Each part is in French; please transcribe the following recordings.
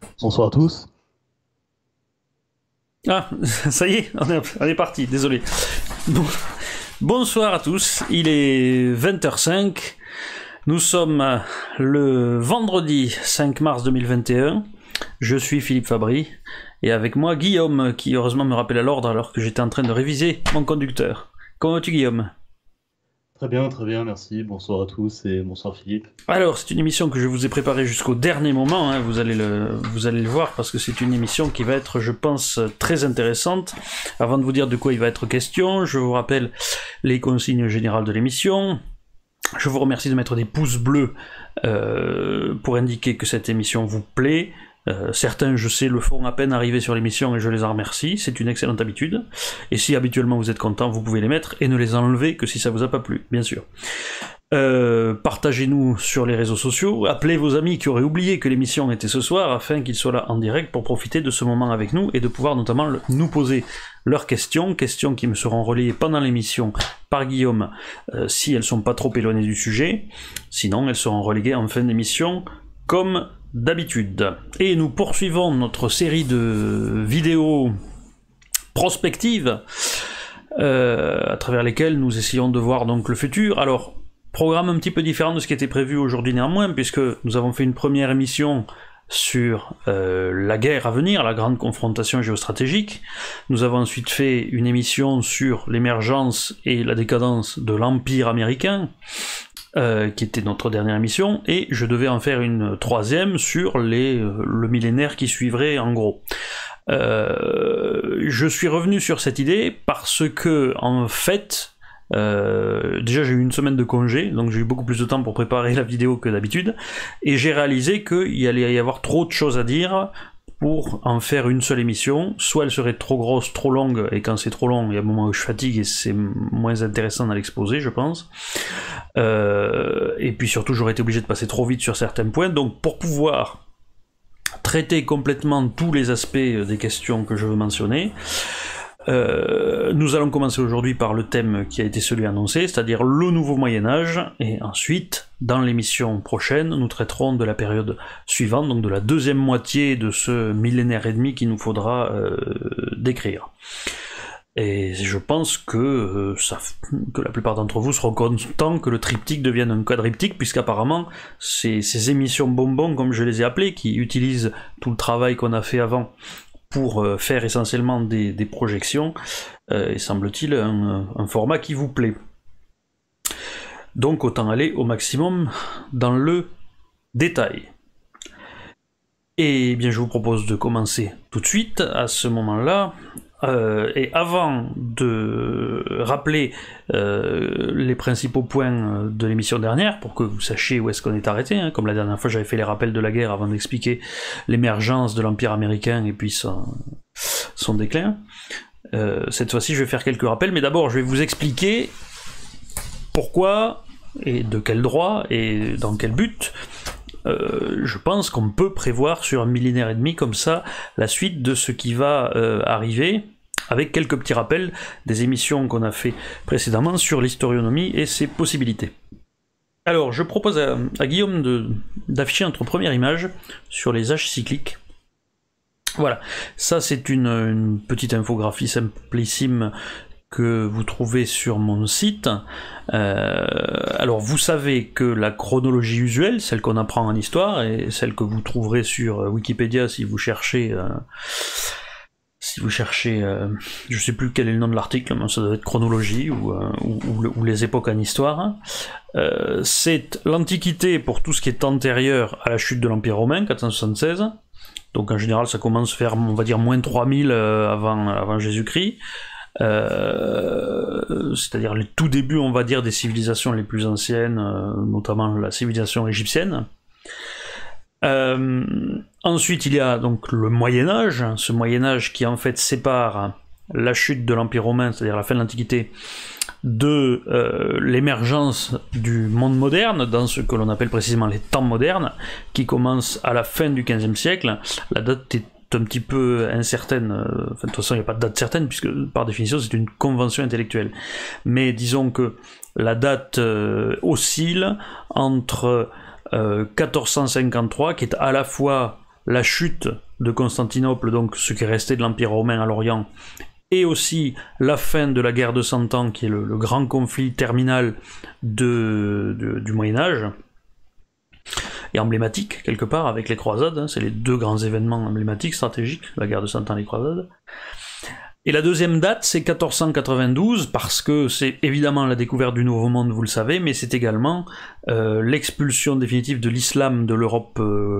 Bonsoir à tous. Ah, ça y est, on est parti, désolé. Bon, bonsoir à tous, il est 20h05, nous sommes le vendredi 5 mars 2021, je suis Philippe Fabry, et avec moi Guillaume, qui heureusement me rappelle à l'ordre alors que j'étais en train de réviser mon conducteur. Comment vas-tu Guillaume ? Très bien, merci. Bonsoir à tous et bonsoir Philippe. Alors, c'est une émission que je vous ai préparée jusqu'au dernier moment, hein, vous allez le voir, parce que c'est une émission qui va être, je pense, très intéressante. Avant de vous dire de quoi il va être question, je vous rappelle les consignes générales de l'émission. Je vous remercie de mettre des pouces bleus pour indiquer que cette émission vous plaît. Certains, je sais, le font à peine arriver sur l'émission et je les en remercie, c'est une excellente habitude. Et si habituellement vous êtes content, vous pouvez les mettre et ne les enlever que si ça vous a pas plu, bien sûr. Partagez-nous sur les réseaux sociaux, appelez vos amis qui auraient oublié que l'émission était ce soir afin qu'ils soient là en direct pour profiter de ce moment avec nous et de pouvoir notamment nous poser leurs questions qui me seront relayées pendant l'émission par Guillaume si elles sont pas trop éloignées du sujet, sinon elles seront reléguées en fin d'émission comme d'habitude. Et nous poursuivons notre série de vidéos prospectives à travers lesquelles nous essayons de voir donc le futur. Alors, programme un petit peu différent de ce qui était prévu aujourd'hui néanmoins, puisque nous avons fait une première émission sur la guerre à venir, la grande confrontation géostratégique. Nous avons ensuite fait une émission sur l'émergence et la décadence de l'Empire américain, qui était notre dernière émission, et je devais en faire une troisième sur le millénaire qui suivrait en gros. Je suis revenu sur cette idée parce que, en fait, déjà j'ai eu une semaine de congé, donc j'ai eu beaucoup plus de temps pour préparer la vidéo que d'habitude, et j'ai réalisé qu'il allait y avoir trop de choses à dire pour en faire une seule émission. Soit elle serait trop grosse, trop longue, et quand c'est trop long, il y a un moment où je fatigue et c'est moins intéressant à l'exposer, je pense. Et puis surtout, j'aurais été obligé de passer trop vite sur certains points, donc pour pouvoir traiter complètement tous les aspects des questions que je veux mentionner, nous allons commencer aujourd'hui par le thème qui a été celui annoncé, c'est-à-dire le nouveau Moyen-Âge, et ensuite, dans l'émission prochaine, nous traiterons de la période suivante, donc de la deuxième moitié de ce millénaire et demi qu'il nous faudra décrire. Et je pense que la plupart d'entre vous seront contents que le triptyque devienne un quadriptyque, puisqu'apparemment, ces émissions bonbons, comme je les ai appelées, qui utilisent tout le travail qu'on a fait avant pour faire essentiellement des projections, et semble-t-il un format qui vous plaît. Donc autant aller au maximum dans le détail. Et bien je vous propose de commencer tout de suite à ce moment-là. Et avant de rappeler les principaux points de l'émission dernière, pour que vous sachiez où est-ce qu'on est arrêté, hein, comme la dernière fois j'avais fait les rappels de la guerre avant d'expliquer l'émergence de l'Empire américain et puis son déclin, cette fois-ci je vais faire quelques rappels, mais d'abord je vais vous expliquer pourquoi et de quel droit et dans quel but je pense qu'on peut prévoir sur un millénaire et demi comme ça la suite de ce qui va arriver, avec quelques petits rappels des émissions qu'on a fait précédemment sur l'historionomie et ses possibilités. Alors, je propose à Guillaume d'afficher notre première image sur les âges cycliques. Voilà, ça c'est une petite infographie simplissime que vous trouvez sur mon site. Alors vous savez que la chronologie usuelle, celle qu'on apprend en histoire, et celle que vous trouverez sur Wikipédia si vous cherchez... je sais plus quel est le nom de l'article, mais ça doit être chronologie ou les époques en histoire. C'est l'Antiquité pour tout ce qui est antérieur à la chute de l'Empire romain, 476. Donc en général ça commence vers, on va dire, moins 3000 avant Jésus-Christ. C'est-à-dire les tout débuts, on va dire, des civilisations les plus anciennes, notamment la civilisation égyptienne. Ensuite, il y a donc le Moyen-Âge, ce Moyen-Âge qui en fait sépare la chute de l'Empire romain, c'est-à-dire la fin de l'Antiquité, de l'émergence du monde moderne, dans ce que l'on appelle précisément les temps modernes, qui commencent à la fin du XVe siècle. La date est un petit peu incertaine, enfin, de toute façon il n'y a pas de date certaine, puisque par définition c'est une convention intellectuelle. Mais disons que la date oscille entre 1453, qui est à la fois la chute de Constantinople, donc ce qui est resté de l'Empire romain à l'Orient, et aussi la fin de la guerre de 100 ans, qui est le grand conflit terminal du Moyen-Âge, et emblématique, quelque part, avec les croisades, hein, c'est les deux grands événements emblématiques, stratégiques, la guerre de 100 ans et les croisades. Et la deuxième date, c'est 1492, parce que c'est évidemment la découverte du Nouveau Monde, vous le savez, mais c'est également l'expulsion définitive de l'islam de l'Europe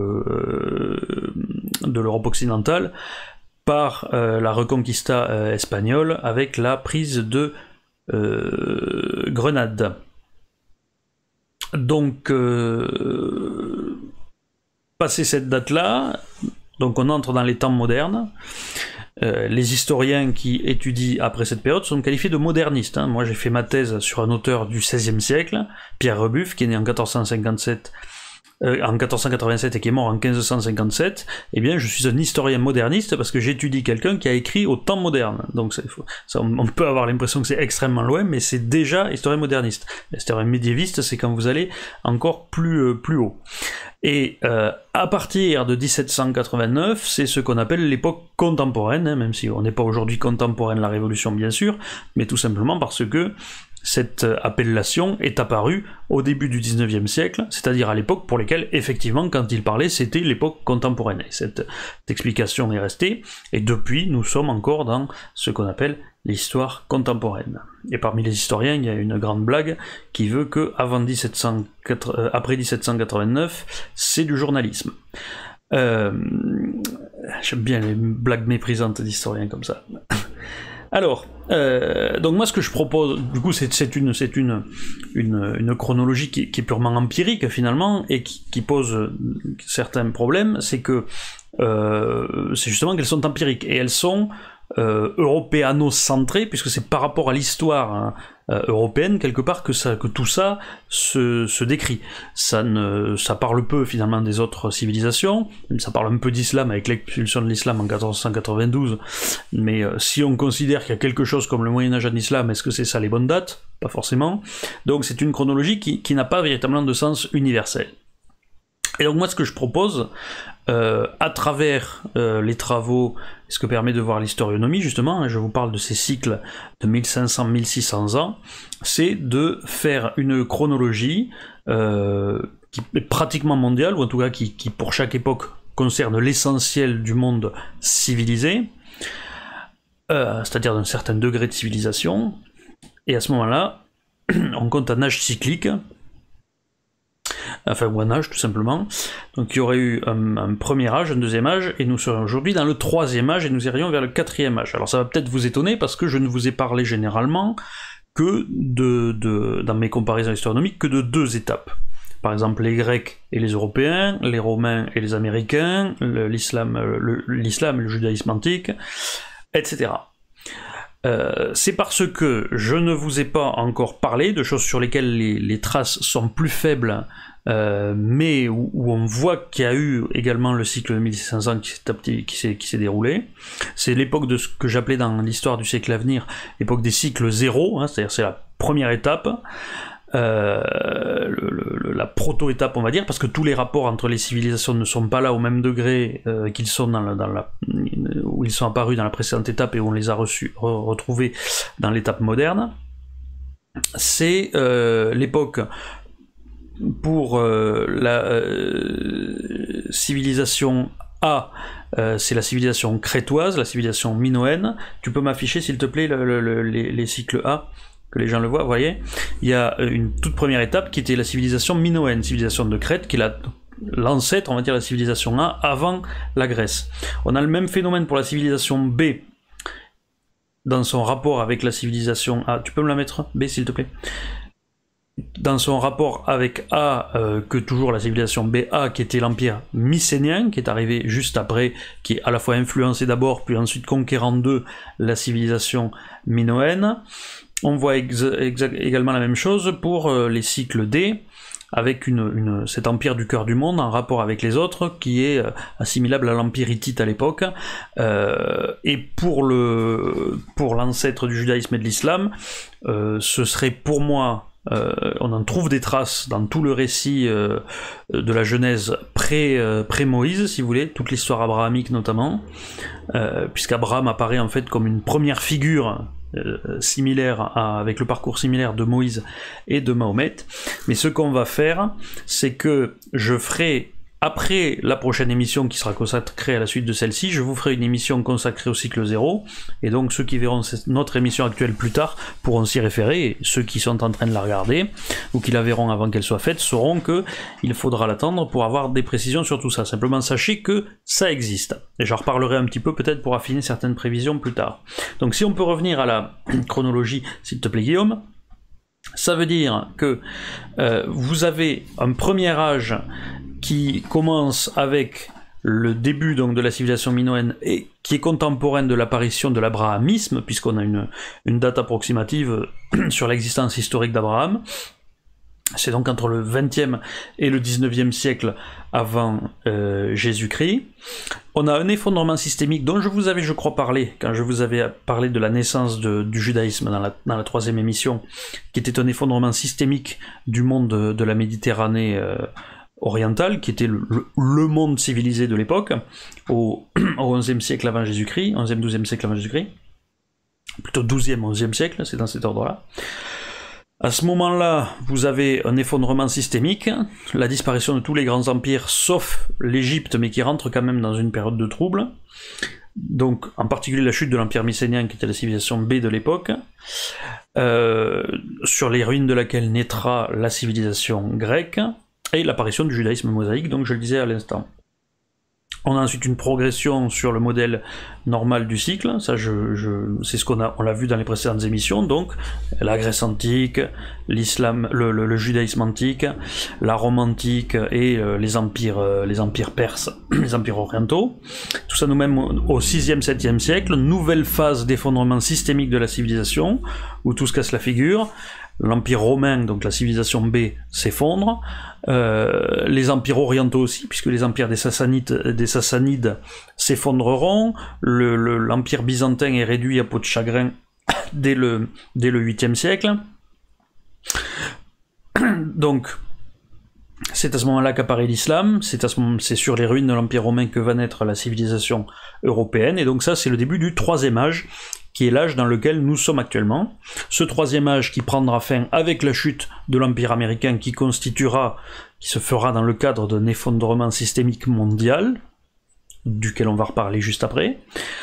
occidentale par la Reconquista espagnole, avec la prise de Grenade. Donc, passé cette date-là, donc on entre dans les temps modernes. Les historiens qui étudient après cette période sont qualifiés de modernistes. Hein. Moi j'ai fait ma thèse sur un auteur du XVIe siècle, Pierre Rebuff, qui est né en 1487 et qui est mort en 1557, eh bien je suis un historien moderniste parce que j'étudie quelqu'un qui a écrit au temps moderne. Donc on peut avoir l'impression que c'est extrêmement loin, mais c'est déjà historien moderniste. Historien médiéviste, c'est quand vous allez encore plus haut. Et à partir de 1789, c'est ce qu'on appelle l'époque contemporaine, hein, même si on n'est pas aujourd'hui contemporain de la Révolution bien sûr, mais tout simplement parce que cette appellation est apparue au début du 19e siècle, c'est-à-dire à l'époque pour laquelle, effectivement, quand il parlait, c'était l'époque contemporaine. Et cette explication est restée, et depuis, nous sommes encore dans ce qu'on appelle l'histoire contemporaine. Et parmi les historiens, il y a une grande blague qui veut que après 1789, c'est du journalisme. J'aime bien les blagues méprisantes d'historiens comme ça. Alors, donc moi ce que je propose, du coup c'est une chronologie qui est purement empirique finalement, et qui pose certains problèmes, c'est que c'est justement qu'elles sont empiriques, et elles sont européano-centrées, puisque c'est par rapport à l'histoire européenne, quelque part, que tout ça se décrit. Ça parle peu, finalement, des autres civilisations, ça parle un peu d'islam, avec l'expulsion de l'islam en 1492, mais si on considère qu'il y a quelque chose comme le Moyen-Âge en islam, est-ce que c'est ça les bonnes dates? Pas forcément. Donc c'est une chronologie qui n'a pas véritablement de sens universel. Et donc moi ce que je propose, à travers les travaux, ce que permet de voir l'historionomie justement, hein, je vous parle de ces cycles de 1500-1600 ans, c'est de faire une chronologie qui est pratiquement mondiale, ou en tout cas qui pour chaque époque concerne l'essentiel du monde civilisé, c'est-à-dire d'un certain degré de civilisation, et à ce moment-là, on compte un âge cyclique, enfin ou un âge tout simplement. Donc il y aurait eu un premier âge, un deuxième âge, et nous serions aujourd'hui dans le troisième âge, et nous irions vers le quatrième âge. Alors ça va peut-être vous étonner, parce que je ne vous ai parlé généralement que dans mes comparaisons astronomiques, que de deux étapes. Par exemple les Grecs et les Européens, les Romains et les Américains, l'islam et le judaïsme antique, etc. C'est parce que je ne vous ai pas encore parlé de choses sur lesquelles les traces sont plus faibles, mais où on voit qu'il y a eu également le cycle de 1500 qui s'est déroulé. C'est l'époque de ce que j'appelais dans l'histoire du siècle à venir, l'époque des cycles zéro, hein, c'est-à-dire c'est la première étape, la proto-étape on va dire, parce que tous les rapports entre les civilisations ne sont pas là au même degré qu'ils sont où ils sont apparus dans la précédente étape et où on les a retrouvés dans l'étape moderne. C'est l'époque pour la civilisation A, c'est la civilisation crétoise, la civilisation minoenne. Tu peux m'afficher s'il te plaît les cycles A, que les gens le voient, vous voyez. Il y a une toute première étape qui était la civilisation minoenne, civilisation de Crète, qui est l'ancêtre, on va dire, la civilisation A avant la Grèce. On a le même phénomène pour la civilisation B, dans son rapport avec la civilisation A. Tu peux me la mettre, B, s'il te plaît? Dans son rapport avec A, que toujours la civilisation BA, qui était l'empire mycénien, qui est arrivé juste après, qui est à la fois influencé d'abord, puis ensuite conquérant de la civilisation minoenne. On voit également la même chose pour les cycles D, avec cet empire du cœur du monde en rapport avec les autres, qui est assimilable à l'empire hittite à l'époque. Et pour l'ancêtre du judaïsme et de l'islam, ce serait pour moi on en trouve des traces dans tout le récit de la Genèse pré-Moïse, si vous voulez, toute l'histoire abrahamique notamment, puisqu'Abraham apparaît en fait comme une première figure similaire avec le parcours similaire de Moïse et de Mahomet. Mais ce qu'on va faire, c'est que je ferai, après la prochaine émission qui sera consacrée à la suite de celle-ci, je vous ferai une émission consacrée au cycle 0, et donc ceux qui verront notre émission actuelle plus tard pourront s'y référer, et ceux qui sont en train de la regarder, ou qui la verront avant qu'elle soit faite, sauront qu'il faudra l'attendre pour avoir des précisions sur tout ça. Simplement sachez que ça existe, et j'en reparlerai un petit peu peut-être pour affiner certaines prévisions plus tard. Donc si on peut revenir à la chronologie, s'il te plaît Guillaume, ça veut dire que vous avez un premier âge qui commence avec le début donc de la civilisation minoenne et qui est contemporaine de l'apparition de l'abrahamisme, puisqu'on a une date approximative sur l'existence historique d'Abraham. C'est donc entre le 20e et le 19e siècle avant Jésus-Christ. On a un effondrement systémique dont je vous avais, je crois, parlé quand je vous avais parlé de la naissance du judaïsme dans la troisième émission, qui était un effondrement systémique du monde de la Méditerranée orientale, qui était le monde civilisé de l'époque, au 11e siècle avant Jésus-Christ, 11e, 12e siècle avant Jésus-Christ, plutôt 12e, 11e siècle, c'est dans cet ordre-là. À ce moment-là, vous avez un effondrement systémique, la disparition de tous les grands empires, sauf l'Égypte, mais qui rentre quand même dans une période de trouble. Donc, en particulier la chute de l'Empire mycénien, qui était la civilisation B de l'époque, sur les ruines de laquelle naîtra la civilisation grecque, et l'apparition du judaïsme mosaïque, donc je le disais à l'instant. On a ensuite une progression sur le modèle normal du cycle, ça c'est ce on l'a vu dans les précédentes émissions, donc la Grèce antique, l'islam, le judaïsme antique, la Rome antique et les empires perses, les empires orientaux. Tout ça nous mène au 6e, 7e siècle, nouvelle phase d'effondrement systémique de la civilisation, où tout se casse la figure. L'empire romain, donc la civilisation B, s'effondre, les empires orientaux aussi, puisque les empires des Sassanides s'effondreront, l'empire byzantin est réduit à peau de chagrin dès le 8e siècle. Donc, c'est à ce moment-là qu'apparaît l'islam, c'est sur les ruines de l'empire romain que va naître la civilisation européenne, et donc ça c'est le début du troisième âge, qui est l'âge dans lequel nous sommes actuellement. Ce troisième âge qui prendra fin avec la chute de l'Empire américain qui se fera dans le cadre d'un effondrement systémique mondial, duquel on va reparler juste après.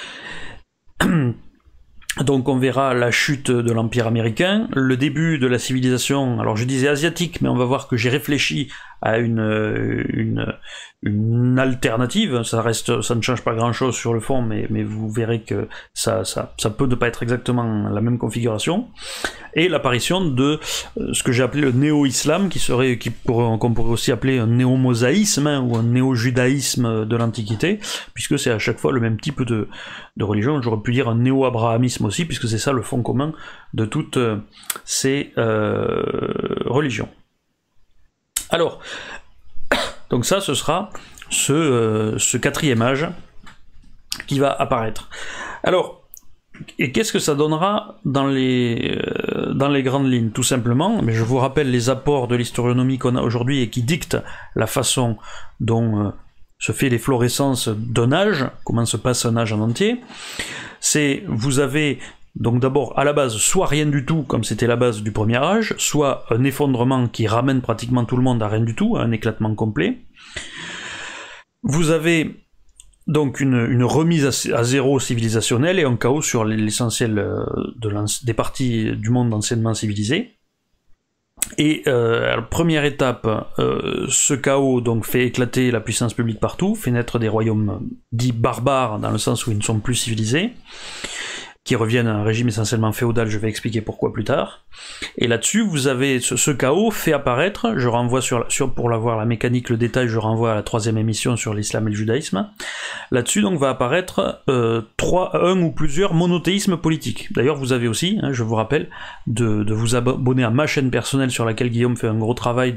Donc on verra la chute de l'Empire américain, le début de la civilisation, alors je disais asiatique, mais on va voir que j'ai réfléchi à une alternative, ça ne change pas grand chose sur le fond, mais vous verrez que ça peut ne pas être exactement la même configuration, et l'apparition de ce que j'ai appelé le néo-islam, qu'on pourrait aussi appeler un néo-mosaïsme, ou un néo-judaïsme de l'Antiquité, puisque c'est à chaque fois le même type de religion. J'aurais pu dire un néo-abrahamisme aussi, puisque c'est ça le fond commun de toutes ces religions. Alors, donc ça, ce sera ce quatrième âge qui va apparaître. Alors, et qu'est-ce que ça donnera dans les grandes lignes? Tout simplement, mais je vous rappelle les apports de l'historionomie qu'on a aujourd'hui et qui dictent la façon dont se fait l'efflorescence d'un âge, comment se passe un âge en entier. Vous avez donc d'abord à la base soit rien du tout comme c'était la base du premier âge, soit un effondrement qui ramène pratiquement tout le monde à rien du tout, à un éclatement complet. Vous avez donc une remise à zéro civilisationnelle et un chaos sur l'essentiel des parties du monde anciennement civilisé. Et première étape, ce chaos donc fait éclater la puissance publique partout, fait naître des royaumes dits barbares dans le sens où ils ne sont plus civilisés, qui reviennent à un régime essentiellement féodal, je vais expliquer pourquoi plus tard. Et là-dessus, vous avez ce chaos fait apparaître, je renvoie pour avoir la mécanique, le détail, je renvoie à la troisième émission sur l'islam et le judaïsme. Là-dessus, donc, va apparaître un ou plusieurs monothéismes politiques. D'ailleurs, vous avez aussi, je vous rappelle, de vous abonner à ma chaîne personnelle sur laquelle Guillaume fait un gros travail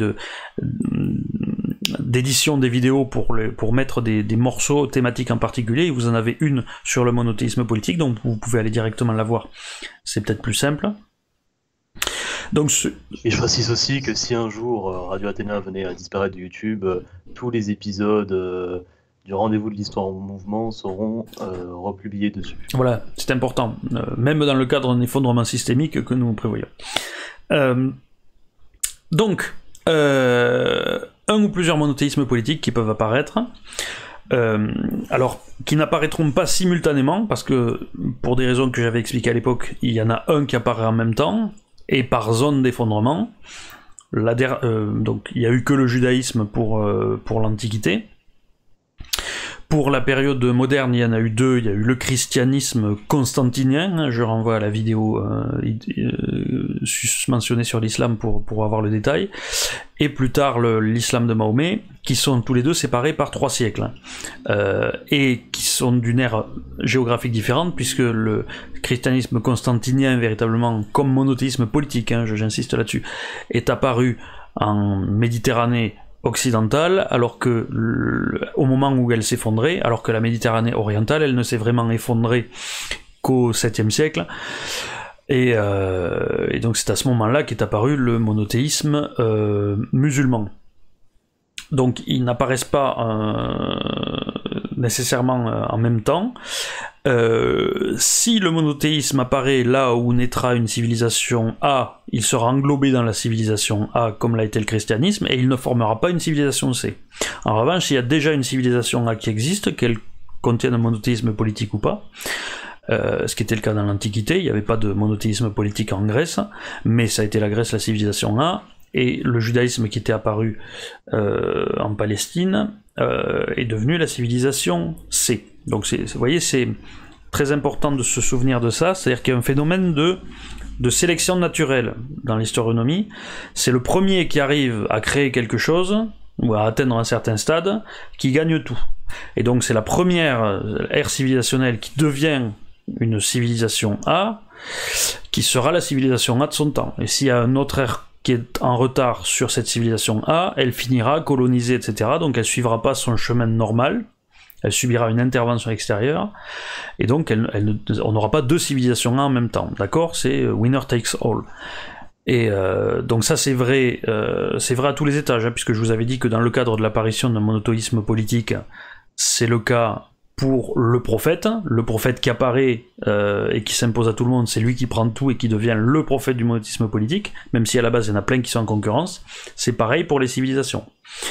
d'édition des vidéos pour mettre des morceaux thématiques en particulier, et vous en avez une sur le monothéisme politique, donc vous pouvez aller directement la voir, c'est peut-être plus simple. Donc, Et je précise aussi que si un jour Radio Athéna venait à disparaître de YouTube, tous les épisodes du Rendez-vous de l'Histoire en Mouvement seront republiés dessus. Voilà, c'est important, même dans le cadre d'un effondrement systémique que nous prévoyons. Donc, un ou plusieurs monothéismes politiques qui peuvent apparaître, alors qui n'apparaîtront pas simultanément, parce que pour des raisons que j'avais expliquées à l'époque, il y en a un qui apparaît en même temps, et par zone d'effondrement. Donc il n'y a eu que le judaïsme pour l'Antiquité. Pour la période moderne, il y en a eu deux. Il y a eu le christianisme constantinien, je renvoie à la vidéo mentionnée sur l'islam pour avoir le détail, et plus tard l'islam de Mahomet, qui sont tous les deux séparés par 3 siècles, et qui sont d'une ère géographique différente, puisque le christianisme constantinien, véritablement comme monothéisme politique, j'insiste là-dessus, est apparu en Méditerranée occidentale, alors que au moment où elle s'effondrait, alors que la Méditerranée orientale, elle ne s'est vraiment effondrée qu'au 7e siècle, et donc c'est à ce moment-là qu'est apparu le monothéisme musulman. Donc ils n'apparaissent pas nécessairement en même temps. Si le monothéisme apparaît là où naîtra une civilisation A, il sera englobé dans la civilisation A comme l'a été le christianisme, et il ne formera pas une civilisation C. En revanche, s'il y a déjà une civilisation A qui existe, qu'elle contienne un monothéisme politique ou pas, ce qui était le cas dans l'Antiquité, il n'y avait pas de monothéisme politique en Grèce, mais ça a été la Grèce la civilisation A, et le judaïsme qui était apparu en Palestine est devenu la civilisation C. Donc vous voyez, c'est très important de se souvenir de ça, c'est-à-dire qu'il y a un phénomène de sélection naturelle dans l'historionomie. C'est le premier qui arrive à créer quelque chose, ou à atteindre un certain stade, qui gagne tout. Et donc c'est la première ère civilisationnelle qui devient une civilisation A, qui sera la civilisation A de son temps. Et s'il y a une autre ère qui est en retard sur cette civilisation A, elle finira colonisée, etc. Donc elle suivra pas son chemin normal, elle subira une intervention extérieure, et donc on n'aura pas 2 civilisations A en même temps, d'accord? C'est winner takes all. Et donc ça c'est vrai à tous les étages, puisque je vous avais dit que dans le cadre de l'apparition d'un monothéisme politique, c'est le cas pour le prophète qui apparaît et qui s'impose à tout le monde, c'est lui qui prend tout et qui devient le prophète du monothéisme politique, même si à la base il y en a plein qui sont en concurrence. C'est pareil pour les civilisations.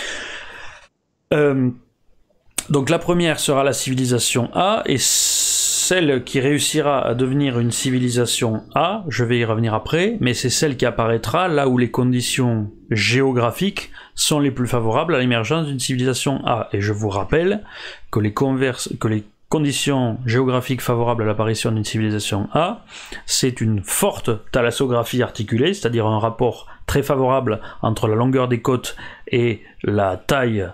Donc la première sera la civilisation A, et celle qui réussira à devenir une civilisation A, je vais y revenir après, mais c'est celle qui apparaîtra là où les conditions géographiques sont les plus favorables à l'émergence d'une civilisation A. Et je vous rappelle que les conditions géographiques favorables à l'apparition d'une civilisation A, c'est une forte thalassographie articulée, c'est-à-dire un rapport très favorable entre la longueur des côtes et la taille,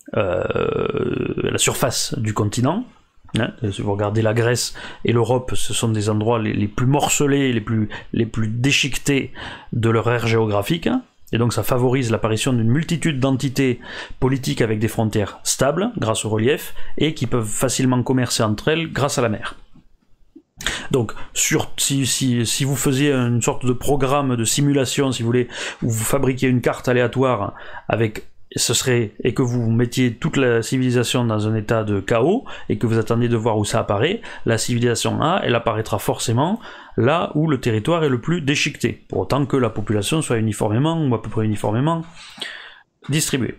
la surface du continent. Si vous regardez la Grèce et l'Europe, ce sont des endroits les plus morcelés, les plus déchiquetés de leur ère géographique, et donc ça favorise l'apparition d'une multitude d'entités politiques avec des frontières stables grâce au relief, et qui peuvent facilement commercer entre elles grâce à la mer. Donc si vous faisiez une sorte de programme de simulation, si vous voulez, où vous fabriquiez une carte aléatoire avec et que vous mettiez toute la civilisation dans un état de chaos, et que vous attendiez de voir où ça apparaît, la civilisation A, elle apparaîtra forcément là où le territoire est le plus déchiqueté, pour autant que la population soit uniformément, ou à peu près uniformément, distribuée.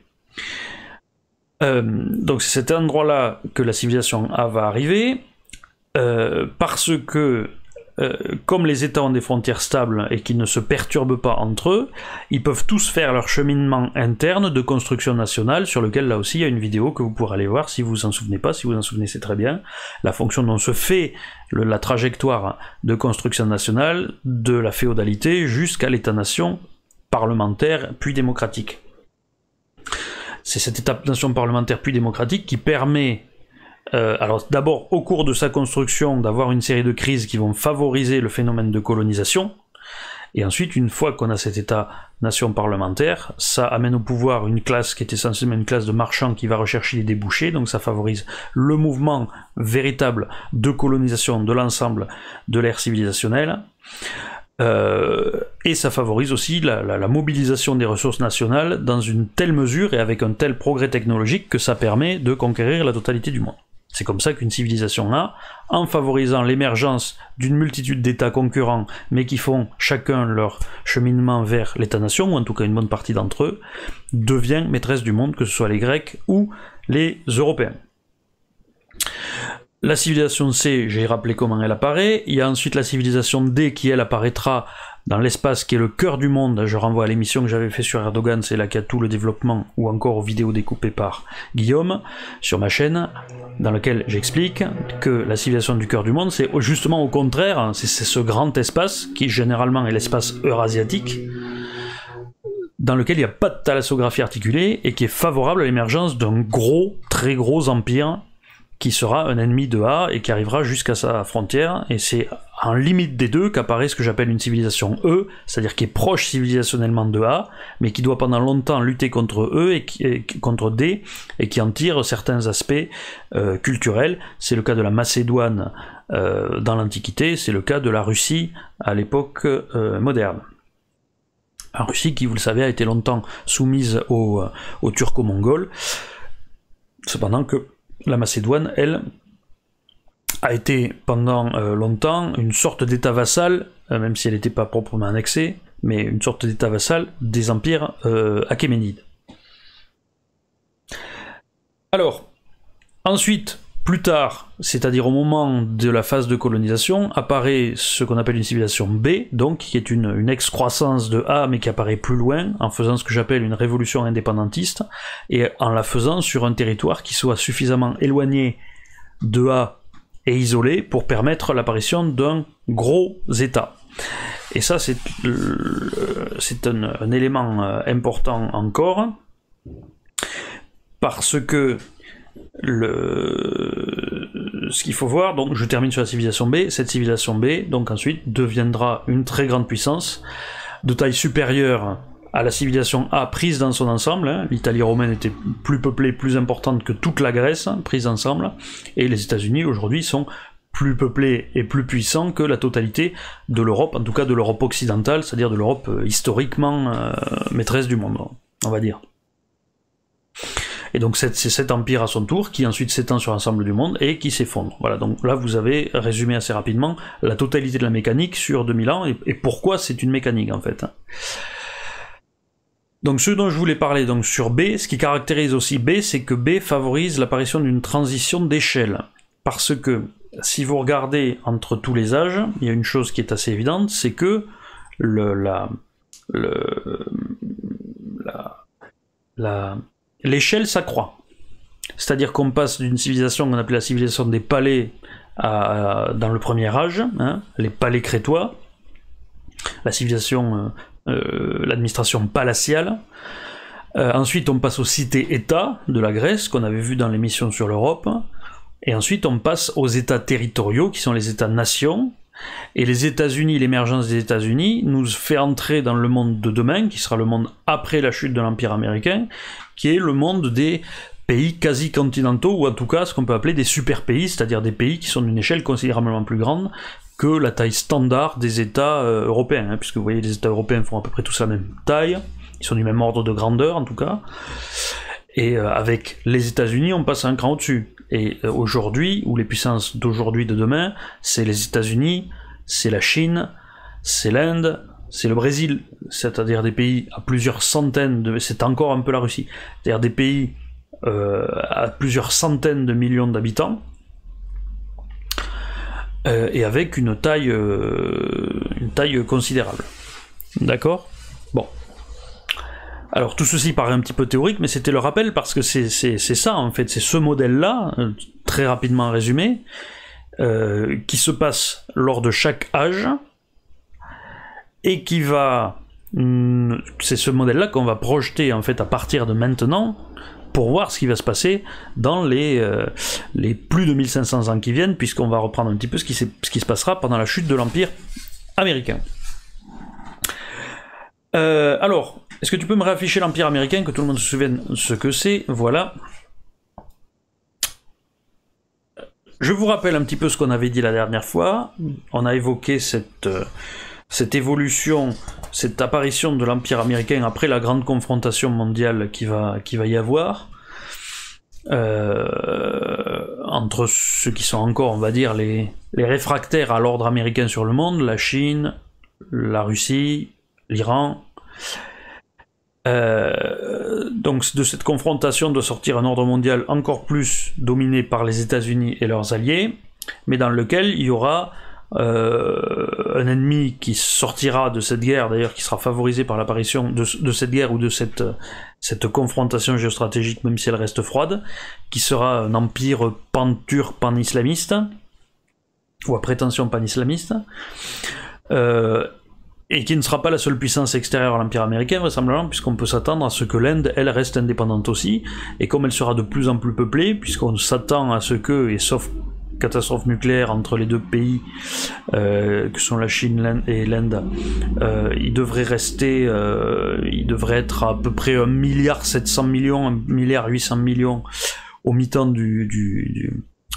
Donc c'est cet endroit-là que la civilisation A va arriver, parce que comme les États ont des frontières stables et qu'ils ne se perturbent pas entre eux, ils peuvent tous faire leur cheminement interne de construction nationale, sur lequel là aussi il y a une vidéo que vous pourrez aller voir si vous vous en souvenez pas. Si vous en souvenez, c'est très bien. La fonction dont se fait la trajectoire de construction nationale de la féodalité jusqu'à l'État-nation parlementaire puis démocratique. C'est cette État-nation parlementaire puis démocratique qui permet alors d'abord, au cours de sa construction, d'avoir une série de crises qui vont favoriser le phénomène de colonisation, et ensuite, une fois qu'on a cet État-nation parlementaire, ça amène au pouvoir une classe qui est essentiellement une classe de marchands qui va rechercher les débouchés, donc ça favorise le mouvement véritable de colonisation de l'ensemble de l'ère civilisationnelle. Et ça favorise aussi la mobilisation des ressources nationales dans une telle mesure et avec un tel progrès technologique que ça permet de conquérir la totalité du monde. C'est comme ça qu'une civilisation A, en favorisant l'émergence d'une multitude d'États concurrents, mais qui font chacun leur cheminement vers l'État-nation, ou en tout cas une bonne partie d'entre eux, devient maîtresse du monde, que ce soit les Grecs ou les Européens. La civilisation C, j'ai rappelé comment elle apparaît. Il y a ensuite la civilisation D qui, elle, apparaîtra dans l'espace qui est le cœur du monde. Je renvoie à l'émission que j'avais fait sur Erdogan, c'est là qu'il y a tout le développement, ou encore aux vidéos découpées par Guillaume sur ma chaîne, dans laquelle j'explique que la civilisation du cœur du monde, c'est justement au contraire, c'est ce grand espace qui généralement est l'espace eurasiatique, dans lequel il n'y a pas de thalassographie articulée et qui est favorable à l'émergence d'un gros, très gros empire qui sera un ennemi de A et qui arrivera jusqu'à sa frontière, et c'est en limite des deux qu'apparaît ce que j'appelle une civilisation E, c'est-à-dire qui est proche civilisationnellement de A, mais qui doit pendant longtemps lutter contre E et contre D, et qui en tire certains aspects culturels. C'est le cas de la Macédoine dans l'Antiquité, c'est le cas de la Russie à l'époque moderne. La Russie qui, vous le savez, a été longtemps soumise aux Turco-Mongols, cependant que la Macédoine, elle, a été pendant longtemps une sorte d'état vassal, même si elle n'était pas proprement annexée, mais une sorte d'état vassal des empires achéménides. Alors, ensuite, plus tard, c'est-à-dire au moment de la phase de colonisation, apparaît ce qu'on appelle une civilisation B, donc qui est une excroissance de A, mais qui apparaît plus loin, en faisant ce que j'appelle une révolution indépendantiste, et en la faisant sur un territoire qui soit suffisamment éloigné de A et isolé pour permettre l'apparition d'un gros État. Et ça, c'est un élément important encore, parce que ce qu'il faut voir, donc je termine sur la civilisation B, cette civilisation B, donc ensuite, deviendra une très grande puissance, de taille supérieure à la civilisation A prise dans son ensemble, hein. L'Italie romaine était plus peuplée, plus importante que toute la Grèce, hein, prise ensemble, et les États-Unis aujourd'hui sont plus peuplés et plus puissants que la totalité de l'Europe, en tout cas de l'Europe occidentale, c'est-à-dire de l'Europe historiquement maîtresse du monde, on va dire. Et donc c'est cet empire à son tour qui ensuite s'étend sur l'ensemble du monde et qui s'effondre. Voilà, donc là vous avez résumé assez rapidement la totalité de la mécanique sur 2000 ans et pourquoi c'est une mécanique en fait. Donc ce dont je voulais parler donc sur B, ce qui caractérise aussi B, c'est que B favorise l'apparition d'une transition d'échelle. Parce que si vous regardez entre tous les âges, il y a une chose qui est assez évidente, c'est que l'échelle s'accroît. C'est-à-dire qu'on passe d'une civilisation qu'on appelle la civilisation des palais dans le premier âge, hein, les palais crétois, la civilisation, l'administration palatiale. Ensuite, on passe aux cités-États de la Grèce, qu'on avait vu dans l'émission sur l'Europe. Et ensuite, on passe aux États territoriaux, qui sont les États-nations. Et les États-Unis, l'émergence des États-Unis, nous fait entrer dans le monde de demain, qui sera le monde après la chute de l'Empire américain, qui est le monde des pays quasi-continentaux, ou en tout cas ce qu'on peut appeler des super-pays, c'est-à-dire des pays qui sont d'une échelle considérablement plus grande que la taille standard des États européens, hein, puisque vous voyez, les États européens font à peu près tous la même taille, ils sont du même ordre de grandeur en tout cas, et avec les États-Unis, on passe un cran au-dessus. Et aujourd'hui, ou les puissances d'aujourd'hui, de demain, c'est les États-Unis, c'est la Chine, c'est l'Inde, c'est le Brésil, c'est-à-dire des pays à plusieurs centaines de... c'est encore un peu la Russie, c'est-à-dire des pays à plusieurs centaines de millions d'habitants, et avec une taille considérable. D'accord ? Bon. Alors tout ceci paraît un petit peu théorique, mais c'était le rappel parce que c'est ça en fait, c'est ce modèle-là, très rapidement résumé, qui se passe lors de chaque âge, et qui va... c'est ce modèle-là qu'on va projeter en fait à partir de maintenant, pour voir ce qui va se passer dans les plus de 1500 ans qui viennent, puisqu'on va reprendre un petit peu ce qui se passera pendant la chute de l'Empire américain. Alors, est-ce que tu peux me réafficher l'Empire américain, que tout le monde se souvienne ce que c'est? Voilà. Je vous rappelle un petit peu ce qu'on avait dit la dernière fois. On a évoqué cette évolution, cette apparition de l'Empire américain après la grande confrontation mondiale qui va y avoir, entre ceux qui sont encore, on va dire, les réfractaires à l'ordre américain sur le monde, la Chine, la Russie, l'Iran. Donc de cette confrontation doit sortir un ordre mondial encore plus dominé par les États-Unis et leurs alliés, mais dans lequel il y aura un ennemi qui sortira de cette guerre, d'ailleurs qui sera favorisé par l'apparition de cette guerre ou de cette confrontation géostratégique, même si elle reste froide, qui sera un empire pan-turc, pan-islamiste, ou à prétention pan-islamiste, et qui ne sera pas la seule puissance extérieure à l'Empire américain, vraisemblablement, puisqu'on peut s'attendre à ce que l'Inde, elle, reste indépendante aussi, et comme elle sera de plus en plus peuplée, puisqu'on s'attend à ce que, et sauf catastrophe nucléaire entre les deux pays, que sont la Chine et l'Inde, il devrait être à peu près 1,7 milliard, 1,8 milliard au mi-temps du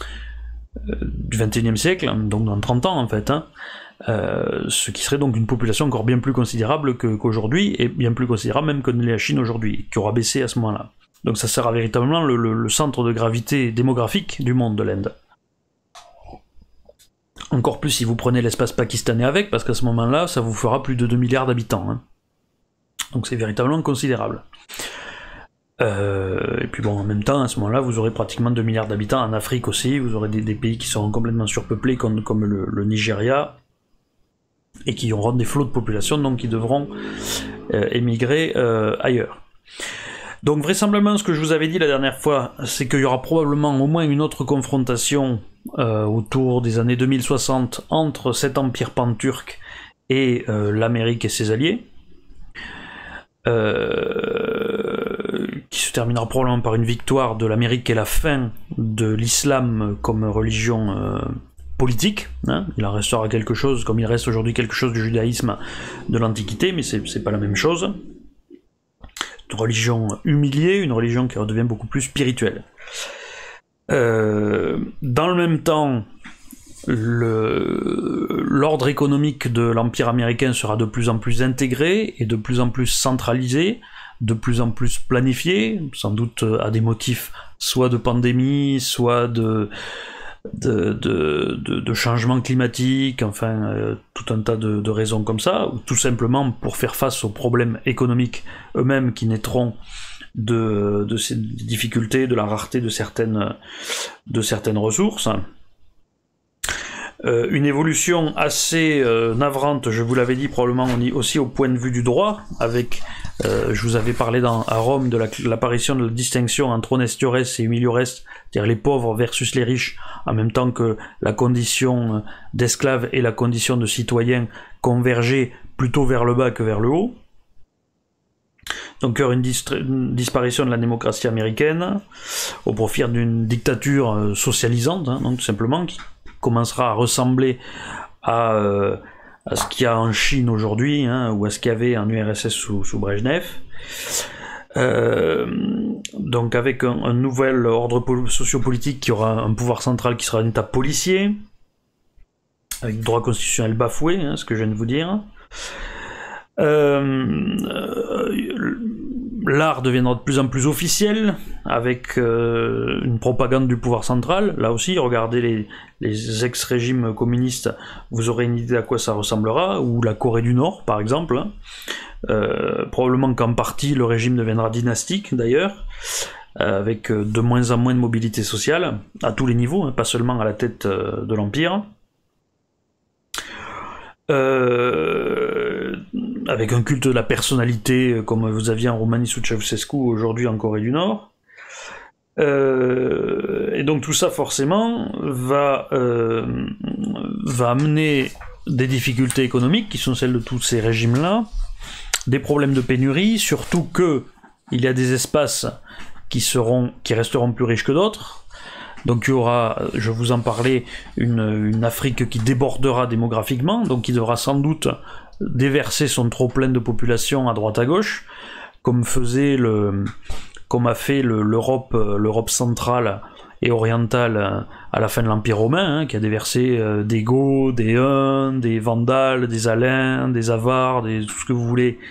XXIe siècle, donc dans 30 ans en fait, hein. Ce qui serait donc une population encore bien plus considérable qu'aujourd'hui, et bien plus considérable même que la Chine aujourd'hui, qui aura baissé à ce moment-là. Donc ça sera véritablement le centre de gravité démographique du monde de l'Inde. Encore plus si vous prenez l'espace pakistanais avec, parce qu'à ce moment-là, ça vous fera plus de 2 milliards d'habitants. Hein. Donc c'est véritablement considérable. Et puis bon, en même temps, à ce moment-là, vous aurez pratiquement 2 milliards d'habitants. En Afrique aussi, vous aurez des pays qui seront complètement surpeuplés, comme le Nigeria, et qui auront des flots de population, donc qui devront émigrer ailleurs. Donc vraisemblablement, ce que je vous avais dit la dernière fois, c'est qu'il y aura probablement au moins une autre confrontation autour des années 2060 entre cet empire pan-turc et l'Amérique et ses alliés, qui se terminera probablement par une victoire de l'Amérique et la fin de l'islam comme religion politique, hein. Il en restera quelque chose, comme il reste aujourd'hui quelque chose du judaïsme de l'Antiquité, mais c'est pas la même chose. Une religion humiliée, une religion qui redevient beaucoup plus spirituelle. Dans le même temps, l'ordre économique de l'Empire américain sera de plus en plus intégré et de plus en plus centralisé, de plus en plus planifié, sans doute à des motifs soit de pandémie, soit de changements climatiques, enfin tout un tas de raisons comme ça, ou tout simplement pour faire face aux problèmes économiques eux-mêmes qui naîtront de ces difficultés, de la rareté de certaines ressources. Une évolution assez navrante, je vous l'avais dit, probablement aussi au point de vue du droit, avec, je vous avais parlé à Rome de l'apparition de la distinction entre honestiores et humiliores, c'est-à-dire les pauvres versus les riches, en même temps que la condition d'esclave et la condition de citoyen convergeaient plutôt vers le bas que vers le haut. Donc il y aura une disparition de la démocratie américaine au profit d'une dictature socialisante, hein, donc tout simplement, qui commencera à ressembler à ce qu'il y a en Chine aujourd'hui, hein, ou à ce qu'il y avait en URSS sous Brejnev. Donc avec un nouvel ordre sociopolitique qui aura un pouvoir central qui sera un état policier, avec le droit constitutionnel bafoué, hein, ce que je viens de vous dire. L'art deviendra de plus en plus officiel, avec une propagande du pouvoir central. Là aussi, regardez les ex-régimes communistes, vous aurez une idée à quoi ça ressemblera, ou la Corée du Nord, par exemple. Probablement qu'en partie, le régime deviendra dynastique, d'ailleurs, avec de moins en moins de mobilité sociale, à tous les niveaux, hein, pas seulement à la tête de l'Empire. Avec un culte de la personnalité comme vous aviez en Roumanie sous Ceausescu, aujourd'hui en Corée du Nord. Et donc tout ça forcément va amener des difficultés économiques qui sont celles de tous ces régimes-là, des problèmes de pénurie, surtout que il y a des espaces qui resteront plus riches que d'autres. Donc il y aura, je vous en parlais, une Afrique qui débordera démographiquement, donc qui devra sans doute déverser son trop-plein de population à droite à gauche, comme a fait l'Europe centrale et orientale à la fin de l'Empire romain, qui a déversé des Goths, des Huns, des Vandales, des Alains, des Avars, tout ce que vous voulez.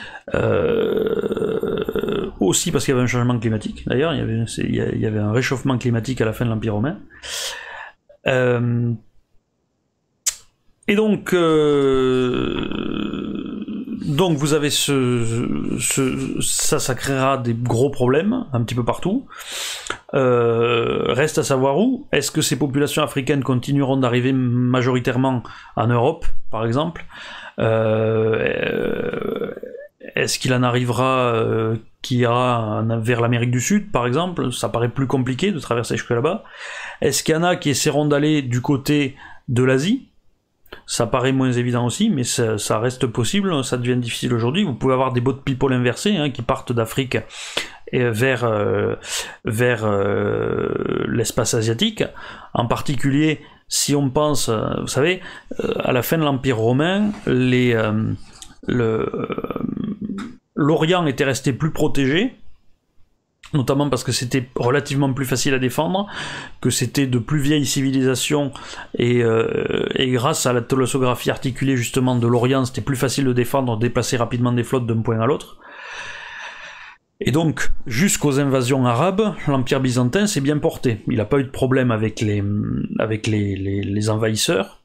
Aussi parce qu'il y avait un changement climatique, d'ailleurs, il y avait un réchauffement climatique à la fin de l'Empire romain. Et donc vous avez ça créera des gros problèmes un petit peu partout. Reste à savoir où. Est-ce que ces populations africaines continueront d'arriver majoritairement en Europe, par exemple? Est-ce qu'il en arrivera qui ira vers l'Amérique du Sud, par exemple? Ça paraît plus compliqué de traverser jusque là-bas. Est-ce qu'il y en a qui essaieront d'aller du côté de l'Asie? Ça paraît moins évident aussi, mais ça reste possible, ça devient difficile aujourd'hui. Vous pouvez avoir des boat people inversés qui partent d'Afrique et vers l'espace asiatique. En particulier, si on pense, vous savez, à la fin de l'Empire romain, l'Orient était resté plus protégé, notamment parce que c'était relativement plus facile à défendre, que c'était de plus vieilles civilisations, et grâce à la thalassocraphie articulée justement de l'Orient, c'était plus facile de défendre, de déplacer rapidement des flottes d'un point à l'autre. Et donc, jusqu'aux invasions arabes, l'Empire byzantin s'est bien porté. Il n'a pas eu de problème avec les envahisseurs.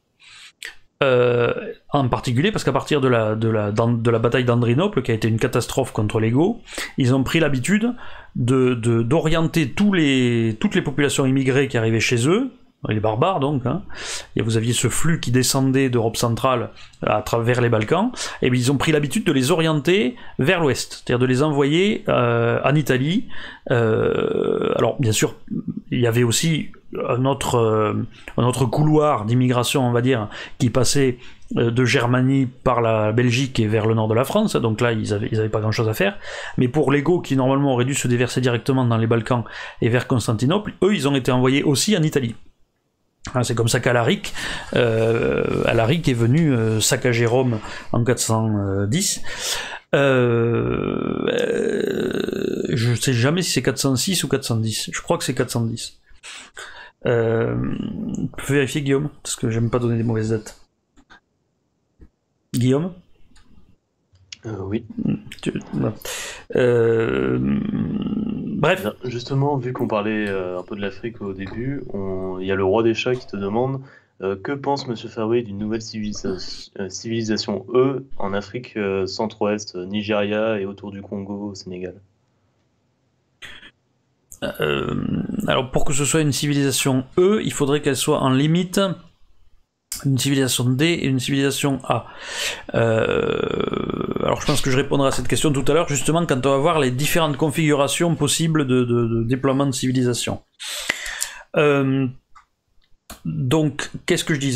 En particulier parce qu'à partir de la bataille d'Andrinople, qui a été une catastrophe contre les Goths, ils ont pris l'habitude d'orienter toutes les populations immigrées qui arrivaient chez eux, les barbares donc, et vous aviez ce flux qui descendait d'Europe centrale à travers les Balkans, et bien ils ont pris l'habitude de les orienter vers l'ouest, c'est-à-dire de les envoyer en Italie. Alors bien sûr, il y avait aussi un autre couloir d'immigration, on va dire, qui passait de Germanie par la Belgique et vers le nord de la France, donc là ils avaient pas grand chose à faire, mais pour les Goths qui normalement auraient dû se déverser directement dans les Balkans et vers Constantinople, eux ils ont été envoyés aussi en Italie. C'est comme ça qu'Alaric est venu saccager Rome en 410. Je sais jamais si c'est 406 ou 410, je crois que c'est 410. Tu peux vérifier, Guillaume, parce que j'aime pas donner des mauvaises dates. Guillaume? Oui. Bref. Justement, vu qu'on parlait un peu de l'Afrique au début, il y a le roi des chats qui te demande que pense Monsieur Faroui d'une nouvelle civilisation en Afrique centre-ouest, Nigeria et autour du Congo, au Sénégal. Alors pour que ce soit une civilisation il faudrait qu'elle soit en limite une civilisation D et une civilisation A. Alors je pense que je répondrai à cette question tout à l'heure, justement quand on va voir les différentes configurations possibles de déploiement de civilisation. Donc, qu'est-ce que je disais ?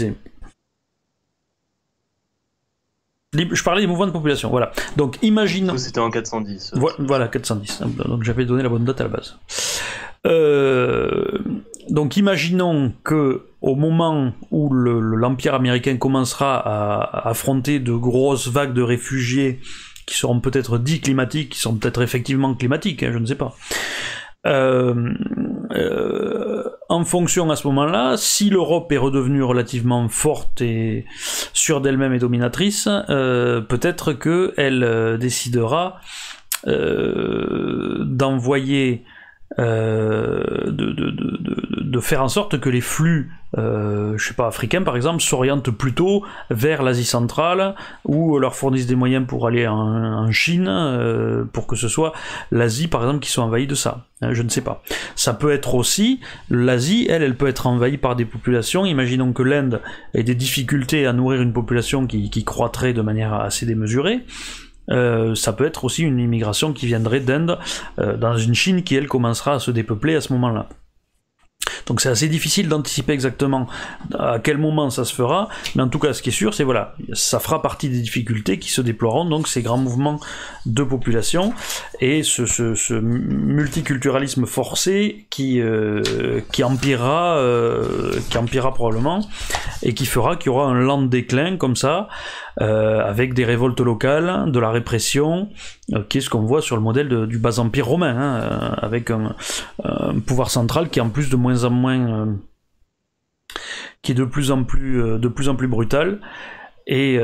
Je parlais des mouvements de population, voilà. Donc, imaginons... C'était en 410. Voilà, 410. Donc, j'avais donné la bonne date à la base. Donc, imaginons que au moment où l'Empire américain commencera à affronter de grosses vagues de réfugiés qui seront peut-être dits climatiques, qui sont peut-être effectivement climatiques, je ne sais pas. En fonction à ce moment-là, si l'Europe est redevenue relativement forte et sûre d'elle-même et dominatrice, peut-être qu'elle décidera d'envoyer, de faire en sorte que les flux, je sais pas, africains par exemple, s'orientent plutôt vers l'Asie centrale, ou leur fournissent des moyens pour aller en Chine, pour que ce soit l'Asie par exemple qui soit envahie de ça. Je ne sais pas. Ça peut être aussi, l'Asie, elle peut être envahie par des populations. Imaginons que l'Inde ait des difficultés à nourrir une population qui croîtrait de manière assez démesurée. Ça peut être aussi une immigration qui viendrait d'Inde dans une Chine qui elle commencera à se dépeupler à ce moment-là. Donc c'est assez difficile d'anticiper exactement à quel moment ça se fera, mais en tout cas ce qui est sûr c'est voilà, ça fera partie des difficultés qui se déploieront, donc ces grands mouvements de population et ce multiculturalisme forcé qui empirera probablement et qui fera qu'il y aura un lent déclin comme ça. avec des révoltes locales, de la répression, qui est ce qu'on voit sur le modèle du bas empire romain, hein, avec un pouvoir central qui est en plus de moins en moins, qui est de plus en plus brutal. Et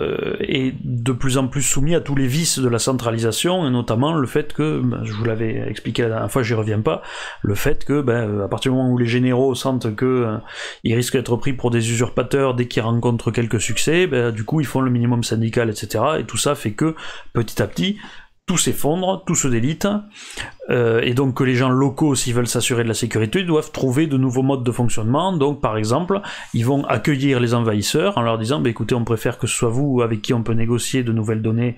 de plus en plus soumis à tous les vices de la centralisation, et notamment le fait que, je vous l'avais expliqué la dernière fois, j'y reviens pas, le fait que, à partir du moment où les généraux sentent que ils risquent d'être pris pour des usurpateurs dès qu'ils rencontrent quelques succès, du coup ils font le minimum syndical, etc. Et tout ça fait que, petit à petit, tout s'effondre, tout se délite, et donc que les gens locaux, s'ils veulent s'assurer de la sécurité, doivent trouver de nouveaux modes de fonctionnement. Donc par exemple, ils vont accueillir les envahisseurs en leur disant écoutez, on préfère que ce soit vous avec qui on peut négocier de nouvelles données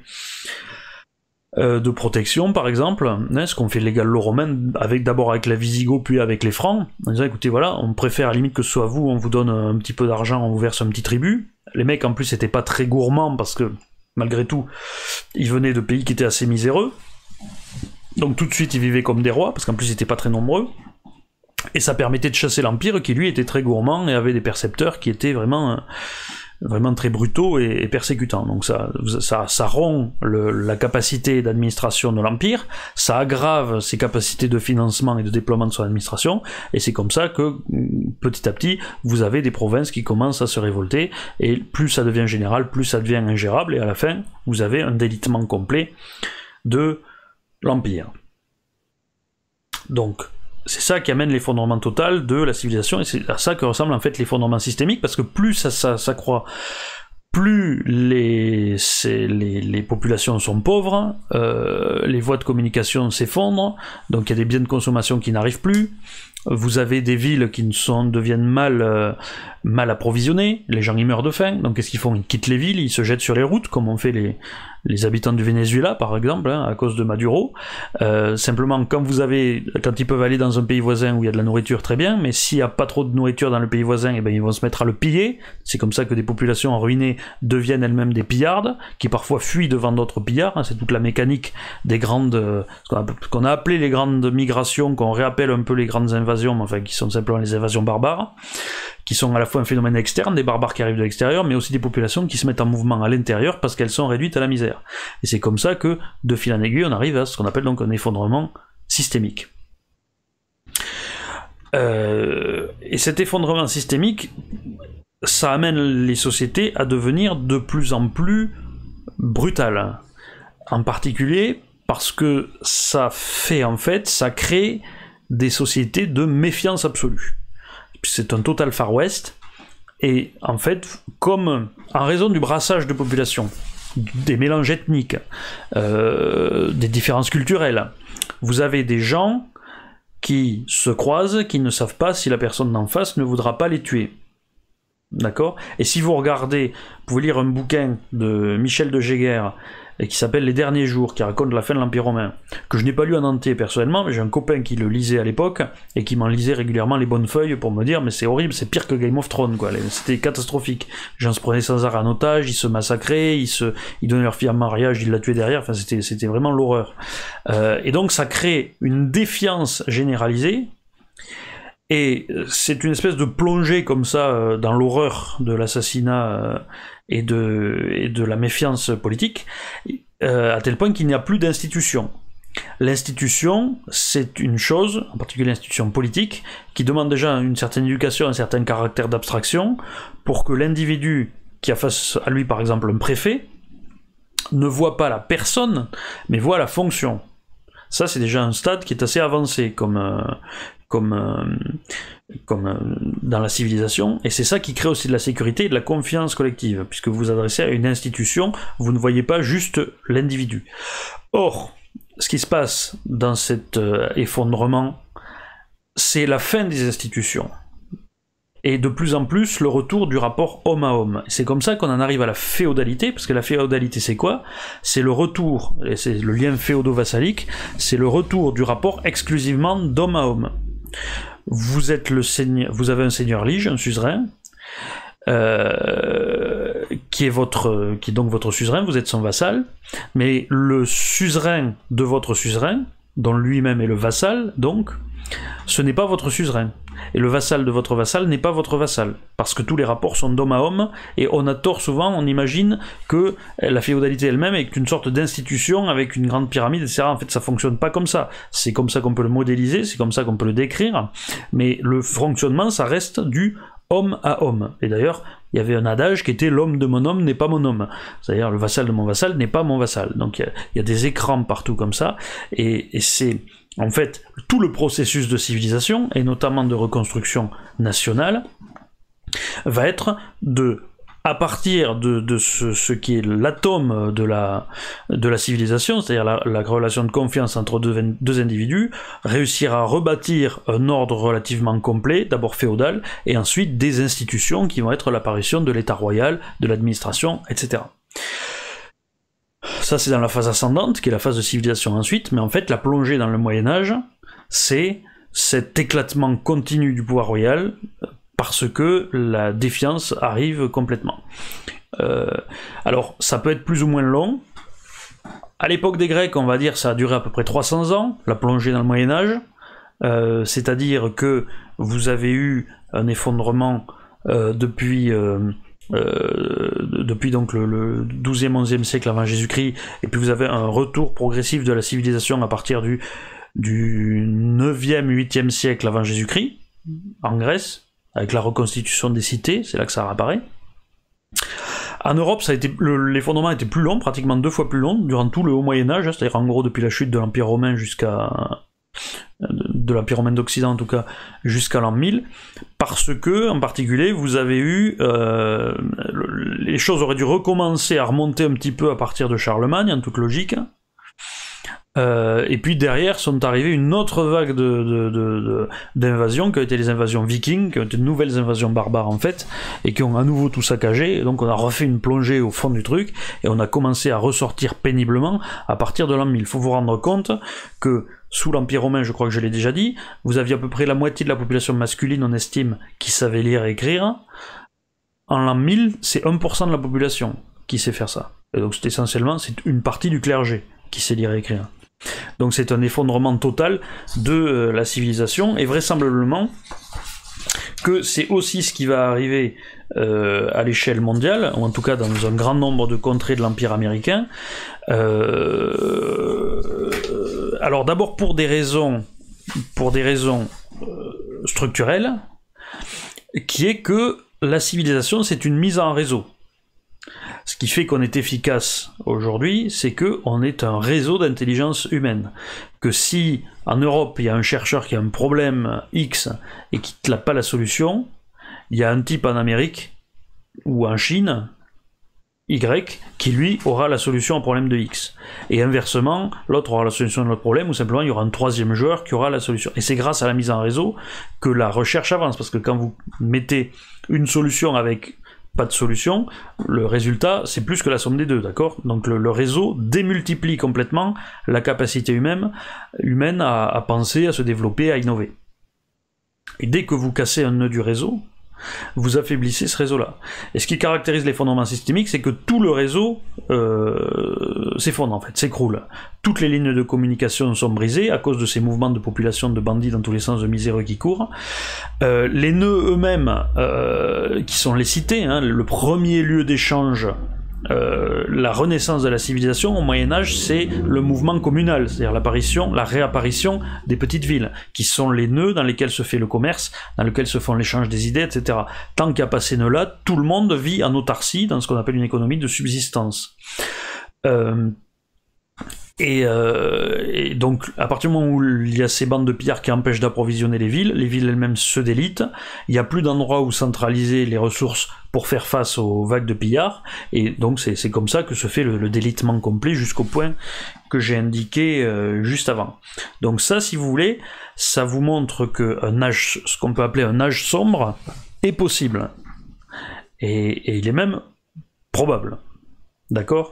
de protection, par exemple, hein, ce qu'on fait les gallo-romains, d'abord avec la Visigoth puis avec les Francs, en disant écoutez voilà, on préfère à la limite que ce soit vous, on vous donne un petit peu d'argent, on vous verse un petit tribut. Les mecs en plus étaient pas très gourmands parce que malgré tout, ils venaient de pays qui étaient assez miséreux. Donc tout de suite, ils vivaient comme des rois, parce qu'en plus, ils n'étaient pas très nombreux. Et ça permettait de chasser l'Empire, qui lui était très gourmand et avait des percepteurs qui étaient vraiment très brutaux et persécutants. Donc ça rompt la capacité d'administration de l'Empire, ça aggrave ses capacités de financement et de déploiement de son administration, et c'est comme ça que, petit à petit, vous avez des provinces qui commencent à se révolter, et plus ça devient général, plus ça devient ingérable, et à la fin, vous avez un délitement complet de l'Empire. Donc, c'est ça qui amène l'effondrement total de la civilisation, et c'est à ça que ressemble en fait l'effondrement systémique, parce que plus ça s'accroît, plus les populations sont pauvres, les voies de communication s'effondrent, donc il y a des biens de consommation qui n'arrivent plus, vous avez des villes qui deviennent mal approvisionnées, les gens y meurent de faim, donc qu'est-ce qu'ils font? Ils quittent les villes, ils se jettent sur les routes, comme ont fait les habitants du Venezuela, par exemple, hein, à cause de Maduro. Simplement, quand ils peuvent aller dans un pays voisin où il y a de la nourriture, très bien, mais s'il n'y a pas trop de nourriture dans le pays voisin, ils vont se mettre à le piller. C'est comme ça que des populations ruinées deviennent elles-mêmes des pillardes, qui parfois fuient devant d'autres pillards, hein. C'est toute la mécanique des grandes, ce qu'on a appelé les grandes migrations, qu'on réappelle un peu les grandes invasions, mais enfin qui sont simplement les invasions barbares, qui sont à la fois un phénomène externe, des barbares qui arrivent de l'extérieur, mais aussi des populations qui se mettent en mouvement à l'intérieur parce qu'elles sont réduites à la misère. Et c'est comme ça que, de fil en aiguille, on arrive à ce qu'on appelle donc un effondrement systémique. Et cet effondrement systémique, ça amène les sociétés à devenir de plus en plus brutales. En particulier parce que ça crée des sociétés de méfiance absolue. C'est un total Far West, et en fait, comme en raison du brassage de population, des mélanges ethniques, des différences culturelles, vous avez des gens qui se croisent, qui ne savent pas si la personne d'en face ne voudra pas les tuer. D'accord? Et si vous regardez, vous pouvez lire un bouquin de Michel de Jéguer, et qui s'appelle Les Derniers Jours, qui raconte la fin de l'Empire romain, que je n'ai pas lu en entier personnellement, mais j'ai un copain qui le lisait à l'époque, et qui m'en lisait régulièrement les bonnes feuilles pour me dire mais c'est horrible, c'est pire que Game of Thrones, quoi. C'était catastrophique. Les gens se prenaient sans arrêt en otage, ils se massacraient, ils donnaient leur fille en mariage, ils la tuaient derrière, enfin c'était vraiment l'horreur. Et donc ça crée une défiance généralisée, et c'est une espèce de plongée comme ça dans l'horreur de l'assassinat et de la méfiance politique, à tel point qu'il n'y a plus d'institution. L'institution, c'est une chose, en particulier l'institution politique, qui demande déjà une certaine éducation, un certain caractère d'abstraction, pour que l'individu qui a face à lui, par exemple, un préfet, ne voit pas la personne, mais voit la fonction. Ça, c'est déjà un stade qui est assez avancé comme dans la civilisation, et c'est ça qui crée aussi de la sécurité et de la confiance collective, puisque vous vous adressez à une institution, vous ne voyez pas juste l'individu. Or, ce qui se passe dans cet effondrement, c'est la fin des institutions, et de plus en plus le retour du rapport homme à homme. C'est comme ça qu'on en arrive à la féodalité, parce que la féodalité c'est quoi? C'est le retour, et c'est le lien féodo-vassalique, c'est le retour du rapport exclusivement d'homme à homme. Vous êtes le seigneur, vous avez un seigneur lige, un suzerain, qui est donc votre suzerain, vous êtes son vassal, mais le suzerain de votre suzerain, dont lui-même est le vassal, donc, ce n'est pas votre suzerain. Et le vassal de votre vassal n'est pas votre vassal. Parce que tous les rapports sont d'homme à homme, et on a tort souvent, on imagine que la féodalité elle-même est une sorte d'institution avec une grande pyramide, etc. En fait, ça fonctionne pas comme ça. C'est comme ça qu'on peut le modéliser, c'est comme ça qu'on peut le décrire, mais le fonctionnement, ça reste du homme à homme. Et d'ailleurs, il y avait un adage qui était l'homme de mon homme n'est pas mon homme. C'est-à-dire le vassal de mon vassal n'est pas mon vassal. Donc il y a des écrans partout comme ça, et c'est en fait tout le processus de civilisation, et notamment de reconstruction nationale, va être à partir de ce qui est l'atome de la civilisation, c'est-à-dire la relation de confiance entre deux individus, réussir à rebâtir un ordre relativement complet, d'abord féodal, et ensuite des institutions qui vont être l'apparition de l'État royal, de l'administration, etc. Ça, c'est dans la phase ascendante, qui est la phase de civilisation ensuite, mais en fait, la plongée dans le Moyen-Âge, c'est cet éclatement continu du pouvoir royal, parce que la défiance arrive complètement. Alors, ça peut être plus ou moins long. À l'époque des Grecs, on va dire, ça a duré à peu près 300 ans, la plongée dans le Moyen-Âge, c'est-à-dire que vous avez eu un effondrement depuis donc le 12e, 11e siècle avant Jésus-Christ, et puis vous avez un retour progressif de la civilisation à partir du 9e, 8e siècle avant Jésus-Christ, en Grèce, avec la reconstitution des cités, c'est là que ça réapparaît. En Europe, l'effondrement a été plus long, pratiquement 2 fois plus long, durant tout le haut Moyen-Âge, c'est-à-dire en gros depuis la chute de l'Empire romain de l'Empire romain d'Occident en tout cas, jusqu'à l'an 1000, parce que, en particulier, vous avez eu... les choses auraient dû recommencer à remonter un petit peu à partir de Charlemagne, en toute logique, et puis derrière sont arrivées une autre vague d'invasions, qui ont été les invasions vikings, qui ont été de nouvelles invasions barbares en fait, et qui ont à nouveau tout saccagé, et donc on a refait une plongée au fond du truc, et on a commencé à ressortir péniblement à partir de l'an 1000. Il faut vous rendre compte que sous l'Empire romain, je crois que je l'ai déjà dit, vous aviez à peu près la moitié de la population masculine, on estime, qui savait lire et écrire. En l'an 1000, c'est 1% de la population qui sait faire ça. Et donc c'est une partie du clergé qui sait lire et écrire. Donc c'est un effondrement total de la civilisation, et vraisemblablement que c'est aussi ce qui va arriver à l'échelle mondiale, ou en tout cas dans un grand nombre de contrées de l'Empire américain. Alors d'abord pour des raisons structurelles, qui est que la civilisation c'est une mise en réseau. Ce qui fait qu'on est efficace aujourd'hui, c'est qu'on est un réseau d'intelligence humaine. Que si, en Europe, il y a un chercheur qui a un problème X et qui n'a pas la solution, il y a un type en Amérique ou en Chine, Y, qui lui aura la solution au problème de X. Et inversement, l'autre aura la solution de l'autre problème, ou simplement il y aura un troisième joueur qui aura la solution. Et c'est grâce à la mise en réseau que la recherche avance, parce que quand vous mettez une solution avec pas de solution, le résultat c'est plus que la somme des deux, d'accord? Donc le réseau démultiplie complètement la capacité humaine à penser, à se développer, à innover. Et dès que vous cassez un nœud du réseau, vous affaiblissez ce réseau-là. Et ce qui caractérise l'effondrement systémique, c'est que tout le réseau s'effondre en fait, s'écroule. Toutes les lignes de communication sont brisées à cause de ces mouvements de population de bandits dans tous les sens, de miséreux qui courent. Les nœuds eux-mêmes, qui sont les cités, hein, le premier lieu d'échange, la renaissance de la civilisation au Moyen-Âge, c'est le mouvement communal, c'est-à-dire la réapparition des petites villes, qui sont les nœuds dans lesquels se fait le commerce, dans lesquels se font l'échange des idées, etc. Tant qu'il n'y a pas ces nœuds-là, tout le monde vit en autarcie, dans ce qu'on appelle une économie de subsistance. Et donc, à partir du moment où il y a ces bandes de pillards qui empêchent d'approvisionner les villes elles-mêmes se délitent, il n'y a plus d'endroit où centraliser les ressources pour faire face aux vagues de pillards, et donc c'est comme ça que se fait le délitement complet jusqu'au point que j'ai indiqué juste avant. Donc ça, si vous voulez, ça vous montre que ce qu'on peut appeler un âge sombre est possible. Et il est même probable. D'accord ?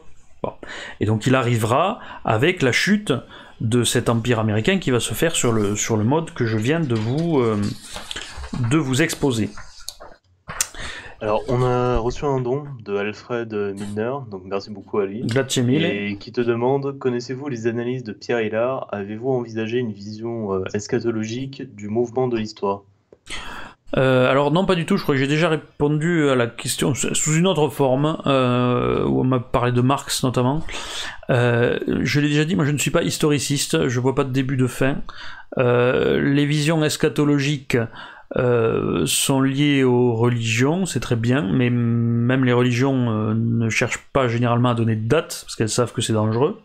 Bon. Et donc il arrivera avec la chute de cet empire américain qui va se faire sur le mode que je viens de vous exposer. Alors, on a reçu un don de Alfred Milner, donc merci beaucoup à lui, Grazie mille. et qui te demande, connaissez-vous les analyses de Pierre Hillard? Avez-vous envisagé une vision eschatologique du mouvement de l'histoire? Alors non, pas du tout, je crois que j'ai déjà répondu à la question sous une autre forme, où on m'a parlé de Marx notamment. Je l'ai déjà dit, moi je ne suis pas historiciste, je vois pas de début de fin. Les visions eschatologiques sont liées aux religions, c'est très bien, mais même les religions ne cherchent pas généralement à donner de date, parce qu'elles savent que c'est dangereux.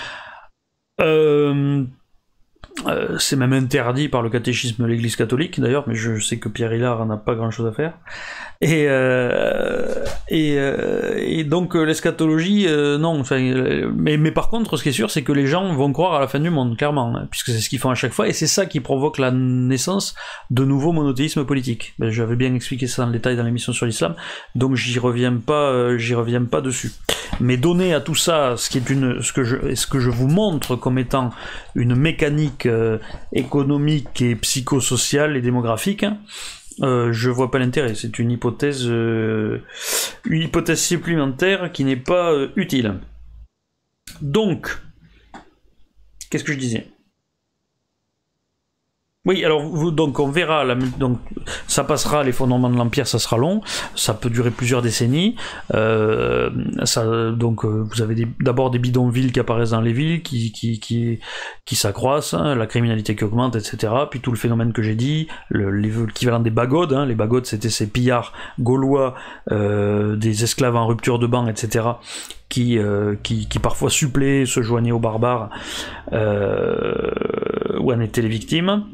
C'est même interdit par le catéchisme de l'Église catholique d'ailleurs, mais je sais que Pierre Hillard n'a pas grand chose à faire. Et donc l'eschatologie, non. Enfin, mais par contre, ce qui est sûr, c'est que les gens vont croire à la fin du monde, clairement, hein, puisque c'est ce qu'ils font à chaque fois, et c'est ça qui provoque la naissance de nouveaux monothéismes politiques. Ben, j'avais bien expliqué ça dans le détail dans l'émission sur l'islam, donc j'y reviens pas dessus. Mais donner à tout ça ce que je vous montre comme étant une mécanique économique et psychosociale et démographique, je vois pas l'intérêt. C'est une hypothèse supplémentaire qui n'est pas utile. Donc, qu'est-ce que je disais ? Oui, alors donc on verra, donc ça passera, l'effondrement de l'Empire, ça sera long, ça peut durer plusieurs décennies, donc vous avez d'abord des bidonvilles qui apparaissent dans les villes, qui s'accroissent, hein, la criminalité qui augmente, etc. Puis tout le phénomène que j'ai dit, l'équivalent des bagodes, hein, les bagodes c'était ces pillards gaulois, des esclaves en rupture de ban, etc. Qui parfois suppléaient, se joignaient aux barbares, ou en étaient les victimes.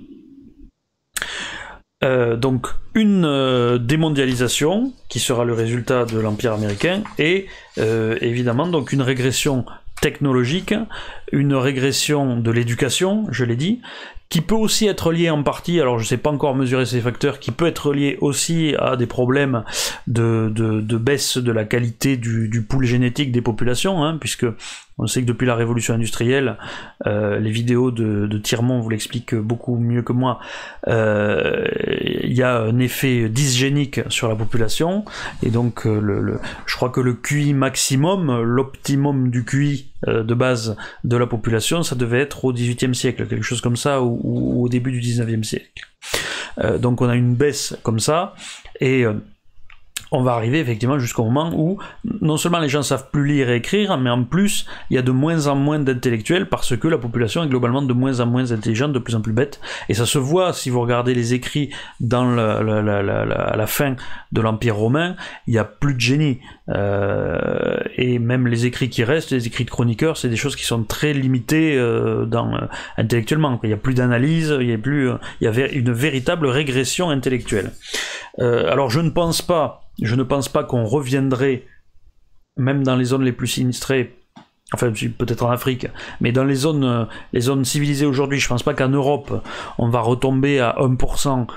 Donc une démondialisation qui sera le résultat de l'Empire américain et évidemment donc une régression technologique, une régression de l'éducation, je l'ai dit, qui peut aussi être liée en partie, alors je ne sais pas encore mesurer ces facteurs, qui peut être lié aussi à des problèmes de baisse de la qualité du pool génétique des populations, hein, puisque on sait que depuis la révolution industrielle, les vidéos de Tirmont vous l'expliquent beaucoup mieux que moi, il y a un effet dysgénique sur la population, et donc je crois que le QI maximum, l'optimum du QI de base de la population, ça devait être au XVIIIe siècle, quelque chose comme ça, ou au début du XIXe siècle. Donc on a une baisse comme ça, et on va arriver effectivement jusqu'au moment où non seulement les gens savent plus lire et écrire, mais en plus il y a de moins en moins d'intellectuels parce que la population est globalement de moins en moins intelligente, de plus en plus bête, et ça se voit si vous regardez les écrits dans à la fin de l'Empire romain, il n'y a plus de génie, et même les écrits qui restent, les écrits de chroniqueurs, c'est des choses qui sont très limitées intellectuellement, il n'y a plus d'analyse, il y a une véritable régression intellectuelle. Alors je ne pense pas qu'on reviendrait, même dans les zones les plus sinistrées, enfin peut-être en Afrique, mais dans les zones civilisées aujourd'hui, je pense pas qu'en Europe on va retomber à 1%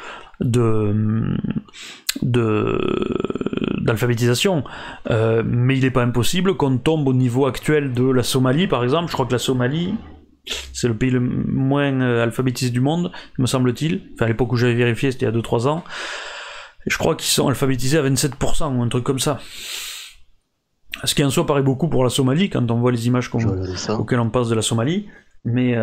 d'alphabétisation, mais il n'est pas impossible qu'on tombe au niveau actuel de la Somalie par exemple. Je crois que la Somalie c'est le pays le moins alphabétisé du monde, me semble-t-il, enfin à l'époque où j'avais vérifié, c'était il y a 2-3 ans. Je crois qu'ils sont alphabétisés à 27% ou un truc comme ça. Ce qui en soi paraît beaucoup pour la Somalie, quand on voit les images auxquelles on passe de la Somalie, mais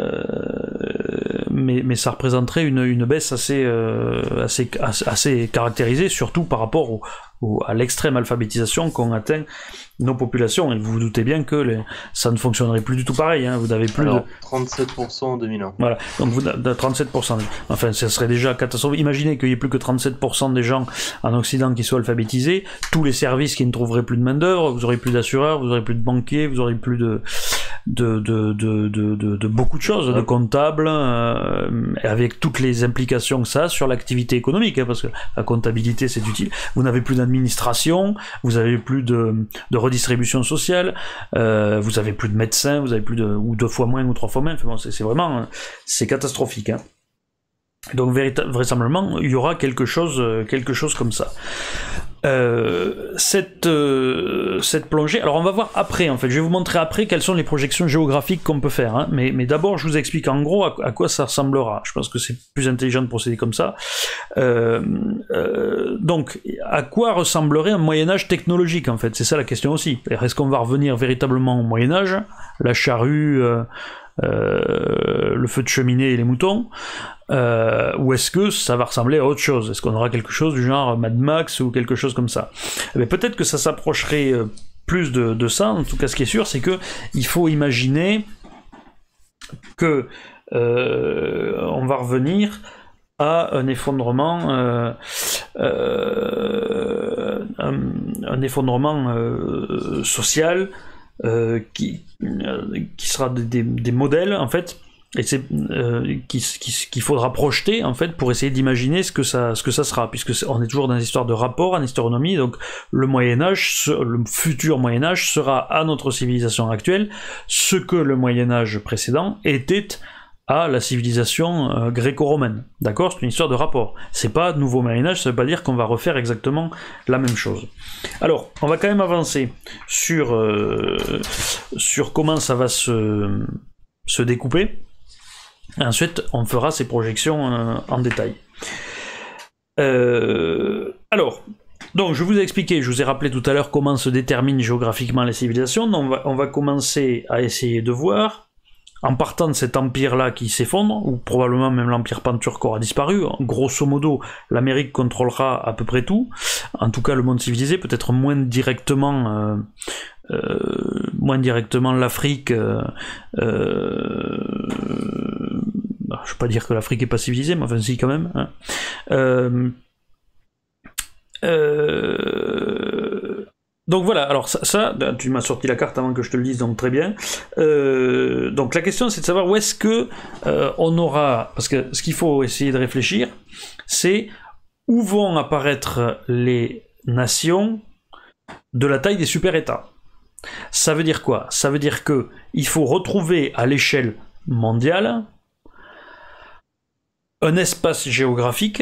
ça représenterait une baisse assez caractérisée, surtout par rapport à l'extrême alphabétisation qu'ont atteint nos populations, et vous vous doutez bien que ça ne fonctionnerait plus du tout pareil, hein. Vous n'avez plus 37% en 2001. Voilà, donc vous avez 37%. Enfin, ça serait déjà catastrophique. Imaginez qu'il n'y ait plus que 37% des gens en Occident qui soient alphabétisés, tous les services qui ne trouveraient plus de main-d'œuvre, vous aurez plus d'assureurs, vous aurez plus de banquiers, vous aurez plus de beaucoup de choses, de comptables, avec toutes les implications que ça a sur l'activité économique, hein, parce que la comptabilité c'est utile. Vous n'avez plus d'administration, vous avez plus de redistribution sociale, vous avez plus de médecins, vous avez plus ou 2 fois moins ou 3 fois moins. Enfin bon, c'est vraiment catastrophique, hein. Donc vraisemblablement il y aura quelque chose comme ça. Cette plongée, alors on va voir après, en fait, je vais vous montrer après quelles sont les projections géographiques qu'on peut faire, hein. Mais d'abord je vous explique en gros à quoi ça ressemblera. Je pense que c'est plus intelligent de procéder comme ça. Donc à quoi ressemblerait un Moyen-Âge technologique, en fait, c'est ça la question aussi. Est-ce qu'on va revenir véritablement au Moyen-Âge, la charrue, le feu de cheminée et les moutons, ou est-ce que ça va ressembler à autre chose? Est-ce qu'on aura quelque chose du genre Mad Max ou quelque chose comme ça? Mais peut-être que ça s'approcherait plus de ça. En tout cas, ce qui est sûr, c'est que il faut imaginer que on va revenir à un effondrement, social qui sera des modèles, en fait, et c'est qu'il faudra projeter, en fait, pour essayer d'imaginer ce que ça sera, puisque on est toujours dans des histoires de rapport en astronomie. Donc le Moyen-Âge, le futur Moyen-Âge sera à notre civilisation actuelle ce que le Moyen-Âge précédent était à la civilisation gréco-romaine. D'accord? C'est une histoire de rapport. C'est pas nouveau Moyen-Âge, ça veut pas dire qu'on va refaire exactement la même chose. Alors, on va quand même avancer sur comment ça va se découper. Et ensuite, on fera ces projections en détail. Alors, donc je vous ai expliqué, je vous ai rappelé tout à l'heure comment se déterminent géographiquement les civilisations. Donc on va commencer à essayer de voir, en partant de cet empire-là qui s'effondre, ou probablement même l'empire panturc aura disparu. Grosso modo, l'Amérique contrôlera à peu près tout, en tout cas le monde civilisé, peut-être moins directement l'Afrique. Je veux pas dire que l'Afrique est pas civilisée, mais enfin si, quand même, hein. Donc voilà, alors ça, tu m'as sorti la carte avant que je te le dise, donc très bien. Donc la question, c'est de savoir où est-ce que on aura... Parce que ce qu'il faut essayer de réfléchir, c'est où vont apparaître les nations de la taille des super-États. Ça veut dire quoi? Ça veut dire que il faut retrouver à l'échelle mondiale un espace géographique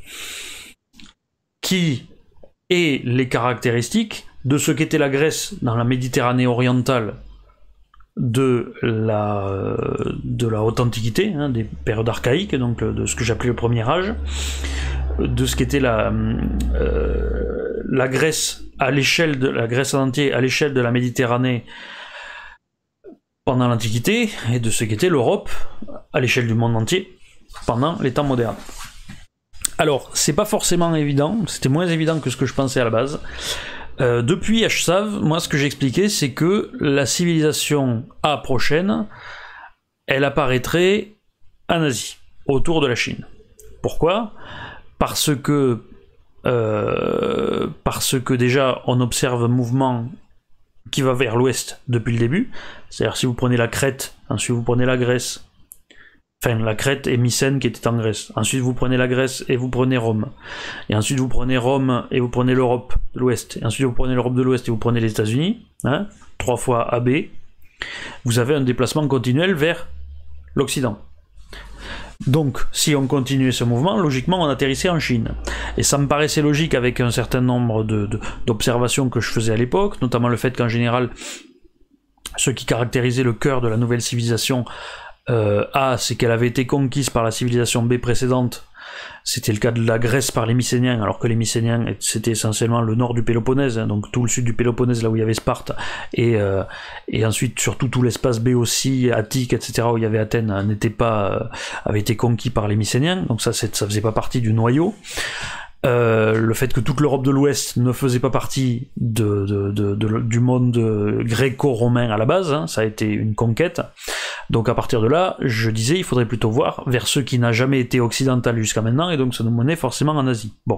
qui ait les caractéristiques de ce qu'était la Grèce dans la Méditerranée orientale de la haute antiquité, hein, des périodes archaïques, donc de ce que j'appelais le premier âge, de ce qu'était la Grèce à l'échelle de la Grèce entière, à l'échelle de la Méditerranée pendant l'Antiquité, et de ce qu'était l'Europe à l'échelle du monde entier pendant les temps modernes. Alors, c'est pas forcément évident, c'était moins évident que ce que je pensais à la base. Depuis HSAV, moi ce que j'ai expliqué, c'est que la civilisation A prochaine, elle apparaîtrait en Asie, autour de la Chine. Pourquoi? Parce que déjà on observe un mouvement qui va vers l'ouest depuis le début. C'est-à-dire, si vous prenez la Crète, ensuite vous prenez la Grèce, enfin la Crète et Mycène qui était en Grèce, ensuite vous prenez la Grèce et vous prenez Rome, et ensuite vous prenez Rome et vous prenez l'Europe de l'Ouest, et ensuite vous prenez l'Europe de l'Ouest et vous prenez les États-Unis, hein, 3 fois AB, vous avez un déplacement continuel vers l'Occident. Donc, si on continuait ce mouvement, logiquement on atterrissait en Chine. Et ça me paraissait logique avec un certain nombre d'observations que je faisais à l'époque, notamment le fait qu'en général, ce qui caractérisait le cœur de la nouvelle civilisation A, c'est qu'elle avait été conquise par la civilisation B précédente. C'était le cas de la Grèce par les Mycéniens, alors que les Mycéniens, c'était essentiellement le nord du Péloponnèse, hein, donc tout le sud du Péloponnèse, là où il y avait Sparte, et ensuite surtout tout l'espace béotie, Attique, etc., où il y avait Athènes, avait été conquis par les Mycéniens, donc ça faisait pas partie du noyau. Le fait que toute l'Europe de l'Ouest ne faisait pas partie du monde gréco-romain à la base, hein, ça a été une conquête. Donc à partir de là, je disais, il faudrait plutôt voir vers ce qui n'a jamais été occidental jusqu'à maintenant, et donc ça nous menait forcément en Asie. Bon.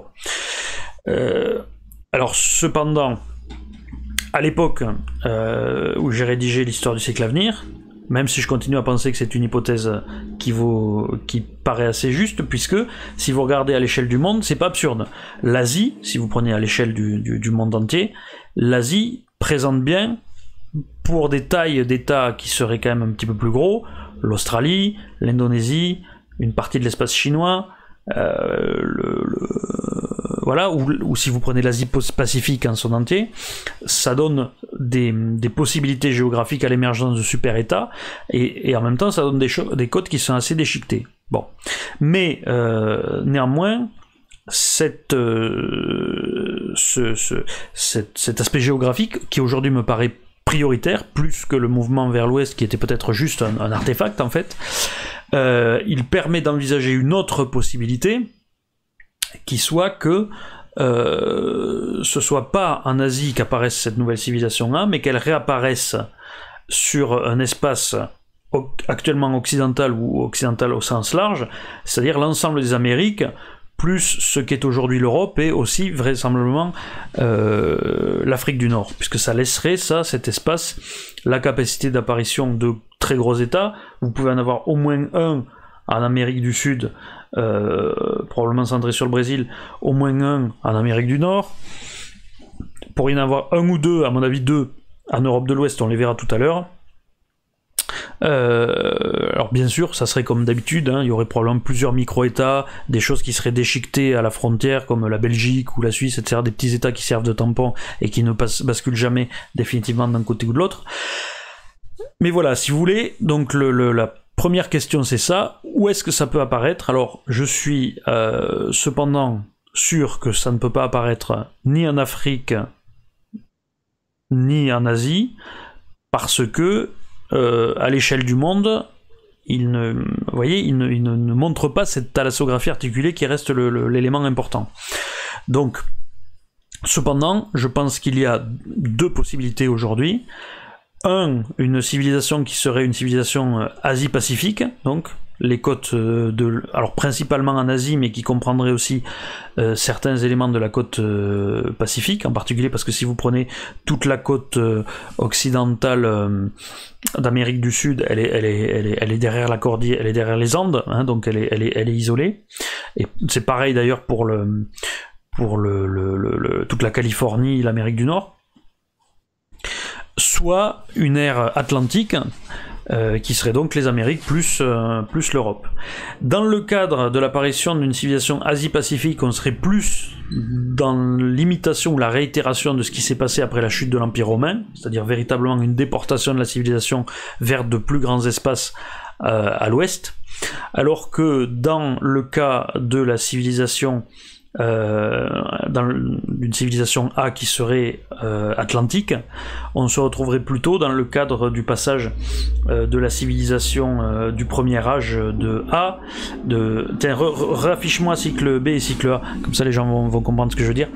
Alors cependant, à l'époque où j'ai rédigé l'histoire du siècle à venir, même si je continue à penser que c'est une hypothèse qui paraît assez juste, puisque si vous regardez à l'échelle du monde, c'est pas absurde. L'Asie, si vous prenez à l'échelle du monde entier, l'Asie présente bien, pour des tailles d'États qui seraient quand même un petit peu plus gros, l'Australie, l'Indonésie, une partie de l'espace chinois, voilà, ou si vous prenez l'Asie-Pacifique en son entier, ça donne des possibilités géographiques à l'émergence de super-États, et en même temps ça donne des codes qui sont assez déchiquetés. Bon. Mais néanmoins, cet aspect géographique, qui aujourd'hui me paraît prioritaire, plus que le mouvement vers l'ouest qui était peut-être juste un artefact en fait, il permet d'envisager une autre possibilité, qui soit que ce soit pas en Asie qu'apparaisse cette nouvelle civilisation-là, mais qu'elle réapparaisse sur un espace actuellement occidental ou occidental au sens large, c'est-à-dire l'ensemble des Amériques, plus ce qu'est aujourd'hui l'Europe et aussi vraisemblablement l'Afrique du Nord, puisque ça laisserait cet espace, la capacité d'apparition de très gros États. Vous pouvez en avoir au moins un en Amérique du Sud, probablement centré sur le Brésil, au moins un en Amérique du Nord. Pour y en avoir un ou deux, à mon avis deux, en Europe de l'Ouest, on les verra tout à l'heure. Alors bien sûr, ça serait comme d'habitude, hein, il y aurait probablement plusieurs micro-États, des choses qui seraient déchiquetées à la frontière, comme la Belgique ou la Suisse, etc., des petits États qui servent de tampon et qui ne basculent jamais définitivement d'un côté ou de l'autre. Mais voilà, si vous voulez, donc la première question c'est ça, où est-ce que ça peut apparaître? Alors je suis cependant sûr que ça ne peut pas apparaître ni en Afrique ni en Asie, parce que à l'échelle du monde, il ne montre pas cette thalassographie articulée qui reste l'élément important. Donc, cependant, je pense qu'il y a deux possibilités aujourd'hui. Une civilisation qui serait une civilisation Asie-Pacifique, donc les côtes alors principalement en Asie, mais qui comprendrait aussi certains éléments de la côte pacifique, en particulier parce que si vous prenez toute la côte occidentale d'Amérique du Sud, elle est derrière la cordillère, elle est derrière les Andes, hein, donc elle est isolée. Et c'est pareil d'ailleurs pour toute la Californie, l'Amérique du Nord. Soit une ère atlantique, qui serait donc les Amériques plus l'Europe. Dans le cadre de l'apparition d'une civilisation Asie-Pacifique, on serait plus dans l'imitation ou la réitération de ce qui s'est passé après la chute de l'Empire romain, c'est-à-dire véritablement une déportation de la civilisation vers de plus grands espaces à l'ouest, alors que dans le cas de la civilisation d'une civilisation A qui serait atlantique, on se retrouverait plutôt dans le cadre du passage de la civilisation du premier âge de A, tiens, raffiche-moi cycle B et cycle A, comme ça les gens vont comprendre ce que je veux dire.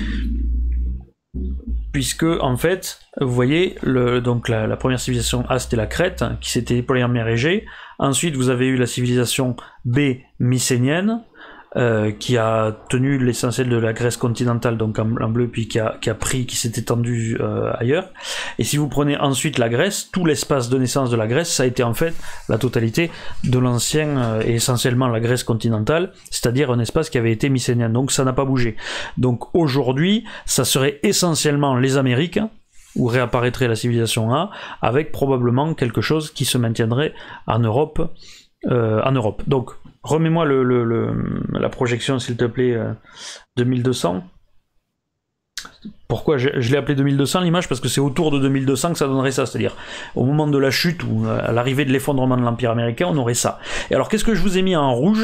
Puisque en fait, vous voyez, donc la première civilisation A c'était la Crète, qui s'était déployée en mer Égée. Ensuite vous avez eu la civilisation B mycénienne, qui a tenu l'essentiel de la Grèce continentale, donc en bleu, puis qui s'est étendu ailleurs. Et si vous prenez ensuite la Grèce, tout l'espace de naissance de la Grèce, ça a été en fait la totalité de l'ancien et essentiellement la Grèce continentale, c'est-à-dire un espace qui avait été mycénien, donc ça n'a pas bougé. Donc aujourd'hui, ça serait essentiellement les Amériques, où réapparaîtrait la civilisation A, avec probablement quelque chose qui se maintiendrait en Europe. Donc, remets-moi la projection, s'il te plaît, 2200. Pourquoi je l'ai appelé 2200 l'image? Parce que c'est autour de 2200 que ça donnerait ça, c'est-à-dire au moment de la chute ou à l'arrivée de l'effondrement de l'Empire américain, on aurait ça. Et alors, qu'est-ce que je vous ai mis en rouge?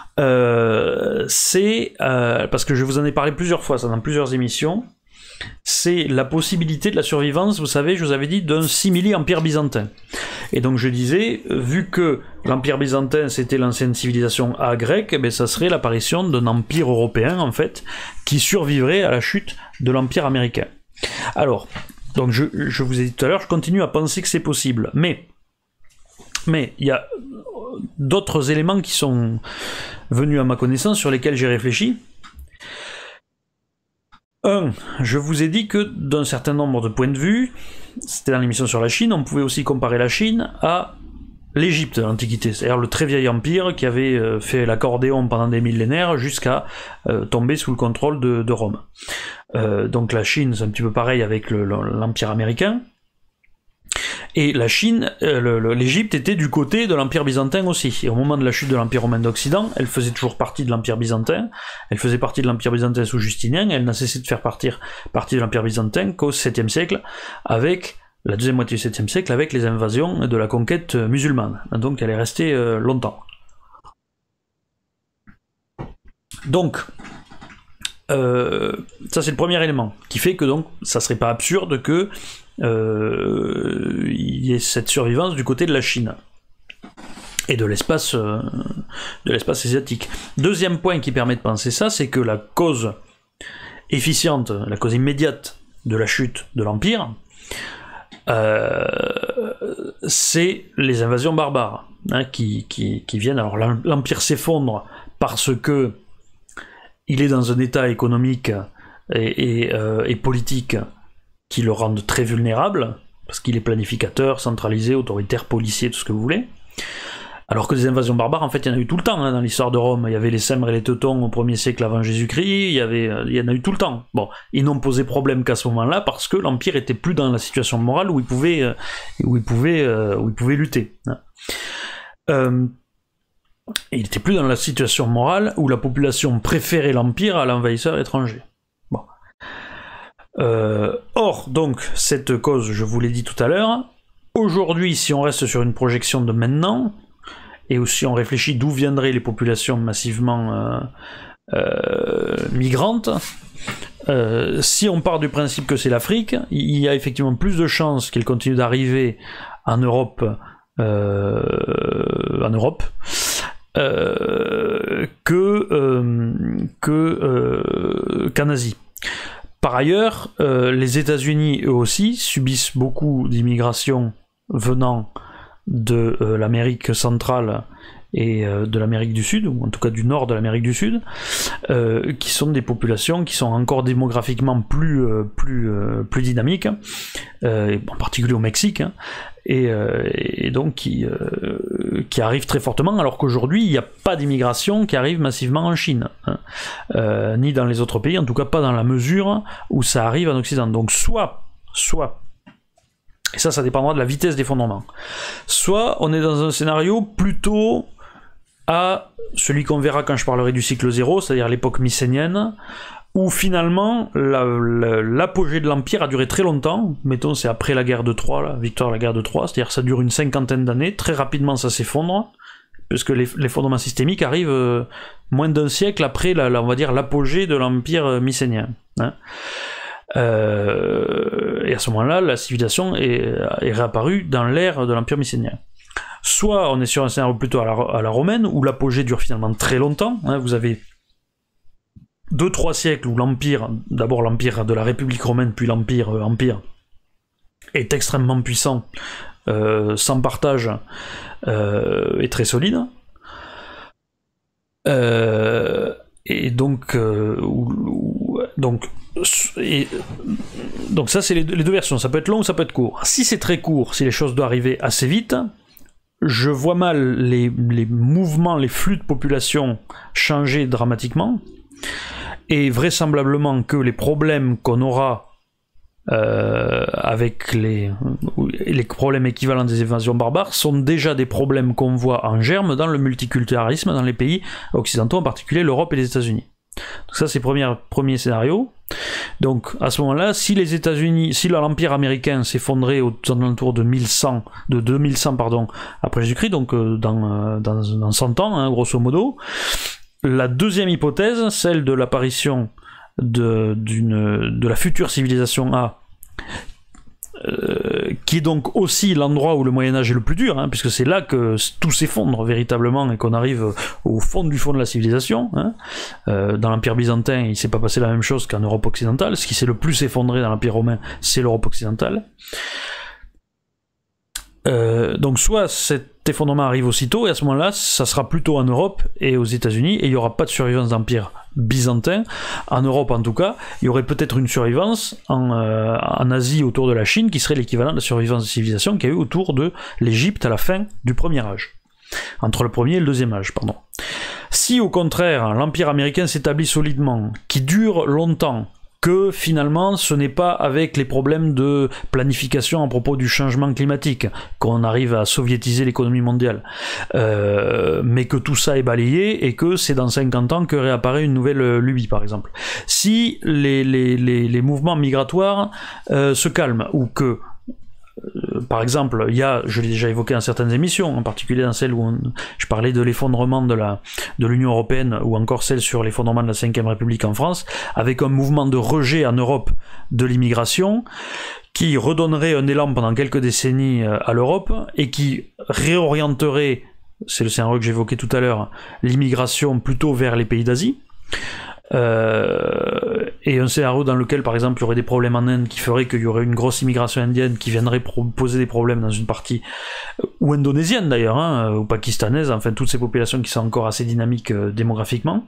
C'est parce que je vous en ai parlé plusieurs fois, ça dans plusieurs émissions. C'est la possibilité de la survivance, vous savez, je vous avais dit, d'un simili-empire byzantin. Et donc je disais, vu que l'empire byzantin c'était l'ancienne civilisation A grecque, eh ça serait l'apparition d'un empire européen, en fait, qui survivrait à la chute de l'empire américain. Alors, donc je vous ai dit tout à l'heure, je continue à penser que c'est possible, mais il y a d'autres éléments qui sont venus à ma connaissance, sur lesquels j'ai réfléchi. Je vous ai dit que d'un certain nombre de points de vue, c'était dans l'émission sur la Chine, on pouvait aussi comparer la Chine à l'Égypte de l'Antiquité, c'est-à-dire le très vieil empire qui avait fait l'accordéon pendant des millénaires jusqu'à tomber sous le contrôle de Rome. Donc la Chine, c'est un petit peu pareil avec l'empire américain. Et la Chine, l'Égypte était du côté de l'Empire byzantin aussi. Et au moment de la chute de l'Empire romain d'Occident, elle faisait toujours partie de l'Empire byzantin. Elle faisait partie de l'Empire byzantin sous Justinien. Elle n'a cessé de faire partie de l'Empire byzantin qu'au 7e siècle, avec la deuxième moitié du 7e siècle, avec les invasions de la conquête musulmane. Donc elle est restée longtemps. Donc, ça c'est le premier élément, qui fait que donc ça serait pas absurde que il y ait cette survivance du côté de la Chine et de l'espace asiatique. Deuxième point qui permet de penser ça, c'est que la cause efficiente, la cause immédiate de la chute de l'Empire, c'est les invasions barbares, hein, qui viennent. Alors l'Empire s'effondre parce que il est dans un état économique et politique qui le rendent très vulnérable, parce qu'il est planificateur, centralisé, autoritaire, policier, tout ce que vous voulez. Alors que des invasions barbares, en fait, il y en a eu tout le temps, hein, dans l'histoire de Rome. Il y avait les Cèmbres et les Teutons au 1er siècle avant Jésus-Christ, il y en a eu tout le temps. Bon, ils n'ont posé problème qu'à ce moment-là, parce que l'Empire était plus dans la situation morale où il pouvait lutter. Il était plus dans la situation morale où la population préférait l'Empire à l'envahisseur étranger. Bon. Or, donc, cette cause, je vous l'ai dit tout à l'heure, aujourd'hui, si on reste sur une projection de maintenant, et aussi on réfléchit d'où viendraient les populations massivement migrantes, si on part du principe que c'est l'Afrique, il y a effectivement plus de chances qu'elles continuent d'arriver en Europe, qu'en Asie. Par ailleurs, les États-Unis, eux aussi, subissent beaucoup d'immigration venant de l'Amérique centrale et de l'Amérique du Sud, ou en tout cas du nord de l'Amérique du Sud, qui sont des populations qui sont encore démographiquement plus dynamiques, en particulier au Mexique, hein, et donc qui arrivent très fortement, alors qu'aujourd'hui il n'y a pas d'immigration qui arrive massivement en Chine, hein, ni dans les autres pays, en tout cas pas dans la mesure où ça arrive en Occident. Donc soit, et ça dépendra de la vitesse d'effondrement, soit on est dans un scénario plutôt à celui qu'on verra quand je parlerai du cycle zéro, c'est-à-dire l'époque mycénienne, où finalement l'apogée de l'Empire a duré très longtemps. Mettons, c'est après la guerre de Troie, la victoire de la guerre de Troie, c'est-à-dire ça dure une 50aine d'années, très rapidement ça s'effondre, puisque l'effondrement systémique arrive moins d'un siècle après on va dire l'apogée de l'Empire mycénien, hein. Et à ce moment-là, la civilisation est réapparue dans l'ère de l'Empire mycénien. Soit on est sur un scénario plutôt à la romaine, où l'apogée dure finalement très longtemps, hein. Vous avez 2-3 siècles où d'abord l'Empire de la République romaine, puis l'Empire est extrêmement puissant, sans partage, et très solide. Et donc ça c'est les deux versions, ça peut être long ou ça peut être court. Si c'est très court, si les choses doivent arriver assez vite, je vois mal les mouvements, les flux de population changer dramatiquement, et vraisemblablement que les problèmes qu'on aura avec les problèmes équivalents des invasions barbares sont déjà des problèmes qu'on voit en germe dans le multiculturalisme dans les pays occidentaux, en particulier l'Europe et les États-Unis. Donc ça c'est premier scénario. Donc à ce moment-là, si l'Empire américain s'effondrait aux alentours de 2100 après Jésus-Christ, donc dans 100 ans, hein, grosso modo, la deuxième hypothèse, celle de l'apparition de la future civilisation A, qui est donc aussi l'endroit où le Moyen-Âge est le plus dur, hein, puisque c'est là que tout s'effondre véritablement et qu'on arrive au fond de la civilisation, hein. Dans l'Empire byzantin, il ne s'est pas passé la même chose qu'en Europe occidentale. Ce qui s'est le plus effondré dans l'Empire romain, c'est l'Europe occidentale. Donc soit cet effondrement arrive aussitôt, et à ce moment-là, ça sera plutôt en Europe et aux États-Unis, et il n'y aura pas de survivance d'empire byzantin. En Europe, en tout cas, il y aurait peut-être une survivance en Asie autour de la Chine, qui serait l'équivalent de la survivance de civilisation qu'il y a eu autour de l'Égypte à la fin du Premier Âge. Entre le Premier et le Deuxième Âge, pardon. Si au contraire, l'Empire américain s'établit solidement, qui dure longtemps, que finalement ce n'est pas avec les problèmes de planification à propos du changement climatique qu'on arrive à soviétiser l'économie mondiale, mais que tout ça est balayé et que c'est dans 50 ans que réapparaît une nouvelle lubie par exemple. Si les mouvements migratoires se calment, ou que par exemple, il y a, je l'ai déjà évoqué dans certaines émissions, en particulier dans celle où je parlais de l'effondrement de l'Union Européenne, ou encore celle sur l'effondrement de la Ve République en France, avec un mouvement de rejet en Europe de l'immigration, qui redonnerait un élan pendant quelques décennies à l'Europe, et qui réorienterait, c'est le scénario que j'évoquais tout à l'heure, l'immigration plutôt vers les pays d'Asie. Et un scénario dans lequel par exemple il y aurait des problèmes en Inde qui ferait qu'il y aurait une grosse immigration indienne qui viendrait poser des problèmes dans une partie, ou indonésienne d'ailleurs, hein, ou pakistanaise, enfin toutes ces populations qui sont encore assez dynamiques démographiquement.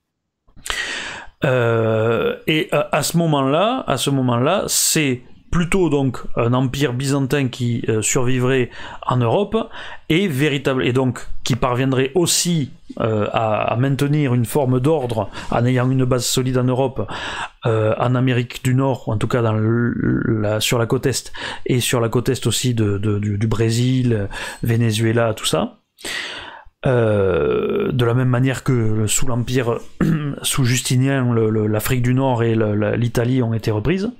Et à ce moment-là, c'est plutôt donc un empire byzantin qui survivrait en Europe et donc qui parviendrait aussi à maintenir une forme d'ordre en ayant une base solide en Europe, en Amérique du Nord, ou en tout cas sur la côte Est, et sur la côte Est aussi du Brésil, Venezuela, tout ça. De la même manière que sous l'empire sous Justinien, l'Afrique du Nord et l'Italie ont été reprises.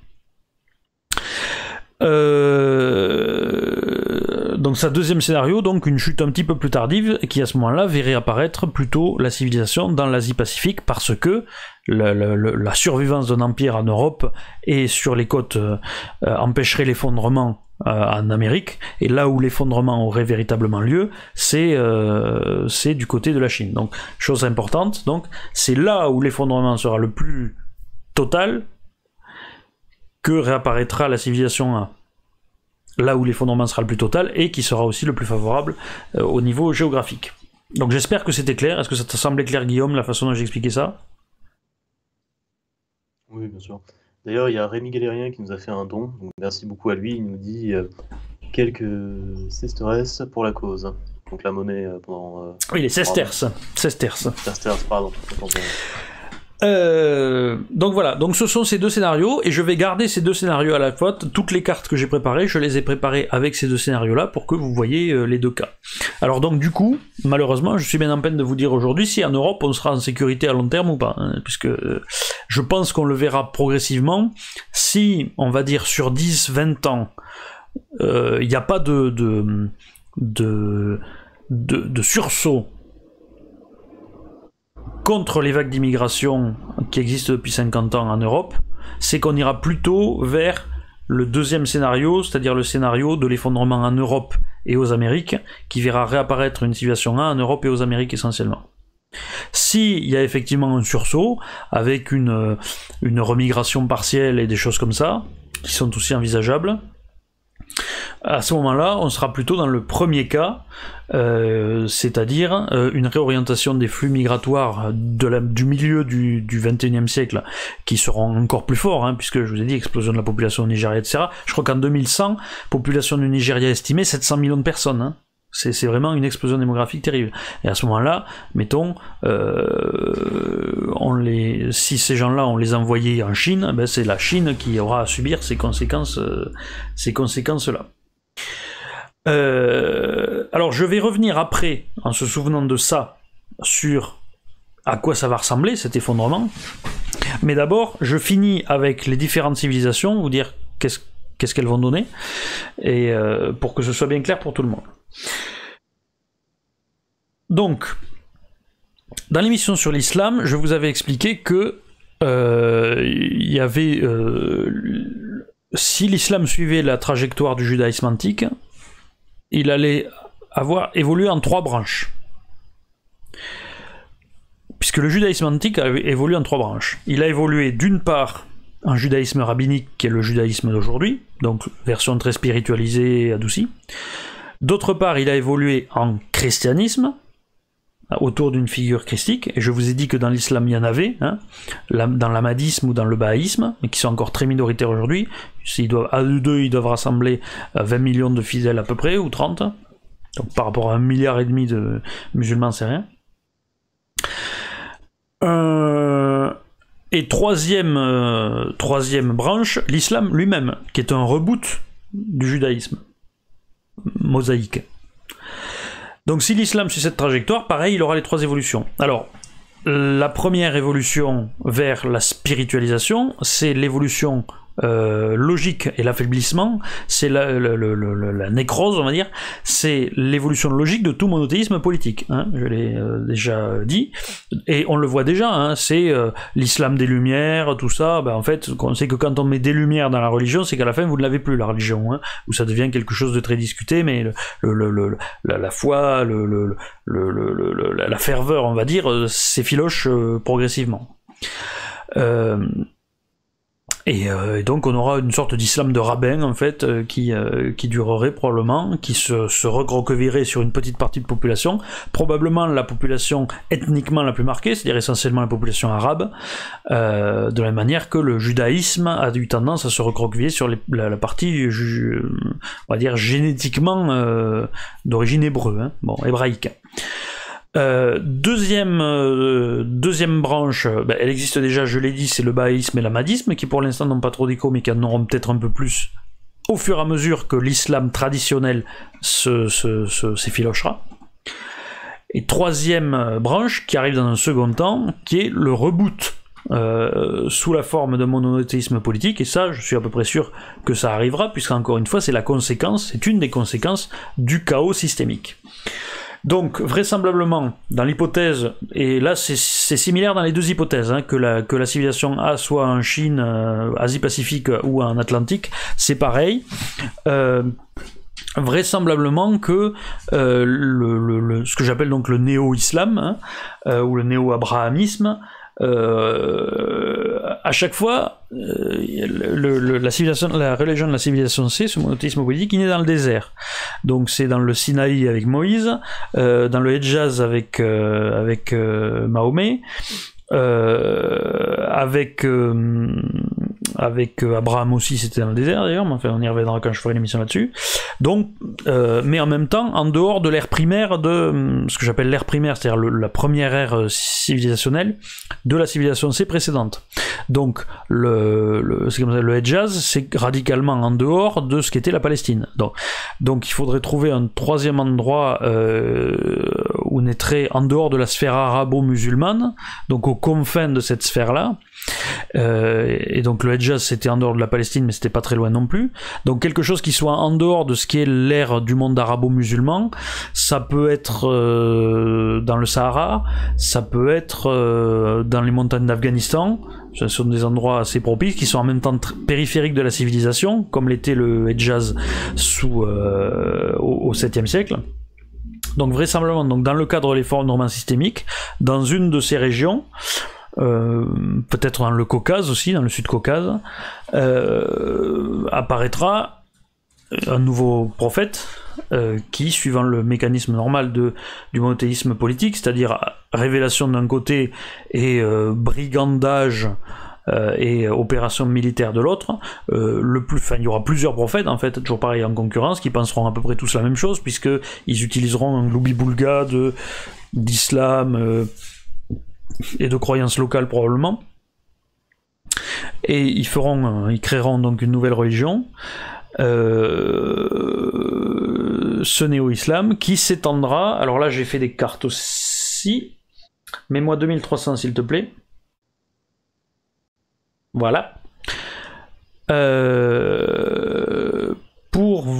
Donc ça, deuxième scénario, donc une chute un petit peu plus tardive, qui à ce moment-là verrait apparaître plutôt la civilisation dans l'Asie-Pacifique, parce que la survivance d'un empire en Europe et sur les côtes empêcherait l'effondrement en Amérique, et là où l'effondrement aurait véritablement lieu, c'est du côté de la Chine. Donc, chose importante, donc c'est là où l'effondrement sera le plus total que réapparaîtra la civilisation 1. Là où l'effondrement sera le plus total, et qui sera aussi le plus favorable au niveau géographique. Donc j'espère que c'était clair. Est-ce que ça te semblait clair, Guillaume, la façon dont j'ai expliqué ça? Oui, bien sûr. D'ailleurs, il y a Rémi Galérien qui nous a fait un don, donc merci beaucoup à lui. Il nous dit quelques sesterces pour la cause. Donc la monnaie pendant... oui, les sesterces. Sesterces, pardon. Donc voilà, donc ce sont ces deux scénarios, et je vais garder ces deux scénarios à la fois. Toutes les cartes que j'ai préparées, je les ai préparées avec ces deux scénarios-là pour que vous voyez les deux cas. Alors donc du coup, malheureusement, je suis bien en peine de vous dire aujourd'hui si en Europe on sera en sécurité à long terme ou pas, hein, puisque je pense qu'on le verra progressivement. Si, on va dire, sur 10-20 ans, il n'y a pas de sursaut contre les vagues d'immigration qui existent depuis 50 ans en Europe, c'est qu'on ira plutôt vers le deuxième scénario, c'est-à-dire le scénario de l'effondrement en Europe et aux Amériques, qui verra réapparaître une civilisation 1 en Europe et aux Amériques essentiellement. S'il y a effectivement un sursaut, avec une remigration partielle et des choses comme ça, qui sont aussi envisageables, à ce moment-là, on sera plutôt dans le premier cas, c'est-à-dire une réorientation des flux migratoires du milieu du XXIe siècle, qui seront encore plus forts, hein, puisque je vous ai dit, explosion de la population au Nigeria, etc. Je crois qu'en 2100, population du Nigeria estimée 700 millions de personnes, hein. C'est vraiment une explosion démographique terrible. Et à ce moment-là, mettons, si ces gens-là, on les envoyait en Chine, ben c'est la Chine qui aura à subir ces conséquences-là. Alors je vais revenir après, en se souvenant de ça, sur à quoi ça va ressembler, cet effondrement. Mais d'abord, je finis avec les différentes civilisations, vous dire qu'est-ce qu'elles vont donner, et pour que ce soit bien clair pour tout le monde. Donc, dans l'émission sur l'islam, je vous avais expliqué que il y avait, si l'islam suivait la trajectoire du judaïsme antique, il allait avoir évolué en 3 branches. Puisque le judaïsme antique a évolué en 3 branches. Il a évolué d'une part en judaïsme rabbinique, qui est le judaïsme d'aujourd'hui, donc version très spiritualisée et adoucie. D'autre part, il a évolué en christianisme, autour d'une figure christique, et je vous ai dit que dans l'islam il y en avait, hein, dans l'ahmadisme ou dans le bahaïsme, mais qui sont encore très minoritaires aujourd'hui. À eux deux, ils doivent rassembler 20 millions de fidèles à peu près, ou 30, donc par rapport à 1,5 milliard de musulmans, c'est rien. Et troisième branche, l'islam lui-même, qui est un reboot du judaïsme mosaïque. Donc si l'islam suit cette trajectoire, pareil, il aura les 3 évolutions. Alors, la première évolution vers la spiritualisation, c'est l'évolution logique et l'affaiblissement, c'est la nécrose, on va dire, c'est l'évolution logique de tout monothéisme politique, hein, je l'ai déjà dit, et on le voit déjà, hein, c'est l'islam des Lumières, tout ça, en fait, on sait que quand on met des Lumières dans la religion, c'est qu'à la fin, vous ne l'avez plus, la religion, hein, où ça devient quelque chose de très discuté, mais la foi, la ferveur, on va dire, s'effiloche progressivement. Et donc on aura une sorte d'islam de rabbin en fait qui durerait probablement, qui se recroquevillerait sur une petite partie de population, probablement la population ethniquement la plus marquée, c'est-à-dire essentiellement la population arabe, de la manière que le judaïsme a eu tendance à se recroqueviller sur la partie, on va dire génétiquement d'origine hébreu, hein, hébraïque. Deuxième branche, elle existe déjà, je l'ai dit, c'est le bahaïsme et l'ahmadisme, qui pour l'instant n'ont pas trop d'écho, mais qui en auront peut-être un peu plus au fur et à mesure que l'islam traditionnel s'effilochera. Et troisième branche, qui arrive dans un second temps, qui est le reboot, sous la forme d'un monothéisme politique, et ça, je suis à peu près sûr que ça arrivera, puisqu'encore une fois, c'est une des conséquences du chaos systémique. Donc, vraisemblablement, dans l'hypothèse, et là c'est similaire dans les deux hypothèses, hein, que la civilisation A soit en Chine, Asie-Pacifique ou en Atlantique, c'est pareil. Vraisemblablement que ce que j'appelle donc le néo-islam, hein, ou le néo-abrahamisme, à chaque fois, la religion de la civilisation C, ce monothéisme politique, il est dans le désert. Donc c'est dans le Sinaï avec Moïse, dans le Hedjaz avec Mahomet, avec Abraham aussi, c'était dans le désert d'ailleurs, mais enfin on y reviendra quand je ferai l'émission là-dessus. Donc, mais en même temps, en dehors de l'ère primaire, de ce que j'appelle l'ère primaire, c'est-à-dire la première ère civilisationnelle de la civilisation C précédente. Donc, c'est comme ça, le Hedjaz, c'est radicalement en dehors de ce qu'était la Palestine. Donc il faudrait trouver un troisième endroit où naîtrait en dehors de la sphère arabo-musulmane, donc aux confins de cette sphère-là. Et donc le Hedjaz c'était en dehors de la Palestine, mais c'était pas très loin non plus. Donc quelque chose qui soit en dehors de ce qui est l'ère du monde arabo-musulman. Ça peut être dans le Sahara, ça peut être dans les montagnes d'Afghanistan. Ce sont des endroits assez propices qui sont en même temps périphériques de la civilisation, comme l'était le Hedjaz au 7e siècle. Donc vraisemblablement, dans le cadre de l'effort normand systémique, dans une de ces régions, peut-être dans le Caucase aussi, dans le Sud-Caucase, apparaîtra un nouveau prophète qui, suivant le mécanisme normal du monothéisme politique, c'est-à-dire révélation d'un côté et brigandage et opération militaire de l'autre, il y aura plusieurs prophètes en fait, toujours pareil en concurrence, qui penseront à peu près tous la même chose, puisqu'ils utiliseront un gloubi-boulga d'islam et de croyances locales probablement, et ils créeront donc une nouvelle religion, ce néo-islam qui s'étendra. Alors là j'ai fait des cartes aussi, mets-moi 2300 s'il te plaît, voilà, pour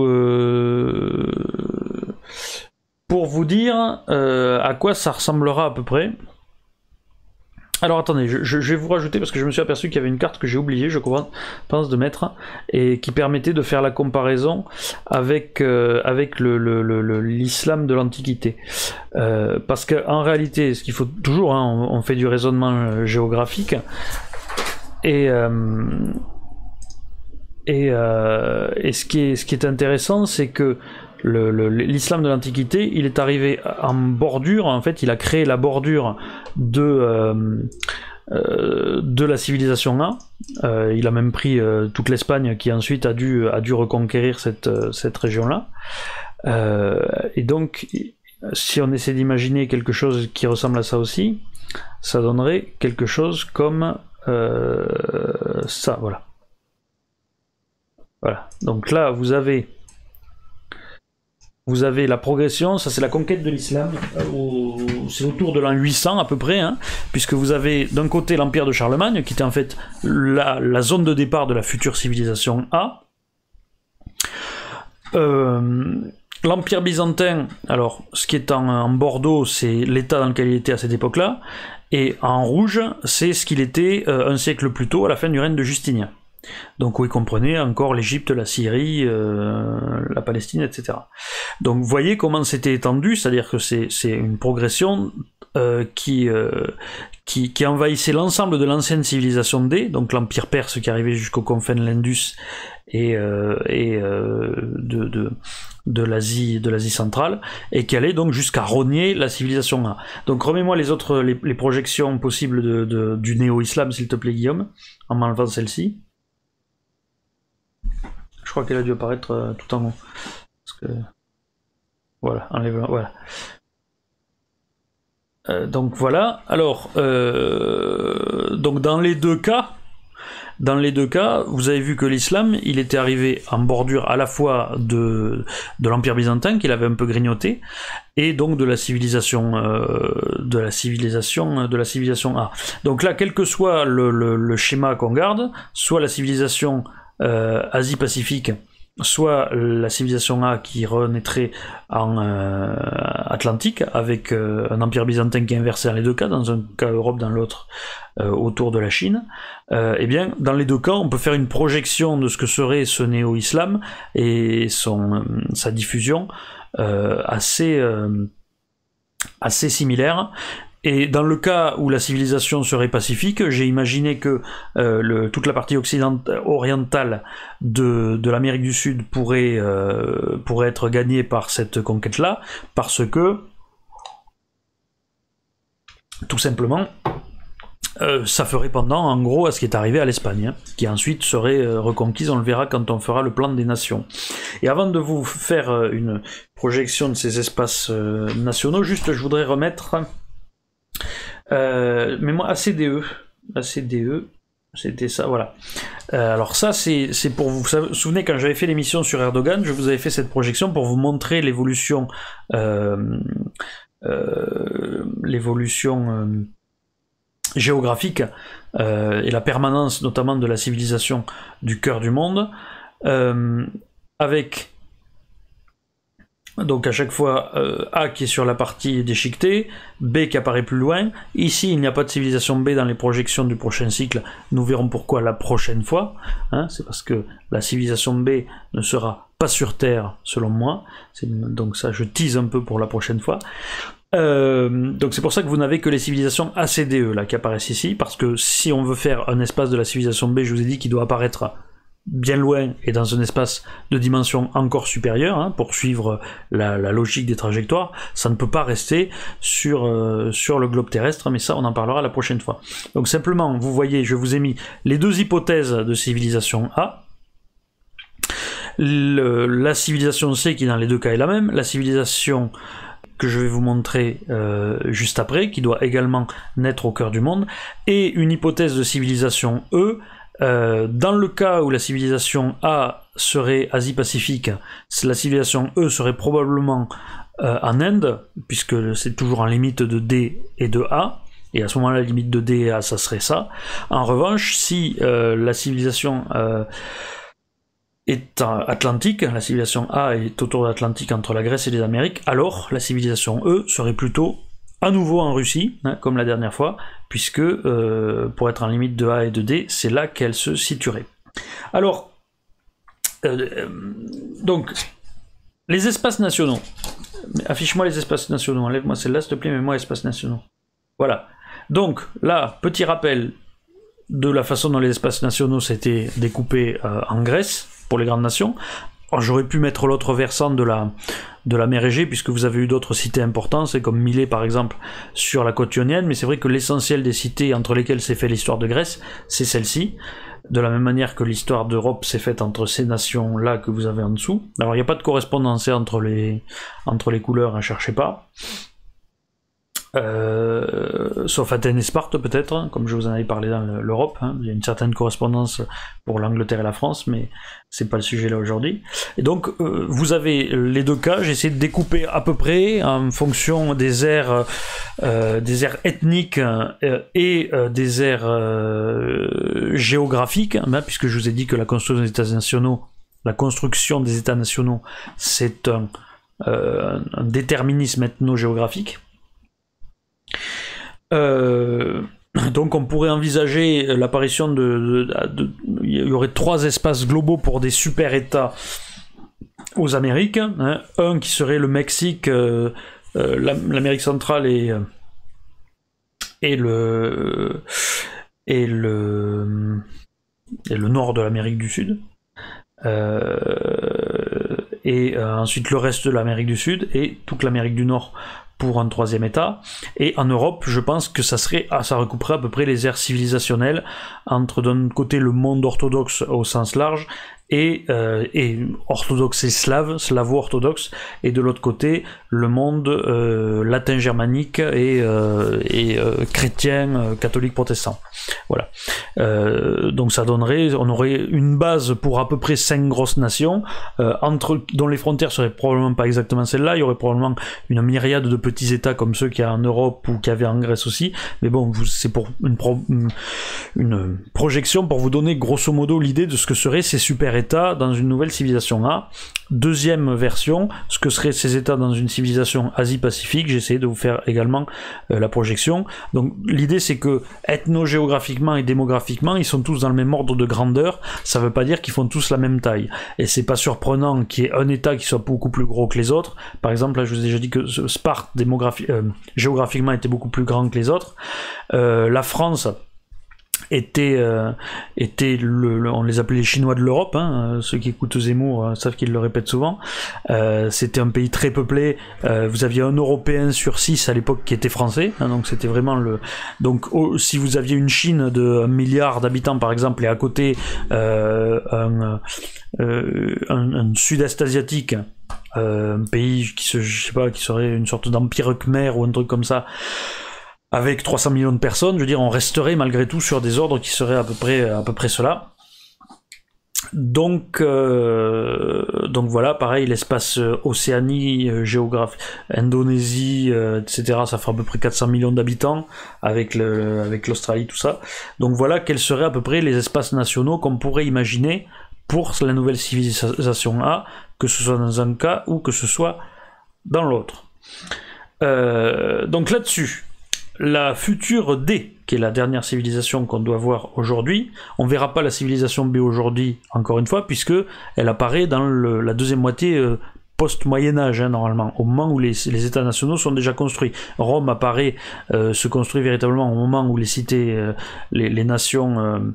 vous dire à quoi ça ressemblera à peu près. Alors attendez, je vais vous rajouter, parce que je me suis aperçu qu'il y avait une carte que j'ai oubliée, je pense de mettre, et qui permettait de faire la comparaison avec l'islam de l'Antiquité. Parce qu'en réalité, ce qu'il faut toujours, hein, on fait du raisonnement géographique, et ce qui est intéressant, c'est que l'islam de l'Antiquité, il est arrivé en bordure, en fait, il a créé la bordure de la civilisation A. Il a même pris toute l'Espagne, qui ensuite a dû reconquérir cette région-là. Et donc, si on essaie d'imaginer quelque chose qui ressemble à ça aussi, ça donnerait quelque chose comme ça, voilà. Voilà, donc là vous avez la progression, ça c'est la conquête de l'islam, c'est autour de l'an 800 à peu près, hein, puisque vous avez d'un côté l'empire de Charlemagne, qui était en fait la zone de départ de la future civilisation A. L'empire byzantin, alors ce qui est en Bordeaux, c'est l'état dans lequel il était à cette époque-là, et en rouge, c'est ce qu'il était un siècle plus tôt, à la fin du règne de Justinien. Donc vous comprenez encore l'Égypte, la Syrie, la Palestine, etc. Donc vous voyez comment c'était étendu, c'est-à-dire que c'est une progression qui envahissait l'ensemble de l'ancienne civilisation D, donc l'empire perse qui arrivait jusqu'aux confins de l'Indus et de l'Asie centrale, et qui allait donc jusqu'à rogner la civilisation A. Donc remets-moi les projections possibles du néo-islam, s'il te plaît, Guillaume, en m'enlevant celle-ci. Je crois qu'elle a dû apparaître tout en haut. Parce que... Voilà, enlève-la, voilà. Donc voilà, alors, donc dans les deux cas, vous avez vu que l'islam, il était arrivé en bordure à la fois de l'Empire byzantin, qu'il avait un peu grignoté, et donc de la civilisation A. Donc là, quel que soit le schéma qu'on garde, soit la civilisation Asie-Pacifique, soit la civilisation A qui renaîtrait en Atlantique, avec un empire byzantin qui est inversé dans les deux cas, dans un cas Europe, dans l'autre autour de la Chine, et bien dans les deux cas on peut faire une projection de ce que serait ce néo-islam et sa diffusion assez similaire. Et dans le cas où la civilisation serait pacifique, j'ai imaginé que toute la partie orientale de l'Amérique du Sud pourrait être gagnée par cette conquête-là, parce que, tout simplement, ça ferait pendant, en gros, à ce qui est arrivé à l'Espagne, hein, qui ensuite serait reconquise, on le verra quand on fera le plan des nations. Et avant de vous faire une projection de ces espaces nationaux, juste je voudrais remettre... mais moi ACDE, c'était ça, voilà. Alors ça c'est pour vous souvenez, quand j'avais fait l'émission sur Erdogan, je vous avais fait cette projection pour vous montrer l'évolution géographique et la permanence notamment de la civilisation du cœur du monde, avec donc à chaque fois A qui est sur la partie déchiquetée, B qui apparaît plus loin. Ici il n'y a pas de civilisation B dans les projections du prochain cycle, nous verrons pourquoi la prochaine fois, hein, c'est parce que la civilisation B ne sera pas sur Terre selon moi, donc ça je tease un peu pour la prochaine fois. Donc c'est pour ça que vous n'avez que les civilisations ACDE là qui apparaissent ici, parce que si on veut faire un espace de la civilisation B, je vous ai dit qu'il doit apparaître bien loin et dans un espace de dimension encore supérieure, hein, pour suivre la logique des trajectoires, ça ne peut pas rester sur le globe terrestre, mais ça on en parlera la prochaine fois. Donc simplement, vous voyez, je vous ai mis les deux hypothèses de civilisation A, la civilisation C qui dans les deux cas est la même, la civilisation que je vais vous montrer juste après, qui doit également naître au cœur du monde, et une hypothèse de civilisation E. Dans le cas où la civilisation A serait Asie-Pacifique, la civilisation E serait probablement en Inde, puisque c'est toujours en limite de D et de A, et à ce moment-là la limite de D et A ça serait ça. En revanche, si la civilisation est atlantique, la civilisation A est autour de l'Atlantique entre la Grèce et les Amériques, alors la civilisation E serait plutôt à nouveau en Russie, hein, comme la dernière fois, puisque pour être en limite de A et de D, c'est là qu'elle se situerait. Alors, donc, les espaces nationaux. Affiche-moi les espaces nationaux, enlève-moi celle-là s'il te plaît, mets-moi espaces nationaux. Voilà. Donc, là, petit rappel de la façon dont les espaces nationaux s'étaient découpés en Grèce, pour les grandes nations. J'aurais pu mettre l'autre versant de la mer Égée, puisque vous avez eu d'autres cités importantes, c'est comme Milet par exemple sur la côte ionienne, mais c'est vrai que l'essentiel des cités entre lesquelles s'est fait l'histoire de Grèce, c'est celle-ci, de la même manière que l'histoire d'Europe s'est faite entre ces nations-là que vous avez en dessous. Alors il n'y a pas de correspondance entre les couleurs, ne cherchez pas. sauf Athènes et Sparte peut-être, hein, comme je vous en avais parlé dans l'Europe, hein. Il y a une certaine correspondance pour l'Angleterre et la France, mais c'est pas le sujet là aujourd'hui. Et donc vous avez les deux cas, j'ai essayé de découper à peu près en fonction des aires ethniques et des aires géographiques, hein, puisque je vous ai dit que la construction des États nationaux, c'est un déterminisme ethno-géographique. Donc on pourrait envisager l'apparition il y aurait 3 espaces globaux pour des super-États aux Amériques, hein. Un qui serait le Mexique, l'Amérique centrale et le nord de l'Amérique du Sud. Ensuite le reste de l'Amérique du Sud et toute l'Amérique du Nord pour un 3e État. Et en Europe, je pense que ça recouperait à peu près les aires civilisationnelles entre d'un côté le monde orthodoxe au sens large et orthodoxe et slavo-orthodoxe, et de l'autre côté le monde latin germanique et chrétien, catholique, protestant. Voilà. Donc ça donnerait, on aurait une base pour à peu près 5 grosses nations, dont les frontières seraient probablement pas exactement celles-là. Il y aurait probablement une myriade de petits États comme ceux qu'il y a en Europe ou qu'il y avait en Grèce aussi. Mais bon, c'est pour une projection pour vous donner grosso modo l'idée de ce que seraient ces super États dans une nouvelle civilisation A. Deuxième version, ce que seraient ces États dans une civilisation Asie-Pacifique. J'ai essayé de vous faire également la projection. Donc l'idée c'est que ethno-géographiquement et démographiquement, ils sont tous dans le même ordre de grandeur. Ça veut pas dire qu'ils font tous la même taille. Et c'est pas surprenant qu'il y ait un État qui soit beaucoup plus gros que les autres. Par exemple, là je vous ai déjà dit que Sparte géographiquement était beaucoup plus grand que les autres. La France était on les appelait les Chinois de l'Europe, hein, ceux qui écoutent Zemmour savent qu'il le répète souvent. C'était un pays très peuplé, vous aviez un Européen sur 6 à l'époque qui était français, hein, donc c'était vraiment si vous aviez une Chine de 1 milliard d'habitants par exemple, et à côté un sud-est asiatique, un pays qui serait une sorte d'empire khmer ou un truc comme ça, avec 300 millions de personnes, je veux dire, on resterait malgré tout sur des ordres qui seraient à peu près cela. Donc voilà, pareil, l'espace Océanie, Indonésie, etc., ça fera à peu près 400 millions d'habitants avec l'Australie, tout ça. Donc voilà quels seraient à peu près les espaces nationaux qu'on pourrait imaginer pour la nouvelle civilisation A, que ce soit dans un cas ou que ce soit dans l'autre. Donc là-dessus, la future D, qui est la dernière civilisation qu'on doit voir aujourd'hui, on verra pas la civilisation B aujourd'hui, encore une fois, puisque elle apparaît dans la deuxième moitié post-Moyen-Âge, hein, normalement, au moment où les États nationaux sont déjà construits. Rome apparaît, se construit véritablement au moment où les cités, les nations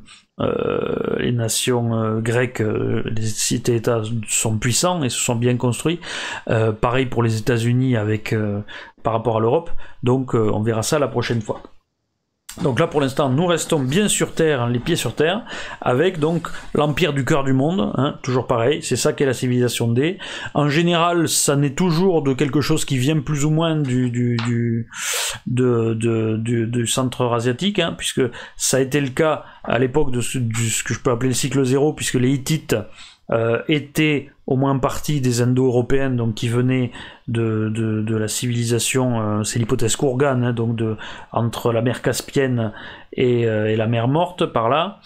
grecques, les cités-États sont puissants et se sont bien construits. Pareil pour les États-Unis par rapport à l'Europe. Donc on verra ça la prochaine fois. Donc là pour l'instant nous restons bien sur Terre, hein, les pieds sur Terre, avec donc l'empire du cœur du monde, hein, toujours pareil, c'est ça qu'est la civilisation D. En général ça n'est toujours de quelque chose qui vient plus ou moins du centre asiatique, hein, puisque ça a été le cas à l'époque de ce que je peux appeler le cycle zéro, puisque les Hittites étaient au moins partie des Indo-Européennes, donc qui venaient de la civilisation, c'est l'hypothèse Kourgan, hein, donc entre la mer Caspienne et la mer Morte par là.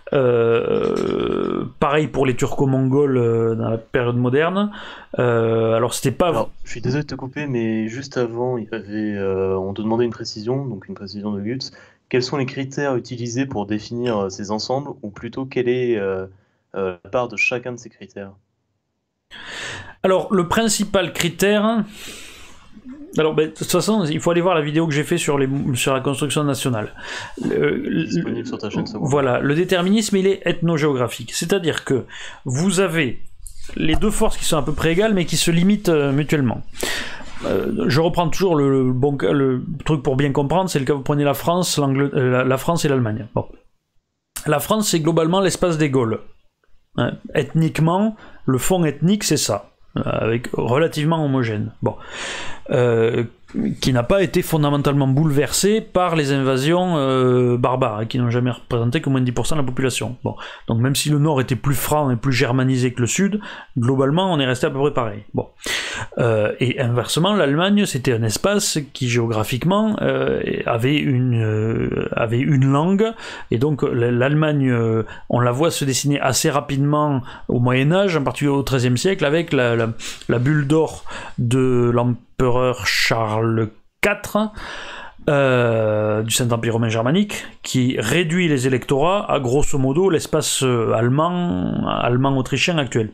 Pareil pour les Turco-Mongols dans la période moderne. Alors c'était pas. Alors, je suis désolé de te couper, mais juste avant, il y avait, on te demandait une précision, donc une précision de Guts. Quels sont les critères utilisés pour définir ces ensembles, ou plutôt quelle est la part de chacun de ces critères? Alors, le principal critère... Alors, de toute façon, il faut aller voir la vidéo que j'ai fait sur la construction nationale. Disponible sur ta chaîne secondaire. Voilà, le déterminisme, il est ethnogéographique. C'est-à-dire que vous avez les deux forces qui sont à peu près égales, mais qui se limitent mutuellement. Je reprends toujours le truc pour bien comprendre, c'est le cas, vous prenez la France, la France et l'Allemagne. Bon. La France, c'est globalement l'espace des Gaules. Hein. Ethniquement, le fond ethnique, c'est ça, avec relativement homogène. Bon. qui n'a pas été fondamentalement bouleversé par les invasions barbares, hein, qui n'ont jamais représenté que moins de 10% de la population. Bon. Donc même si le nord était plus franc et plus germanisé que le sud, globalement on est resté à peu près pareil. Bon. Et inversement, l'Allemagne, c'était un espace qui géographiquement avait une langue, et donc l'Allemagne, on la voit se dessiner assez rapidement au Moyen-Âge, en particulier au XIIIe siècle, avec la bulle d'or de l'empereur Charles IV, du Saint-Empire romain germanique, qui réduit les électorats à grosso modo l'espace allemand-autrichien actuel.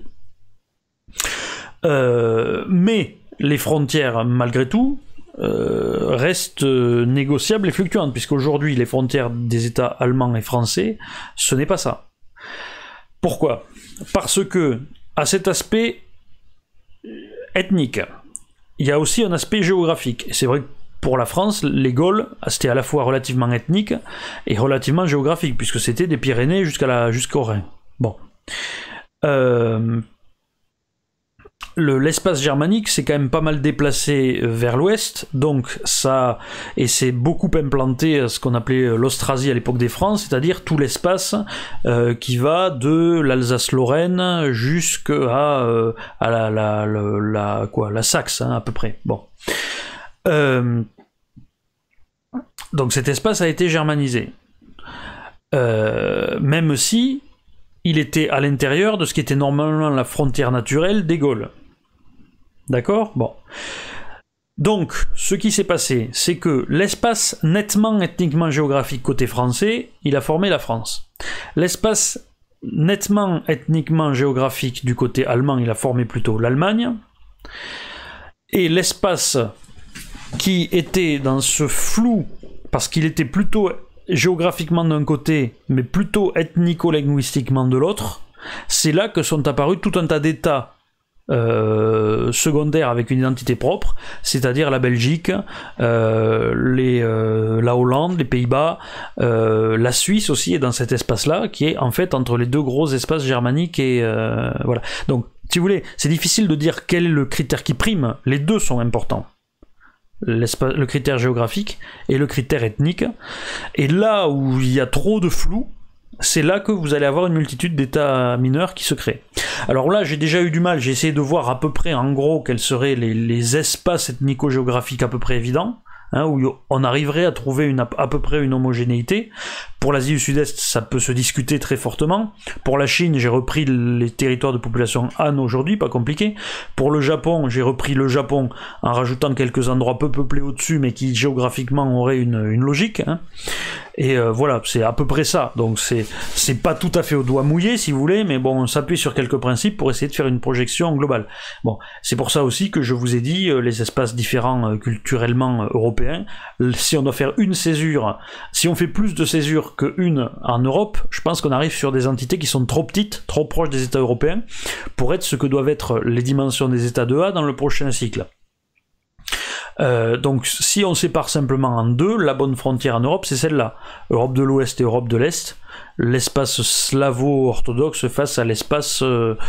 Mais les frontières, malgré tout, restent négociables et fluctuantes, puisqu'aujourd'hui les frontières des États allemands et français, ce n'est pas ça. Pourquoi ? Parce que, à cet aspect ethnique, il y a aussi un aspect géographique. Et c'est vrai que pour la France, les Gaules, c'était à la fois relativement ethnique et relativement géographique, puisque c'était des Pyrénées jusqu'au Rhin. Bon. L'espace germanique s'est quand même pas mal déplacé vers l'ouest, donc ça, et c'est beaucoup implanté ce qu'on appelait l'Austrasie à l'époque des Francs, c'est-à-dire tout l'espace qui va de l'Alsace-Lorraine jusqu'à la Saxe, hein, à peu près. Bon. Donc cet espace a été germanisé. Même si il était à l'intérieur de ce qui était normalement la frontière naturelle des Gaules. D'accord ? Bon. Donc, ce qui s'est passé, c'est que l'espace nettement ethniquement géographique côté français, il a formé la France. L'espace nettement ethniquement géographique du côté allemand, il a formé plutôt l'Allemagne. Et l'espace qui était dans ce flou, parce qu'il était plutôt géographiquement d'un côté, mais plutôt ethnico-linguistiquement de l'autre, c'est là que sont apparus tout un tas d'États secondaires avec une identité propre, c'est-à-dire la Belgique, la Hollande, les Pays-Bas, la Suisse aussi est dans cet espace-là, qui est en fait entre les deux gros espaces germaniques et voilà. Donc, si vous voulez, c'est difficile de dire quel est le critère qui prime, les deux sont importants. Le critère géographique et le critère ethnique. Et là où il y a trop de flou, c'est là que vous allez avoir une multitude d'états mineurs qui se créent. Alors là, j'ai déjà eu du mal, j'ai essayé de voir à peu près, en gros, quels seraient les espaces ethnico-géographiques à peu près évidents, hein, où on arriverait à trouver à peu près une homogénéité. Pour l'Asie du Sud-Est, ça peut se discuter très fortement. Pour la Chine, j'ai repris les territoires de population Han aujourd'hui, pas compliqué. Pour le Japon, j'ai repris le Japon en rajoutant quelques endroits peu peuplés au-dessus, mais qui géographiquement auraient une logique, hein. Et voilà, c'est à peu près ça. Donc c'est pas tout à fait au doigt mouillé, si vous voulez, mais bon, on s'appuie sur quelques principes pour essayer de faire une projection globale. Bon, c'est pour ça aussi que je vous ai dit les espaces différents culturellement européens. Si on doit faire une césure, si on fait plus de césures qu'une en Europe, je pense qu'on arrive sur des entités qui sont trop petites, trop proches des États européens, pour être ce que doivent être les dimensions des États de A dans le prochain cycle. Donc si on sépare simplement en deux, la bonne frontière en Europe c'est celle-là, Europe de l'Ouest et Europe de l'Est, l'espace slavo-orthodoxe face à l'espace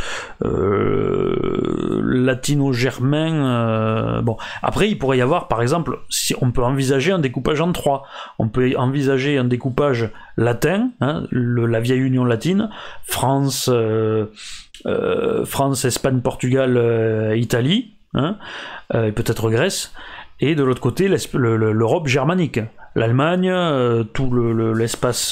latino-germain. Bon, après il pourrait y avoir par exemple, si on peut envisager un découpage en trois, on peut envisager un découpage latin, hein, la vieille Union latine, France, Espagne, Portugal, Italie, hein, et peut-être Grèce. Et de l'autre côté, l'Europe germanique, l'Allemagne, tout l'espace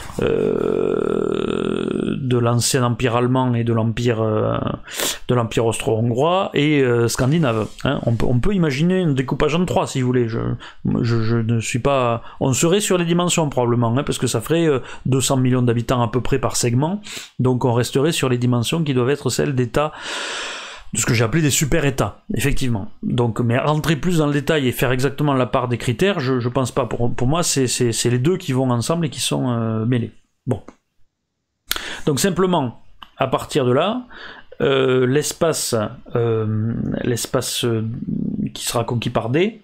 de l'ancien empire allemand et de l'empire austro-hongrois et scandinave. Hein. On peut imaginer un découpage en trois, si vous voulez. Je ne suis pas... On serait sur les dimensions probablement, hein, parce que ça ferait 200 millions d'habitants à peu près par segment, donc on resterait sur les dimensions qui doivent être celles d'États, de ce que j'ai appelé des super-états, effectivement. Donc, mais rentrer plus dans le détail et faire exactement la part des critères, je pense pas. Pour moi, c'est les deux qui vont ensemble et qui sont mêlés. Bon. Donc simplement, à partir de là, l'espace qui sera conquis par D,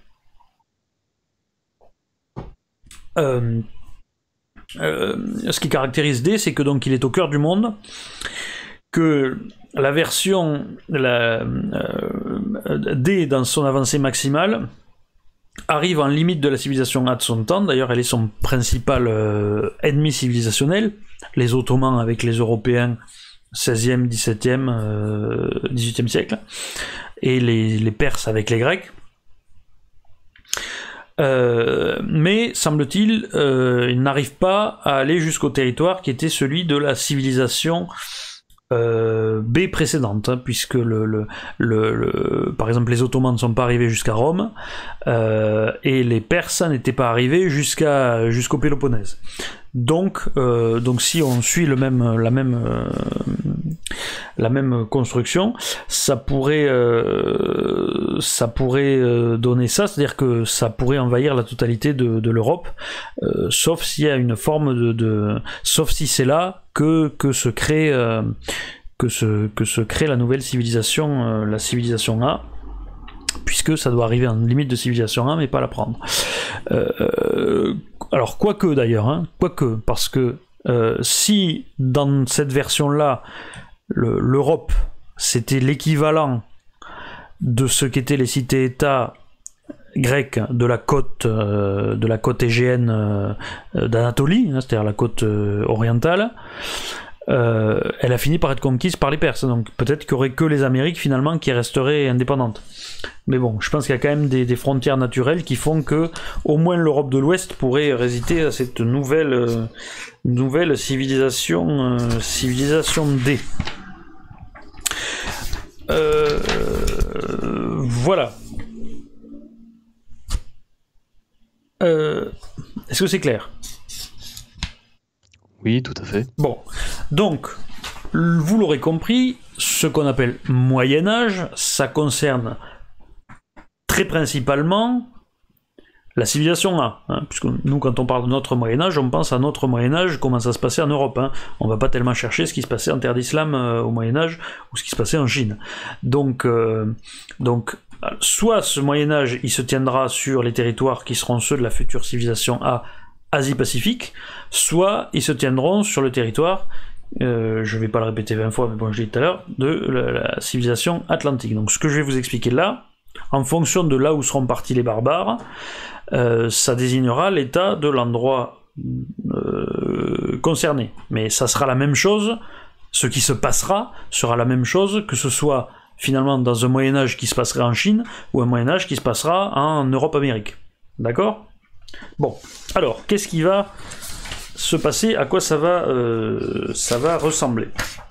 ce qui caractérise D, c'est que donc il est au cœur du monde, que la version D, dans son avancée maximale, arrive en limite de la civilisation A de son temps. D'ailleurs, elle est son principal ennemi civilisationnel. Les Ottomans avec les Européens, 16e, 17e, 18e siècle, et les Perses avec les Grecs. Mais, semble-t-il, il n'arrive pas à aller jusqu'au territoire qui était celui de la civilisation B précédente, hein, puisque par exemple les Ottomans ne sont pas arrivés jusqu'à Rome, et les Perses n'étaient pas arrivés jusqu'au Péloponnèse. Donc si on suit la même construction, ça pourrait donner ça, c'est-à-dire que ça pourrait envahir la totalité de l'Europe, sauf s'il y a une forme sauf si c'est là que se crée la nouvelle civilisation, la civilisation A, puisque ça doit arriver en limite de civilisation 1 mais pas la prendre. Alors quoique d'ailleurs, hein, parce que si dans cette version-là, l'Europe c'était l'équivalent de ce qu'étaient les cités-États grecques de la côte égéenne d'Anatolie, hein, c'est-à-dire la côte orientale, elle a fini par être conquise par les Perses, donc peut-être qu'il n'y aurait que les Amériques finalement qui resteraient indépendantes. Mais bon, je pense qu'il y a quand même des frontières naturelles qui font que au moins l'Europe de l'Ouest pourrait résister à cette nouvelle civilisation D. Voilà. Est-ce que c'est clair ? Oui, tout à fait. Bon, donc, vous l'aurez compris, ce qu'on appelle Moyen-Âge, ça concerne très principalement la civilisation A, hein, puisque nous, quand on parle de notre Moyen-Âge, on pense à notre Moyen-Âge, comment ça se passait en Europe. Hein. On va pas tellement chercher ce qui se passait en terre d'islam au Moyen-Âge, ou ce qui se passait en Chine. Donc soit ce Moyen-Âge, il se tiendra sur les territoires qui seront ceux de la future civilisation A, Asie-Pacifique, soit ils se tiendront sur le territoire, je vais pas le répéter 20 fois, mais bon, je l'ai dit tout à l'heure, de la civilisation atlantique. Donc ce que je vais vous expliquer là, en fonction de là où seront partis les barbares, ça désignera l'état de l'endroit concerné. Mais ça sera la même chose, ce qui se passera sera la même chose, que ce soit finalement dans un Moyen-Âge qui se passerait en Chine, ou un Moyen-Âge qui se passera en Europe-Amérique. D'accord ? Bon, alors, qu'est-ce qui va se passer ? À quoi ça va ressembler ?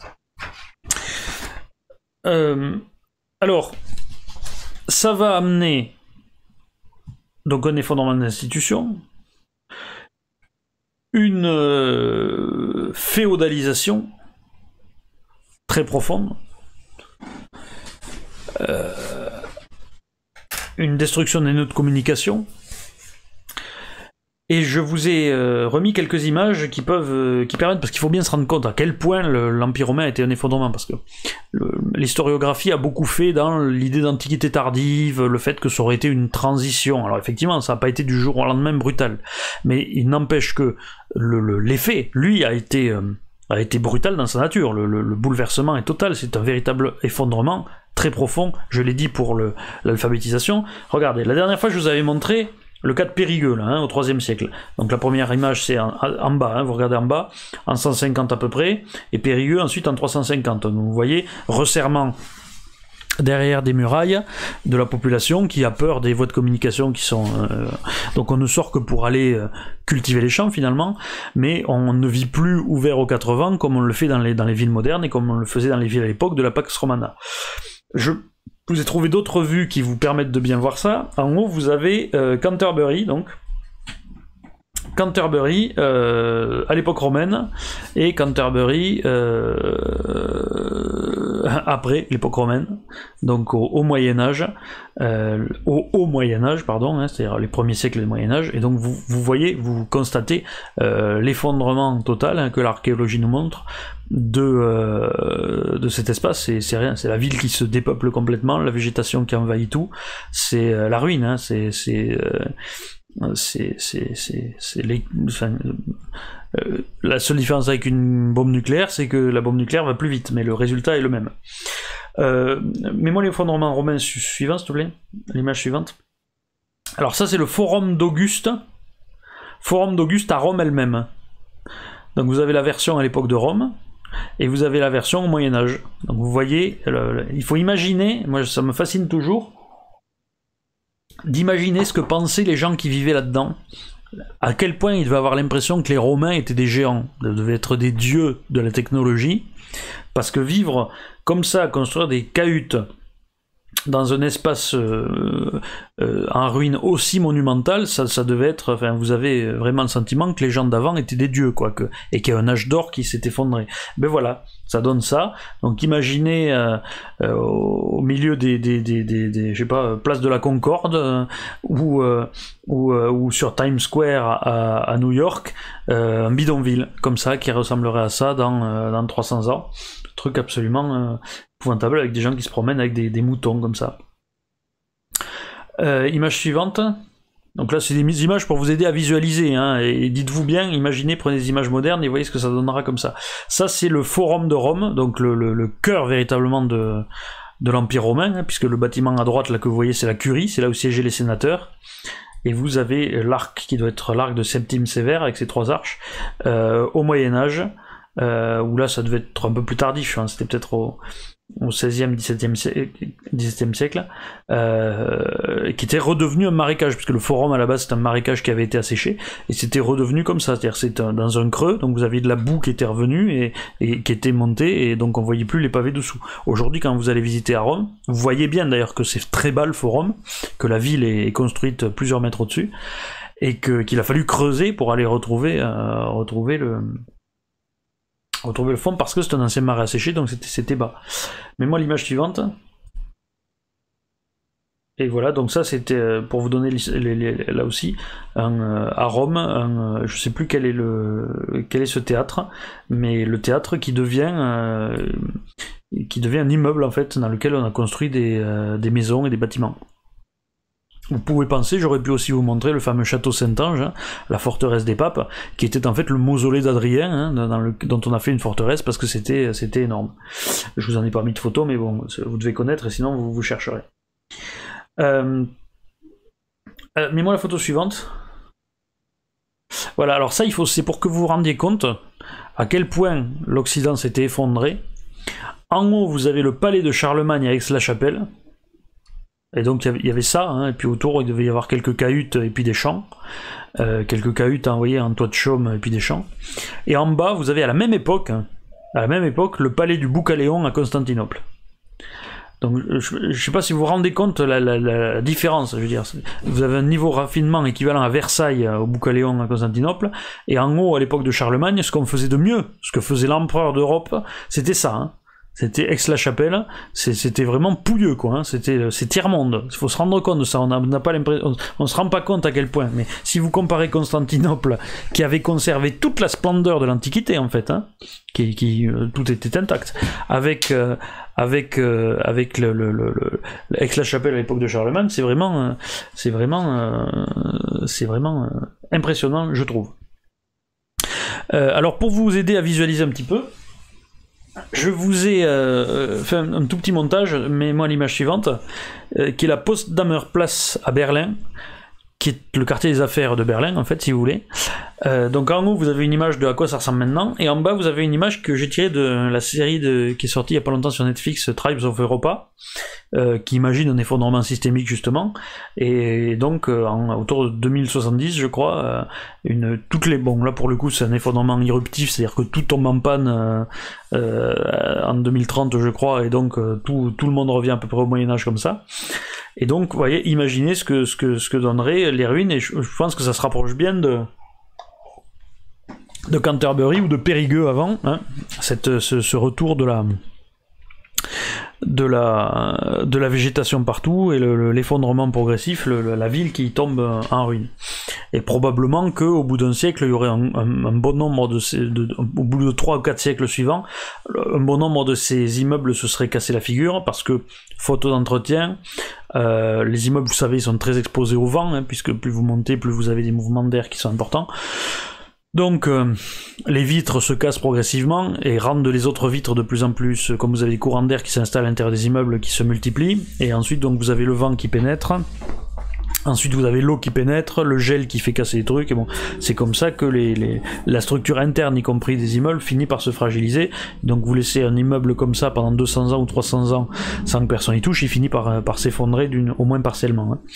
Alors, ça va amener donc un effondrement des institutions, une féodalisation très profonde, une destruction des nœuds de communication. Et je vous ai remis quelques images qui permettent, parce qu'il faut bien se rendre compte à quel point l'Empire romain a été un effondrement, parce que l'historiographie a beaucoup fait dans l'idée d'antiquité tardive, le fait que ça aurait été une transition. Alors effectivement, ça n'a pas été du jour au lendemain brutal, mais il n'empêche que l'effet, lui, a été brutal dans sa nature. Le bouleversement est total, c'est un véritable effondrement très profond, je l'ai dit pour l'alphabétisation. Regardez, la dernière fois je vous avais montré le cas de Périgueux, là, hein, au IIIe siècle. Donc la première image, c'est en bas, hein, vous regardez en bas, en 150 à peu près, et Périgueux ensuite en 350. Donc vous voyez, resserrement derrière des murailles de la population qui a peur des voies de communication qui sont... donc on ne sort que pour aller cultiver les champs finalement, mais on ne vit plus ouvert aux quatre vents comme on le fait dans les villes modernes et comme on le faisait dans les villes à l'époque de la Pax Romana. Je vous ai trouvé d'autres vues qui vous permettent de bien voir ça. En haut, vous avez Canterbury, donc. Canterbury à l'époque romaine, et Canterbury après l'époque romaine, donc au Moyen-Âge, au Haut Moyen-Âge, pardon, hein, c'est-à-dire les premiers siècles du Moyen-Âge, et donc vous voyez, vous constatez l'effondrement total, hein, que l'archéologie nous montre de cet espace. C'est rien, c'est la ville qui se dépeuple complètement, la végétation qui envahit tout, c'est la ruine, hein, La seule différence avec une bombe nucléaire, c'est que la bombe nucléaire va plus vite, mais le résultat est le même. Mets-moi l'effondrement romain suivant, s'il te plaît. L'image suivante. Alors ça, c'est le Forum d'Auguste. Forum d'Auguste à Rome elle-même. Donc vous avez la version à l'époque de Rome, et vous avez la version au Moyen-Âge. Donc vous voyez, il faut imaginer, moi ça me fascine toujours, d'imaginer ce que pensaient les gens qui vivaient là-dedans. À quel point ils devaient avoir l'impression que les Romains étaient des géants, devaient être des dieux de la technologie, parce que vivre comme ça, construire des cahutes dans un espace en ruine aussi monumental, ça devait être, enfin, vous avez vraiment le sentiment que les gens d'avant étaient des dieux, quoi, et qu'il y a un âge d'or qui s'est effondré. Ben voilà, ça donne ça. Donc imaginez au milieu des je sais pas, place de la Concorde ou sur Times Square à New York, un bidonville comme ça qui ressemblerait à ça dans 300 ans. Truc absolument épouvantable, avec des gens qui se promènent avec des moutons comme ça. Image suivante. Donc là c'est des images pour vous aider à visualiser, hein, et dites-vous bien, imaginez, prenez des images modernes et voyez ce que ça donnera comme ça. Ça c'est le Forum de Rome, donc le cœur véritablement de l'Empire romain, hein, puisque le bâtiment à droite là que vous voyez c'est la Curie, c'est là où siégeaient les sénateurs. Et vous avez l'arc qui doit être l'arc de Septime Sévère avec ses 3 arches au Moyen-Âge. Où là ça devait être un peu plus tardif, hein, c'était peut-être au 16e, 17e siècle, qui était redevenu un marécage, puisque le forum à la base c'est un marécage qui avait été asséché, et c'était redevenu comme ça, c'est-à-dire c'était dans un creux, donc vous aviez de la boue qui était revenue et qui était montée, et donc on voyait plus les pavés dessous. Aujourd'hui quand vous allez visiter à Rome, vous voyez bien d'ailleurs que c'est très bas le forum, que la ville est construite plusieurs mètres au-dessus, et qu'il a fallu creuser pour aller retrouver le fond, parce que c'est un ancien marais asséché, donc c'était bas. Mais moi l'image suivante. Et voilà, donc ça c'était pour vous donner là aussi à Rome, je sais plus quel est ce théâtre, mais le théâtre qui devient un immeuble en fait, dans lequel on a construit des maisons et des bâtiments. Vous pouvez penser, j'aurais pu aussi vous montrer le fameux château Saint-Ange, hein, la forteresse des papes, qui était en fait le mausolée d'Adrien, hein, dont on a fait une forteresse parce que c'était énorme. Je vous en ai pas mis de photos, mais bon, vous devez connaître et sinon vous chercherez. Mets-moi la photo suivante. Voilà, alors ça c'est pour que vous vous rendiez compte à quel point l'Occident s'était effondré. En haut, vous avez le palais de Charlemagne à Aix-la-Chapelle. Et donc il y avait ça, hein, et puis autour il devait y avoir quelques cahutes et puis des champs, quelques cahutes envoyées en toit de chaume et puis des champs. Et en bas vous avez à la même époque le palais du Boucaléon à Constantinople. Donc je sais pas si vous vous rendez compte la différence, je veux dire. Vous avez un niveau raffinement équivalent à Versailles au Boucaléon à Constantinople, et en haut à l'époque de Charlemagne, ce qu'on faisait de mieux, ce que faisait l'empereur d'Europe, c'était ça, hein. C'était Aix-la-Chapelle, c'était vraiment pouilleux, quoi, hein. C'est tiers-monde. Il faut se rendre compte de ça, on n'a pas l'impression, on se rend pas compte à quel point. Mais si vous comparez Constantinople, qui avait conservé toute la splendeur de l'Antiquité, en fait, hein, tout était intact, avec Aix-la-Chapelle à l'époque de Charlemagne, c'est vraiment impressionnant, je trouve. Alors pour vous aider à visualiser un petit peu, je vous ai fait un tout petit montage, mais moi l'image suivante, qui est la Potsdamer Platz à Berlin, qui est le quartier des affaires de Berlin, en fait, si vous voulez. Donc en haut, vous avez une image de à quoi ça ressemble maintenant, et en bas, vous avez une image que j'ai tirée de la série qui est sortie il y a pas longtemps sur Netflix, Tribes of Europa, qui imagine un effondrement systémique, justement, et donc autour de 2070, je crois, bon, là pour le coup, c'est un effondrement éruptif, c'est-à-dire que tout tombe en panne en 2030, je crois, et donc tout le monde revient à peu près au Moyen-Âge comme ça. Et donc, vous voyez, imaginez ce que donneraient les ruines, et je pense que ça se rapproche bien de Canterbury ou de Périgueux avant, hein, ce retour de la végétation partout et l'effondrement progressif, la ville qui tombe en ruine. et probablement qu'au bout d'un siècle, il y aurait un bon nombre au bout de 3 ou 4 siècles suivants, un bon nombre de ces immeubles se seraient cassé la figure, parce que, faute d'entretien, les immeubles, vous savez, ils sont très exposés au vent, hein, puisque plus vous montez, plus vous avez des mouvements d'air qui sont importants. Donc, les vitres se cassent progressivement et rendent les autres vitres de plus en plus, comme vous avez des courants d'air qui s'installent à l'intérieur des immeubles qui se multiplient, et ensuite donc vous avez le vent qui pénètre, ensuite vous avez l'eau qui pénètre, le gel qui fait casser les trucs, et bon, c'est comme ça que la structure interne, y compris des immeubles, finit par se fragiliser. Donc vous laissez un immeuble comme ça pendant 200 ans ou 300 ans sans que personne y touche, il finit par s'effondrer au moins partiellement. Hein.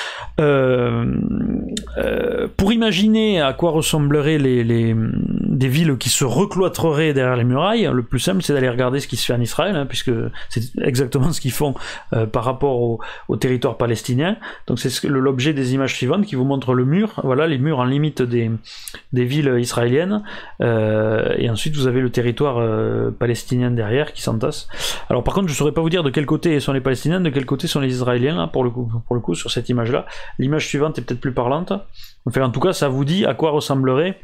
Pour imaginer à quoi ressembleraient des villes qui se recloîtreraient derrière les murailles, le plus simple c'est d'aller regarder ce qui se fait en Israël, hein, puisque c'est exactement ce qu'ils font par rapport au territoire palestinien. Donc c'est l'objet des images suivantes qui vous montrent le mur, voilà les murs en limite des villes israéliennes, et ensuite vous avez le territoire palestinien derrière qui s'entasse. Alors par contre je ne saurais pas vous dire de quel côté sont les Palestiniens, de quel côté sont les Israéliens, là, pour le coup sur cette image là. L'image suivante est peut-être plus parlante. Enfin, en tout cas, ça vous dit à quoi ressembleraient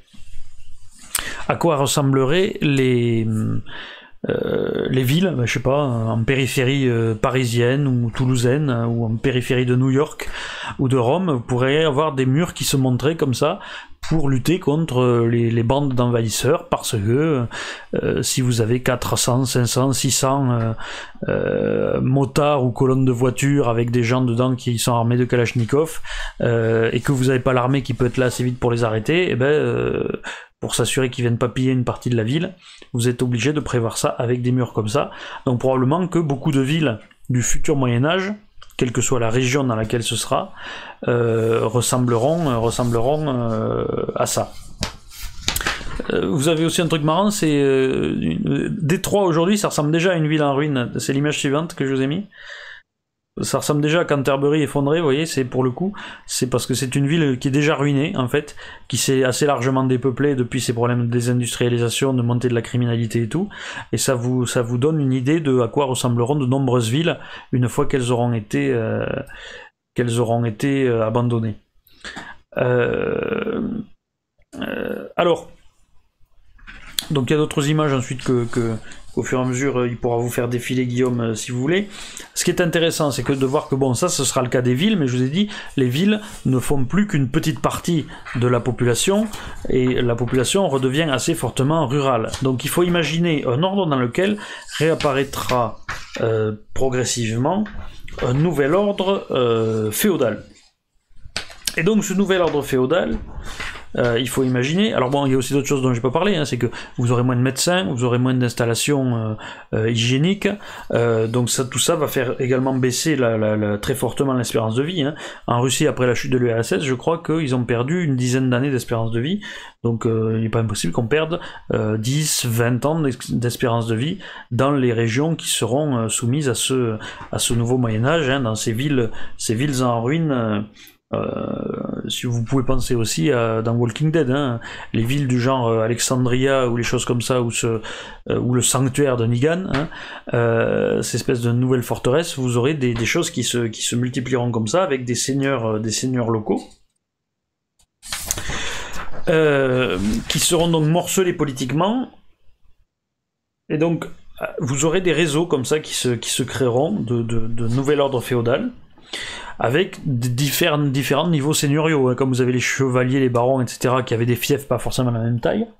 les villes, je sais pas, en périphérie parisienne ou toulousaine, ou en périphérie de New York ou de Rome. Vous pourriez avoir des murs qui se montraient comme ça pour lutter contre les bandes d'envahisseurs, parce que si vous avez 400, 500, 600 motards ou colonnes de voitures avec des gens dedans qui sont armés de Kalachnikov, et que vous n'avez pas l'armée qui peut être là assez vite pour les arrêter, et pour s'assurer qu'ils viennent pas piller une partie de la ville, vous êtes obligé de prévoir ça avec des murs comme ça. Donc probablement que beaucoup de villes du futur Moyen-Âge, quelle que soit la région dans laquelle ce sera, ressembleront à ça. Vous avez aussi un truc marrant, c'est Détroit aujourd'hui, ça ressemble déjà à une ville en ruine. C'est l'image suivante que je vous ai mis. Ça ressemble déjà à Canterbury effondré, vous voyez, c'est pour le coup, c'est parce que c'est une ville qui est déjà ruinée, en fait, qui s'est assez largement dépeuplée depuis ces problèmes de désindustrialisation, de montée de la criminalité et tout, et ça vous donne une idée de à quoi ressembleront de nombreuses villes une fois qu'elles auront été abandonnées. Alors, donc il y a d'autres images ensuite qu'au fur et à mesure il pourra vous faire défiler Guillaume si vous voulez. Ce qui est intéressant, c'est que de voir que bon, ça ce sera le cas des villes, mais je vous ai dit, les villes ne font plus qu'une petite partie de la population, et la population redevient assez fortement rurale. Donc il faut imaginer un ordre dans lequel réapparaîtra progressivement un nouvel ordre féodal. Et donc ce nouvel ordre féodal, il faut imaginer, alors bon, il y a aussi d'autres choses dont je n'ai pas parlé, hein, c'est que vous aurez moins de médecins, vous aurez moins d'installations hygiéniques, donc tout ça va faire également baisser très fortement l'espérance de vie. Hein. En Russie, après la chute de l'URSS, je crois qu'ils ont perdu une dizaine d'années d'espérance de vie, donc il n'est pas impossible qu'on perde 10, 20 ans d'espérance de vie dans les régions qui seront soumises à ce nouveau Moyen-Âge, hein, dans ces villes en ruine. Si vous pouvez penser aussi dans Walking Dead, hein, les villes du genre Alexandria ou les choses comme ça, ou le sanctuaire de Negan, hein, ces espèces de nouvelles forteresses, vous aurez des choses qui se multiplieront comme ça avec des seigneurs locaux qui seront donc morcelés politiquement, et donc vous aurez des réseaux comme ça qui se créeront de nouvel ordre féodal, avec différents niveaux seigneuriaux, hein, comme vous avez les chevaliers, les barons, etc., qui avaient des fiefs pas forcément de la même taille.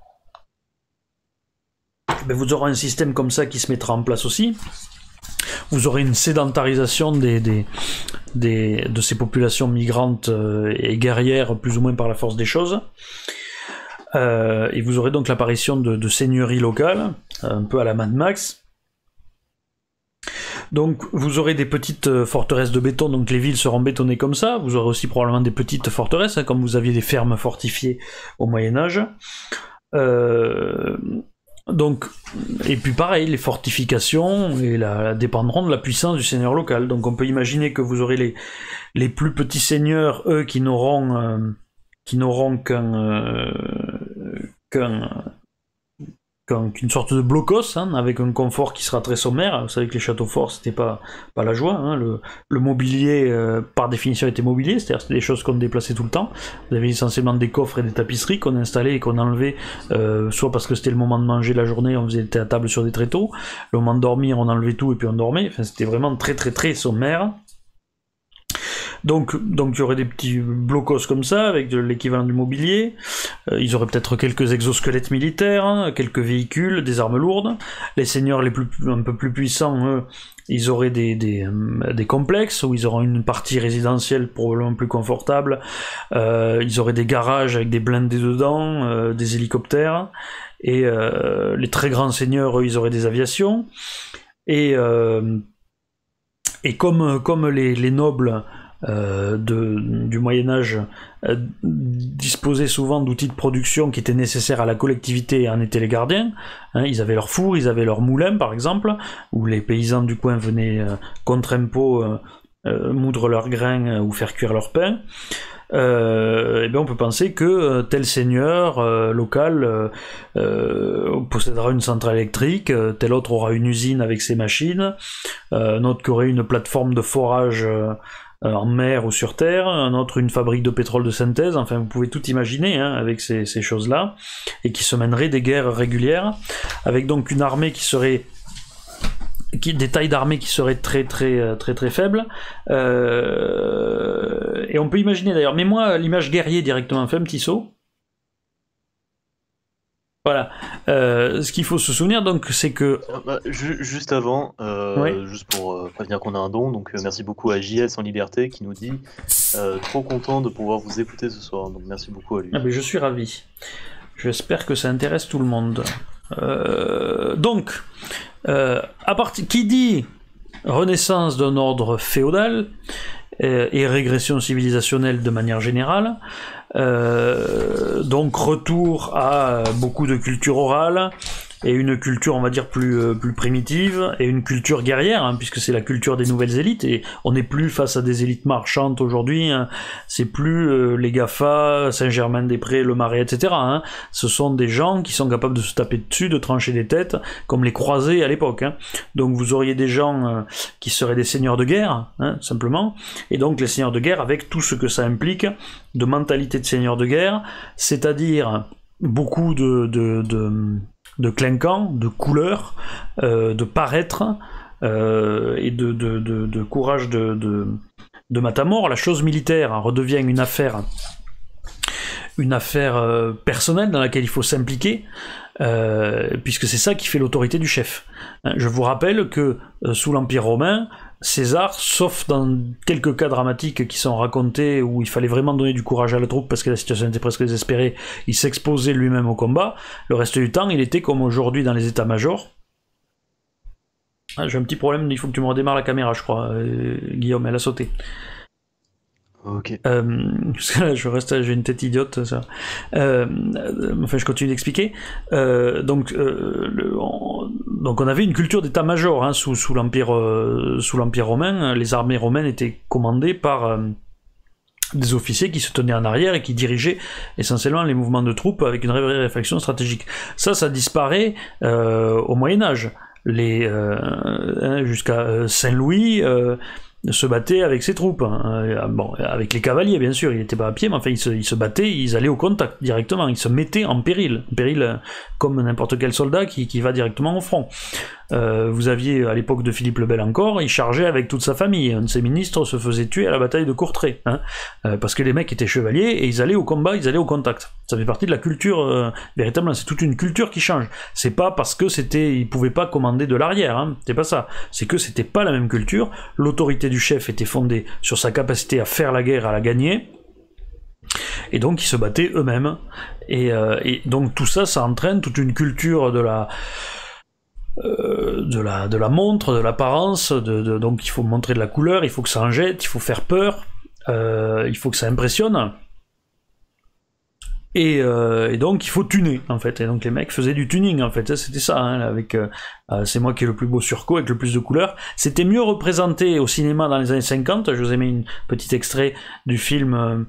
Mais vous aurez un système comme ça qui se mettra en place aussi. Vous aurez une sédentarisation de ces populations migrantes et guerrières, plus ou moins par la force des choses. Et vous aurez donc l'apparition de seigneuries locales, un peu à la Mad Max. Donc vous aurez des petites forteresses de béton, donc les villes seront bétonnées comme ça. Vous aurez aussi probablement des petites forteresses, hein, comme vous aviez des fermes fortifiées au Moyen-Âge. Donc, et puis pareil, les fortifications dépendront de la puissance du seigneur local. Donc on peut imaginer que vous aurez les plus petits seigneurs, eux, qui n'auront qu'un qu'une sorte de blocos, hein, avec un confort qui sera très sommaire. Vous savez que les châteaux forts, c'était pas la joie, hein. Le mobilier, par définition, était mobilier, c'est-à-dire c'était des choses qu'on déplaçait tout le temps. Vous avez essentiellement des coffres et des tapisseries qu'on installait et qu'on enlevait, soit parce que c'était le moment de manger la journée, on était à table sur des tréteaux, le moment de dormir, on enlevait tout et puis on dormait. Enfin, c'était vraiment très très très sommaire. Donc il y aurait des petits blocos comme ça, avec l'équivalent du mobilier. Ils auraient peut-être quelques exosquelettes militaires, hein, quelques véhicules, des armes lourdes. Les seigneurs un peu plus puissants, eux, ils auraient des complexes, où ils auront une partie résidentielle probablement plus confortable. Ils auraient des garages avec des blindés dedans, des hélicoptères. Et les très grands seigneurs, eux, ils auraient des aviations. Et comme les nobles du Moyen-Âge disposaient souvent d'outils de production qui étaient nécessaires à la collectivité et en étaient les gardiens, hein, ils avaient leur four, ils avaient leur moulin par exemple, où les paysans du coin venaient contre impôt moudre leurs grains ou faire cuire leur pain. Et bien on peut penser que tel seigneur local possédera une centrale électrique, tel autre aura une usine avec ses machines, un autre qui aurait une plateforme de forage en mer ou sur terre, un autre une fabrique de pétrole de synthèse. Enfin vous pouvez tout imaginer, hein, avec ces choses-là, et qui se mèneraient des guerres régulières, avec donc une armée qui serait des tailles d'armée qui seraient très faibles, et on peut imaginer d'ailleurs, mais moi l'image guerrier directement fait un petit saut. Voilà. Ce qu'il faut se souvenir donc, c'est que juste avant, ouais. Juste pour prévenir qu'on a un don, donc merci beaucoup à JS en liberté qui nous dit trop content de pouvoir vous écouter ce soir, donc merci beaucoup à lui. Ah, mais je suis ravi. J'espère que ça intéresse tout le monde. Donc, qui dit renaissance d'un ordre féodal et régression civilisationnelle de manière générale, donc retour à beaucoup de culture orale et une culture, on va dire, plus primitive, et une culture guerrière, hein, puisque c'est la culture des nouvelles élites, et on n'est plus face à des élites marchandes aujourd'hui, hein. C'est plus les GAFA, Saint-Germain-des-Prés, Le Marais, etc. Hein. Ce sont des gens qui sont capables de se taper dessus, de trancher des têtes, comme les croisés à l'époque. Hein. Donc vous auriez des gens qui seraient des seigneurs de guerre, hein, simplement, et donc les seigneurs de guerre avec tout ce que ça implique de mentalité de seigneurs de guerre, c'est-à-dire beaucoup de clinquants, de couleurs, de paraître, et de courage de matamor. La chose militaire redevient une affaire personnelle dans laquelle il faut s'impliquer, puisque c'est ça qui fait l'autorité du chef. Je vous rappelle que sous l'Empire romain, César, sauf dans quelques cas dramatiques qui sont racontés où il fallait vraiment donner du courage à la troupe parce que la situation était presque désespérée, il s'exposait lui-même au combat. Le reste du temps, il était comme aujourd'hui dans les états-majors. Ah, j'ai un petit problème, il faut que tu me redémarres la caméra, je crois. Guillaume, elle a sauté. Ok. Parce que là, j'ai une tête idiote, ça. Enfin, je continue d'expliquer. Donc on avait une culture d'état-major, hein, sous l'empire romain. Les armées romaines étaient commandées par des officiers qui se tenaient en arrière et qui dirigeaient essentiellement les mouvements de troupes avec une vraie réflexion stratégique. Ça disparaît au Moyen-Âge. Jusqu'à Saint-Louis se battait avec ses troupes, hein. Bon, avec les cavaliers bien sûr, il n'était pas à pied, mais enfin ils se battaient, ils allaient au contact directement, ils se mettaient en péril comme n'importe quel soldat qui va directement au front. Vous aviez à l'époque de Philippe le Bel encore, il chargeait avec toute sa famille, un de ses ministres se faisait tuer à la bataille de Courtrai, hein, parce que les mecs étaient chevaliers et ils allaient au combat, ils allaient au contact. Ça fait partie de la culture, véritablement, c'est toute une culture qui change. C'est pas parce que ils pouvaient pas commander de l'arrière, hein, c'est pas ça. C'est que c'était pas la même culture, l'autorité du chef était fondée sur sa capacité à faire la guerre, à la gagner, et donc ils se battaient eux-mêmes. Et donc tout ça, ça entraîne toute une culture de la montre, de l'apparence, donc il faut montrer de la couleur, il faut que ça en jette, il faut faire peur, il faut que ça impressionne. Et donc il faut tuner en fait, et donc les mecs faisaient du tuning en fait, c'était ça, hein, avec c'est moi qui ai le plus beau surco avec le plus de couleurs. C'était mieux représenté au cinéma dans les années 50, je vous ai mis un petit extrait du film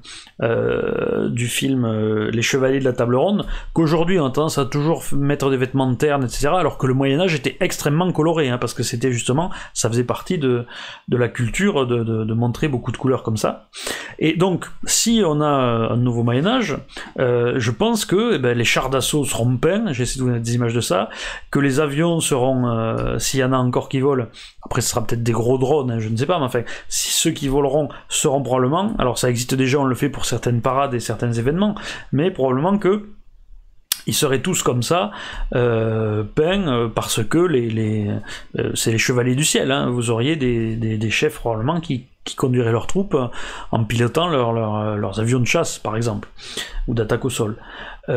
Les Chevaliers de la Table Ronde, qu'aujourd'hui on a tendance à toujours mettre des vêtements ternes, etc., alors que le Moyen-Âge était extrêmement coloré, hein, parce que c'était justement, ça faisait partie de la culture de montrer beaucoup de couleurs comme ça. Et donc, si on a un nouveau Moyen-Âge, je pense que les chars d'assaut seront peints, j'essaie de vous mettre des images de ça, que les avions seront, s'il y en a encore qui volent, après ce sera peut-être des gros drones, hein, je ne sais pas, mais enfin, si ceux qui voleront seront probablement, alors ça existe déjà, on le fait pour certaines parades et certains événements, mais probablement que ils seraient tous comme ça, peints, parce que c'est les chevaliers du ciel, hein. Vous auriez des chefs probablement qui conduiraient leurs troupes en pilotant leurs avions de chasse, par exemple, ou d'attaque au sol. Oui,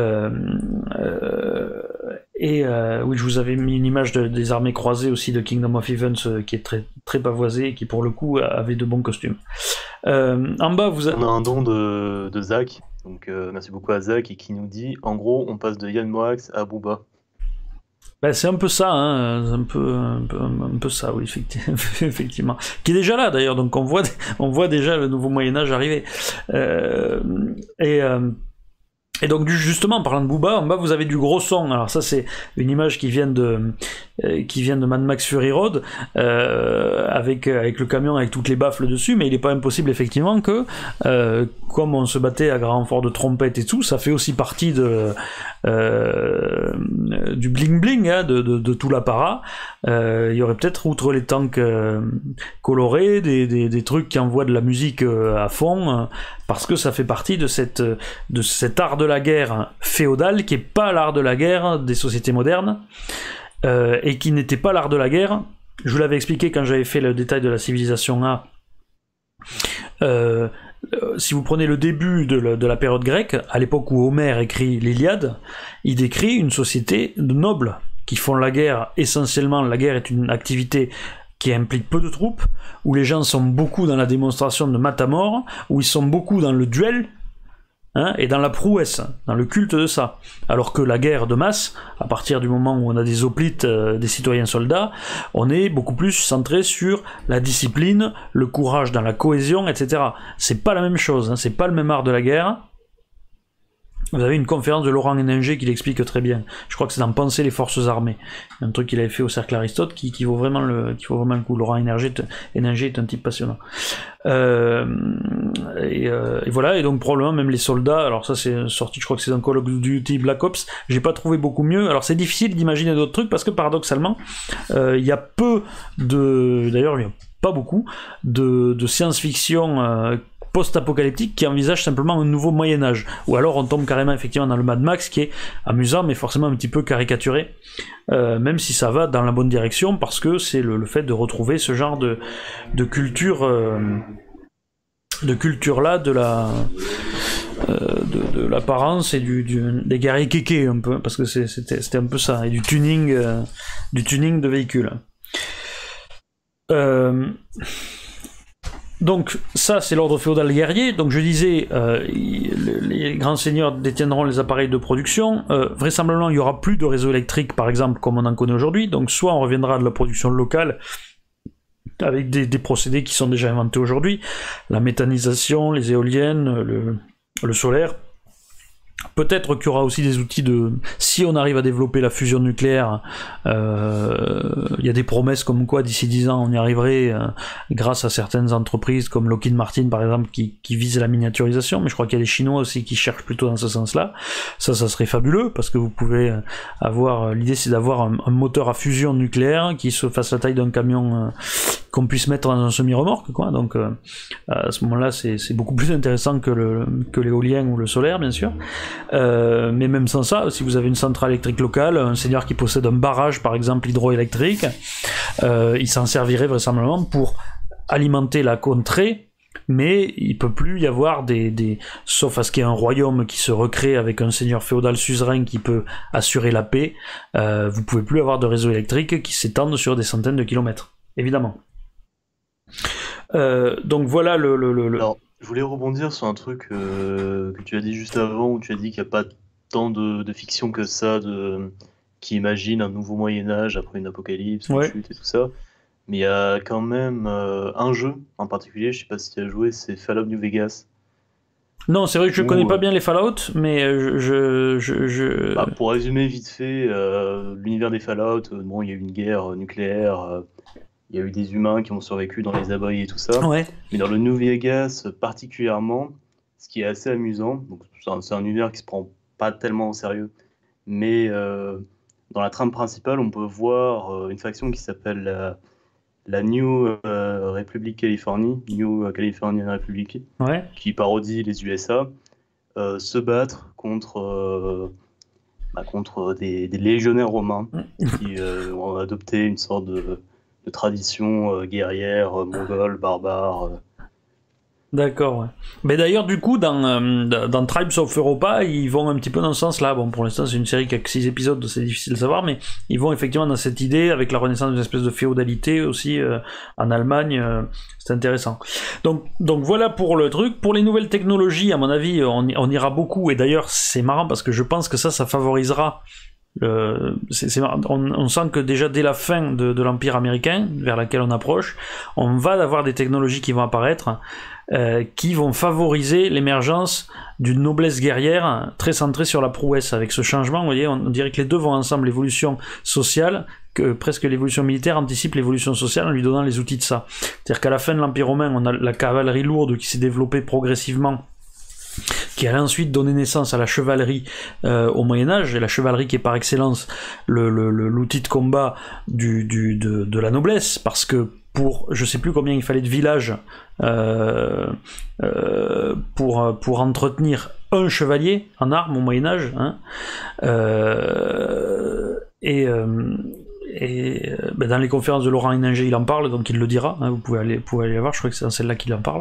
je vous avais mis une image des armées croisées aussi de Kingdom of Heaven, qui est très, très pavoisée et qui pour le coup avait de bons costumes. En bas, on a un don de Zach, donc merci beaucoup à Zach, et qui nous dit en gros on passe de Yann Moix à Booba. C'est un peu ça, hein, un peu ça, oui, effectivement. Qui est déjà là d'ailleurs, donc on voit déjà le nouveau Moyen-Âge arriver. Et donc justement, en parlant de Booba, en bas vous avez du gros son. Alors ça c'est une image qui vient de Mad Max Fury Road, avec le camion avec toutes les baffles dessus, mais il n'est pas impossible effectivement que, comme on se battait à grand renfort de trompettes et tout, ça fait aussi partie du bling bling, hein, de tout l'apparat. Il y aurait peut-être, outre les tanks colorés, des trucs qui envoient de la musique à fond, parce que ça fait partie de cet art de la guerre féodal qui est pas l'art de la guerre des sociétés modernes, et qui n'était pas l'art de la guerre. Je vous l'avais expliqué quand j'avais fait le détail de la civilisation A. Si vous prenez le début de la période grecque, à l'époque où Homère écrit l'Iliade, il décrit une société de nobles qui font la guerre. Essentiellement, la guerre est une activité qui implique peu de troupes, où les gens sont beaucoup dans la démonstration de matamor, où ils sont beaucoup dans le duel, hein, et dans la prouesse, dans le culte de ça. Alors que la guerre de masse, à partir du moment où on a des hoplites, des citoyens soldats, on est beaucoup plus centré sur la discipline, le courage dans la cohésion, etc. C'est pas la même chose, hein, c'est pas le même art de la guerre. Vous avez une conférence de Laurent Héninger qui l'explique très bien. Je crois que c'est dans Penser les forces armées, un truc qu'il avait fait au Cercle Aristote qui vaut vraiment le coup. Laurent Héninger est un type passionnant. Et voilà, et donc probablement même les soldats, alors ça c'est sorti, je crois que c'est dans Call of Duty Black Ops, j'ai pas trouvé beaucoup mieux. Alors c'est difficile d'imaginer d'autres trucs parce que paradoxalement, il y a peu d'ailleurs il y a pas beaucoup de science-fiction post-apocalyptique qui envisage simplement un nouveau Moyen-Âge. Ou alors on tombe carrément effectivement dans le Mad Max qui est amusant mais forcément un petit peu caricaturé, même si ça va dans la bonne direction parce que c'est le fait de retrouver ce genre de culture là, de l'apparence et des guerriers kékés un peu, parce que c'était un peu ça, et du tuning de véhicules. Donc ça c'est l'ordre féodal guerrier. Donc je disais, les grands seigneurs détiendront les appareils de production. Vraisemblablement il n'y aura plus de réseau électrique par exemple comme on en connaît aujourd'hui. Donc soit on reviendra de la production locale avec des procédés qui sont déjà inventés aujourd'hui, la méthanisation, les éoliennes, le solaire. Peut-être qu'il y aura aussi des outils si on arrive à développer la fusion nucléaire, il y a des promesses comme quoi d'ici 10 ans on y arriverait, grâce à certaines entreprises comme Lockheed Martin par exemple qui visent la miniaturisation, mais je crois qu'il y a des Chinois aussi qui cherchent plutôt dans ce sens-là. Ça serait fabuleux parce que vous pouvez l'idée c'est d'avoir un moteur à fusion nucléaire qui se fasse la taille d'un camion, qu'on puisse mettre dans un semi-remorque, quoi. Donc à ce moment-là c'est beaucoup plus intéressant que l'éolien ou le solaire bien sûr. Mais même sans ça, si vous avez une centrale électrique locale, un seigneur qui possède un barrage par exemple hydroélectrique, il s'en servirait vraisemblablement pour alimenter la contrée, mais il peut plus y avoir sauf à ce qu'il y ait un royaume qui se recrée avec un seigneur féodal suzerain qui peut assurer la paix, vous pouvez plus avoir de réseau électrique qui s'étende sur des centaines de kilomètres, évidemment. Donc voilà Alors, Je voulais rebondir sur un truc que tu as dit juste avant, où tu as dit qu'il n'y a pas tant de fiction que ça, qui imagine un nouveau Moyen-Âge après une apocalypse, une Ouais. chute et tout ça. Mais il y a quand même un jeu en particulier, je sais pas si tu as joué, c'est Fallout New Vegas. Non, c'est vrai que je connais Où, pas bien les Fallout, mais bah, pour résumer vite fait, l'univers des Fallout, bon, il y a eu une guerre nucléaire, il y a eu des humains qui ont survécu dans les abris et tout ça. Ouais. Mais dans le New Vegas particulièrement, ce qui est assez amusant, donc c'est un univers qui se prend pas tellement au sérieux, mais dans la trame principale, on peut voir une faction qui s'appelle la New Republic Californie, New Californian Republic, Ouais. qui parodie les USA, se battre contre des légionnaires romains qui ont adopté une sorte de tradition guerrière, mongole, barbare. D'accord, ouais. Mais d'ailleurs, du coup, dans Tribes of Europa, ils vont un petit peu dans ce sens-là. Bon, pour l'instant, c'est une série qui a que 6 épisodes, c'est difficile de savoir, mais ils vont effectivement dans cette idée, avec la renaissance d'une espèce de féodalité aussi en Allemagne. C'est intéressant. Donc voilà pour le truc. Pour les nouvelles technologies, à mon avis, on ira beaucoup. Et d'ailleurs, c'est marrant parce que je pense que ça favorisera. On sent que déjà dès la fin de l'Empire américain, vers laquelle on approche, on va avoir des technologies qui vont apparaître, qui vont favoriser l'émergence d'une noblesse guerrière très centrée sur la prouesse. Avec ce changement, vous voyez, on dirait que les deux vont ensemble, l'évolution sociale, que presque l'évolution militaire anticipe l'évolution sociale en lui donnant les outils de ça. C'est-à-dire qu'à la fin de l'Empire romain, on a la cavalerie lourde qui s'est développée progressivement, qui allait ensuite donner naissance à la chevalerie au Moyen-Âge, et la chevalerie qui est par excellence l'outil de combat de la noblesse, parce que pour je sais plus combien il fallait de villages pour entretenir un chevalier en armes au Moyen-Âge, hein, dans les conférences de Laurent Héninger, il en parle, donc il le dira, hein, vous pouvez aller voir, je crois que c'est dans celle-là qu'il en parle.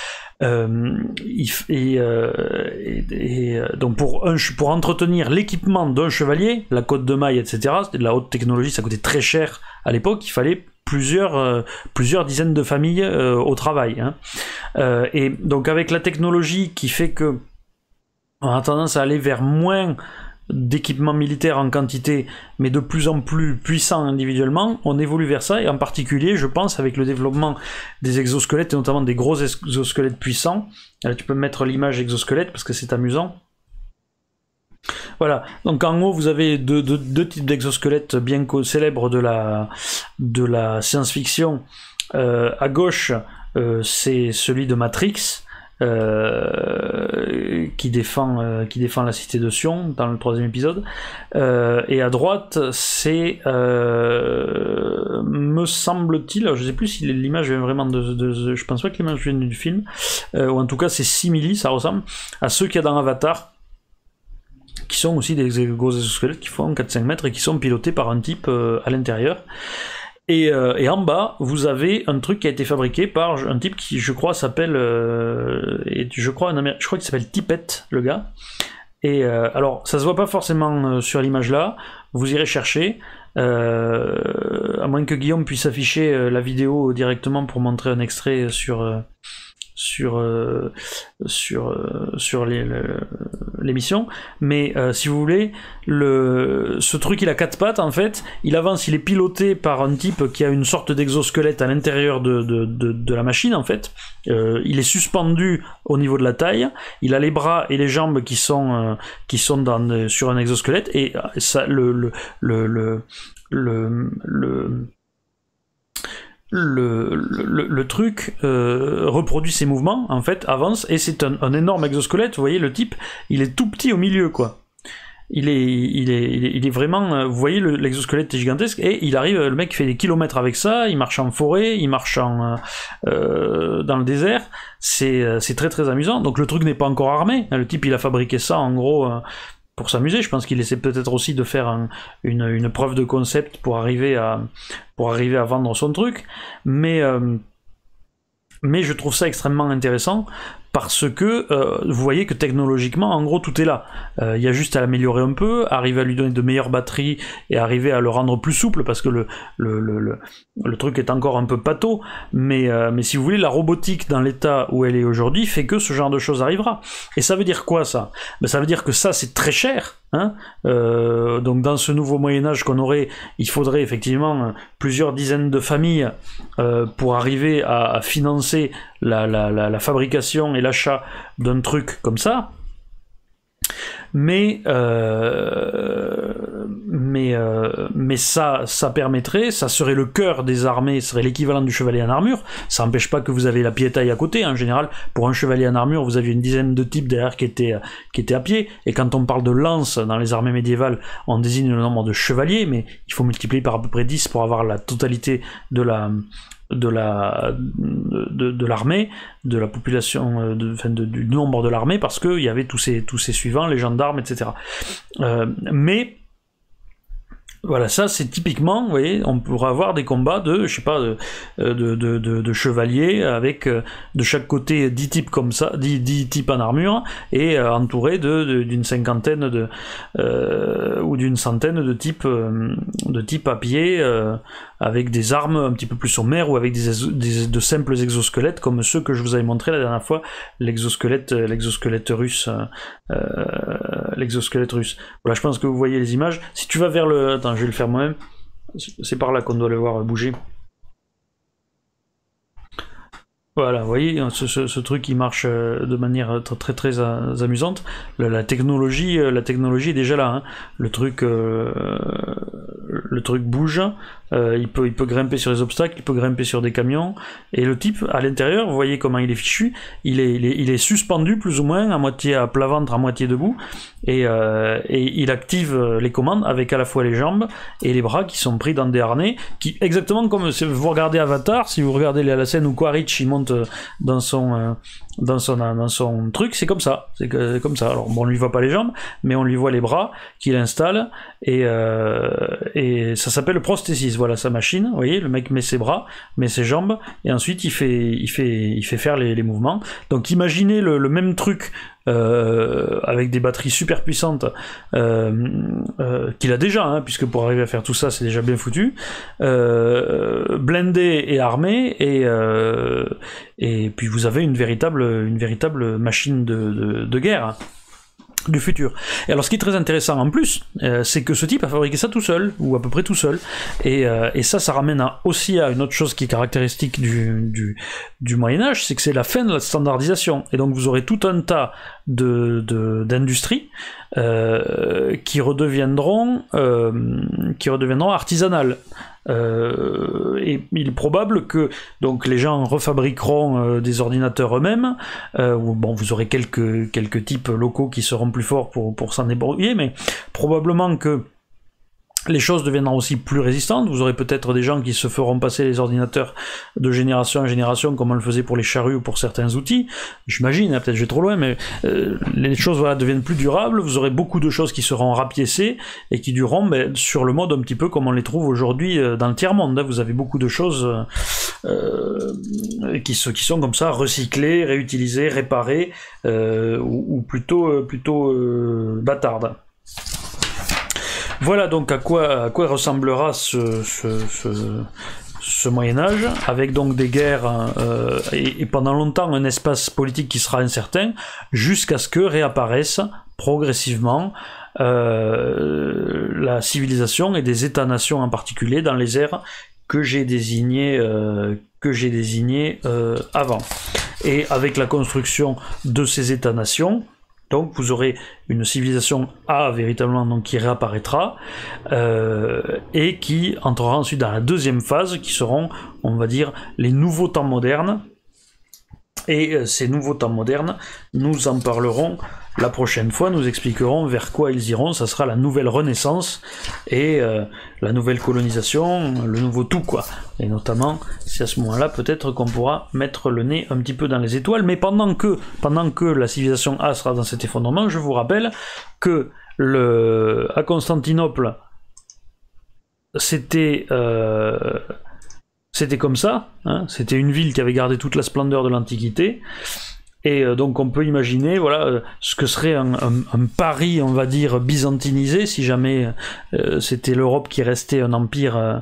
Donc pour entretenir l'équipement d'un chevalier, la côte de maille, etc., c'était de la haute technologie, ça coûtait très cher à l'époque, il fallait plusieurs dizaines de familles au travail, hein. Et donc avec la technologie qui fait que on a tendance à aller vers moins d'équipements militaires en quantité, mais de plus en plus puissants individuellement, on évolue vers ça, et en particulier, je pense, avec le développement des exosquelettes, et notamment des gros exosquelettes puissants. Là, tu peux mettre l'image exosquelette, parce que c'est amusant. Voilà, donc en haut, vous avez deux types d'exosquelettes bien célèbres de la science-fiction. À gauche, c'est celui de Matrix, qui défend la cité de Sion dans le 3e épisode, et à droite c'est me semble-t-il, je sais plus si l'image vient vraiment je pense pas que l'image vienne du film, ou en tout cas c'est simili, ça ressemble à ceux qu'il y a dans Avatar, qui sont aussi des gros exosquelettes qui font 4-5 mètres et qui sont pilotés par un type à l'intérieur. Et en bas, vous avez un truc qui a été fabriqué par un type qui, je crois, s'appelle... je crois qu'il s'appelle Tippett, le gars. Et alors, ça se voit pas forcément sur l'image là, vous irez chercher, à moins que Guillaume puisse afficher la vidéo directement pour montrer un extrait sur l'émission, mais si vous voulez, ce truc il a 4 pattes en fait, il avance, il est piloté par un type qui a une sorte d'exosquelette à l'intérieur de la machine en fait, il est suspendu au niveau de la taille, il a les bras et les jambes qui sont sur un exosquelette, et ça, le truc reproduit ses mouvements, en fait, avance, et c'est un énorme exosquelette. Vous voyez, le type, il est tout petit au milieu, quoi. Il est vraiment, vous voyez, l'exosquelette est gigantesque, et il arrive, le mec fait des kilomètres avec ça, il marche en forêt, il marche dans le désert, c'est très très amusant. Donc le truc n'est pas encore armé, le type il a fabriqué ça en gros pour s'amuser. Je pense qu'il essaie peut-être aussi de faire une preuve de concept pour arriver à vendre son truc, mais je trouve ça extrêmement intéressant parce que vous voyez que technologiquement, en gros, tout est là. Il y a juste à l'améliorer un peu, arriver à lui donner de meilleures batteries et arriver à le rendre plus souple, parce que le truc est encore un peu pâteau, mais si vous voulez, la robotique dans l'état où elle est aujourd'hui fait que ce genre de choses arrivera. Et ça veut dire quoi, ça? Ben, ça veut dire que ça, c'est très cher. Hein, donc dans ce nouveau Moyen-Âge qu'on aurait, il faudrait effectivement plusieurs dizaines de familles pour arriver à financer la fabrication et l'achat d'un truc comme ça. Mais ça permettrait, ça serait le cœur des armées, serait l'équivalent du chevalier en armure. Ça n'empêche pas que vous avez la piétaille à côté. En général, pour un chevalier en armure, vous aviez une dizaine de types derrière qui étaient à pied. Et quand on parle de lance dans les armées médiévales, on désigne le nombre de chevaliers, mais il faut multiplier par à peu près 10 pour avoir la totalité de l'armée, de la population, du nombre de l'armée, parce qu'il y avait tous ces suivants, les gendarmes, etc. Mais voilà, ça c'est typiquement, vous voyez, on pourra avoir des combats de, je sais pas, de chevaliers avec de chaque côté 10 types comme ça, 10 types en armure, et entourés d'une cinquantaine ou d'une centaine de types à pied, avec des armes un petit peu plus sommaires, ou avec de simples exosquelettes comme ceux que je vous avais montré la dernière fois, l'exosquelette russe. L'exosquelette russe. Voilà, je pense que vous voyez les images. Si tu vas vers le... Attends, je vais le faire moi-même. C'est par là qu'on doit le voir bouger. Voilà, vous voyez, ce truc qui marche de manière très très amusante. La technologie est déjà là. Hein. Le truc bouge. Il peut grimper sur les obstacles, il peut grimper sur des camions. Et le type, à l'intérieur, vous voyez comment il est fichu. Il est suspendu plus ou moins, à moitié à plat ventre, à moitié debout. Et il active les commandes avec à la fois les jambes et les bras qui sont pris dans des harnais, qui exactement comme si vous regardez Avatar, si vous regardez la scène où Quaritch il monte dans son truc, c'est comme ça. C'est comme ça. Alors bon, on lui voit pas les jambes, mais on lui voit les bras qu'il installe, et ça s'appelle prosthesis. Voilà sa machine. Vous voyez, le mec met ses bras, met ses jambes, et ensuite il fait faire les mouvements. Donc imaginez le même truc avec des batteries super puissantes qu'il a déjà, hein, puisque pour arriver à faire tout ça c'est déjà bien foutu, blindé et armé, et puis vous avez une véritable machine de guerre du futur. Et alors ce qui est très intéressant en plus, c'est que ce type a fabriqué ça tout seul, ou à peu près tout seul, et ça ramène aussi à une autre chose qui est caractéristique du Moyen-Âge, c'est que c'est la fin de la standardisation, et donc vous aurez tout un tas d'industries qui redeviendront artisanales. Et il est probable que donc les gens refabriqueront des ordinateurs eux-mêmes, bon, vous aurez quelques types locaux qui seront plus forts pour s'en débrouiller, mais probablement que les choses deviendront aussi plus résistantes. Vous aurez peut-être des gens qui se feront passer les ordinateurs de génération en génération, comme on le faisait pour les charrues ou pour certains outils. J'imagine, hein, peut-être je vais trop loin, mais les choses deviennent plus durables. Vous aurez beaucoup de choses qui seront rapiécées et qui dureront sur le mode un petit peu comme on les trouve aujourd'hui dans le tiers-monde. Hein. Vous avez beaucoup de choses qui sont comme ça, recyclées, réutilisées, réparées, ou plutôt bâtardes. Voilà donc à quoi ressemblera ce Moyen-Âge, avec donc des guerres et pendant longtemps un espace politique qui sera incertain, jusqu'à ce que réapparaisse progressivement la civilisation et des États-nations en particulier dans les ères que j'ai désignées avant. Et avec la construction de ces États-nations, donc vous aurez une civilisation véritablement donc, qui réapparaîtra et qui entrera ensuite dans la deuxième phase, qui seront, on va dire, les nouveaux temps modernes. Et ces nouveaux temps modernes, nous en parlerons la prochaine fois, nous expliquerons vers quoi ils iront. Ça sera la nouvelle renaissance et la nouvelle colonisation, le nouveau tout, quoi. Et notamment, c'est à ce moment-là peut-être qu'on pourra mettre le nez un petit peu dans les étoiles. Mais pendant que la civilisation A sera dans cet effondrement, je vous rappelle que à Constantinople, c'était comme ça, hein, c'était une ville qui avait gardé toute la splendeur de l'Antiquité, Et donc on peut imaginer voilà ce que serait un Paris, on va dire, byzantinisé, si jamais c'était l'Europe qui restait un empire